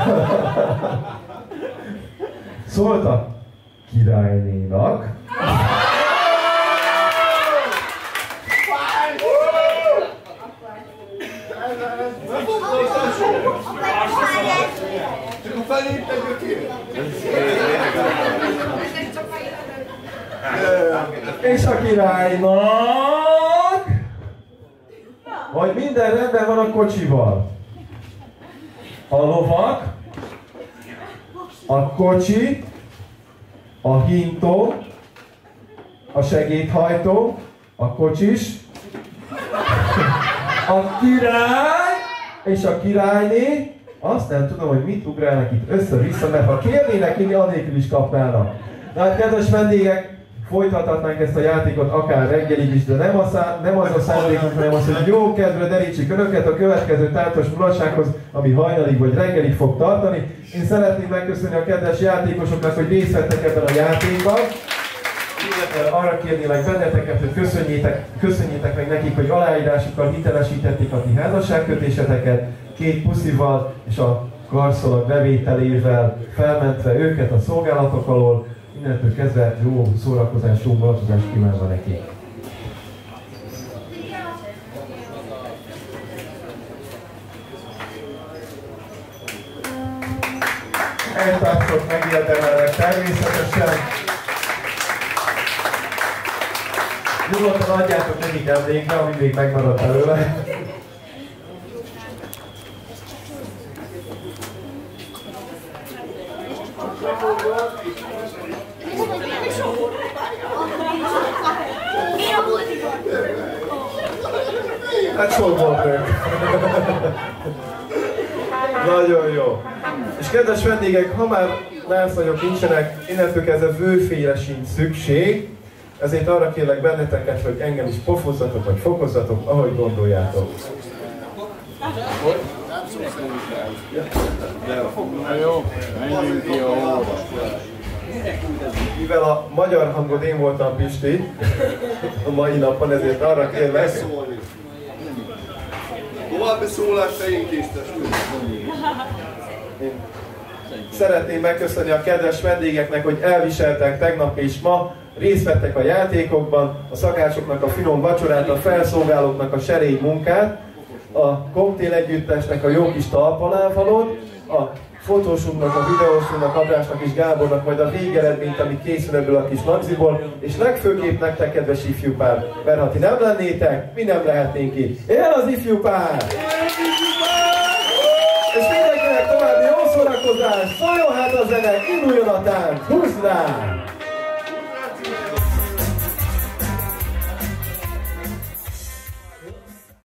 szólt a királynénak, és a királynak, hogy minden rendben van a kocsival. A lovak, a kocsi, a hintó, a segédhajtó, a kocsis, a király és a királyné. Azt nem tudom, hogy mit ugrálnak itt össze-vissza, mert ha kérnének, én anélkül is kapnának. Na hát, kedves vendégek, folytathatnánk ezt a játékot akár reggelig is, de nem, a szá nem az a szándékunk, hanem az, hogy jó kedvre derítsük önöket a következő táncos mulatsághoz, ami hajnalig vagy reggelig fog tartani. Én szeretném megköszönni a kedves játékosoknak, hogy részt vettek ebben a játékban. Arra kérnélek benneteket, hogy köszönjétek, köszönjétek meg nekik, hogy aláírásukkal hitelesítették a ti házasságkötéseteket, két puszival és a karszalag bevételével felmentve őket a szolgálatok alól. Innentől kezdve jó szórakozás, jó változást kívánva nekik. Egy tapsot megérdemelnek természetesen. Nyugodtan adjátok nekik emlékre, ami még megmaradt előle. Hát sok volt ők. Nagyon jó. És kedves vendégek, ha már láncnagyok nincsenek, innentől kezdve vőféle sincs szükség, ezért arra kérlek benneteket, hogy engem is pofozzatok, vagy fokozzatok, ahogy gondoljátok. Na jó, menjünk ki a hóra. Mivel a magyar hangod én voltam, Pisti, a mai napon, ezért arra kérlek. További szólás fején késztesül. Szeretném megköszönni a kedves vendégeknek, hogy elviseltek tegnap és ma, részt vettek a játékokban, a szakácsoknak a finom vacsorát, a felszolgálóknak a serény munkát, a koktél együttesnek a jó kis talpalávalót, a fotósunknak, a videósunknak, Andrásnak és Gábornak majd a végeredményt, ami készül ebből a kis magziból, és legfőképp nektek, kedves ifjú pár, mert ha ti nem lennétek, mi nem lehetnénk itt. Él az ifjú pár! És mindenkinek további jó szórakozás, szóljon hát a zene, induljon a tánc, húzd rá!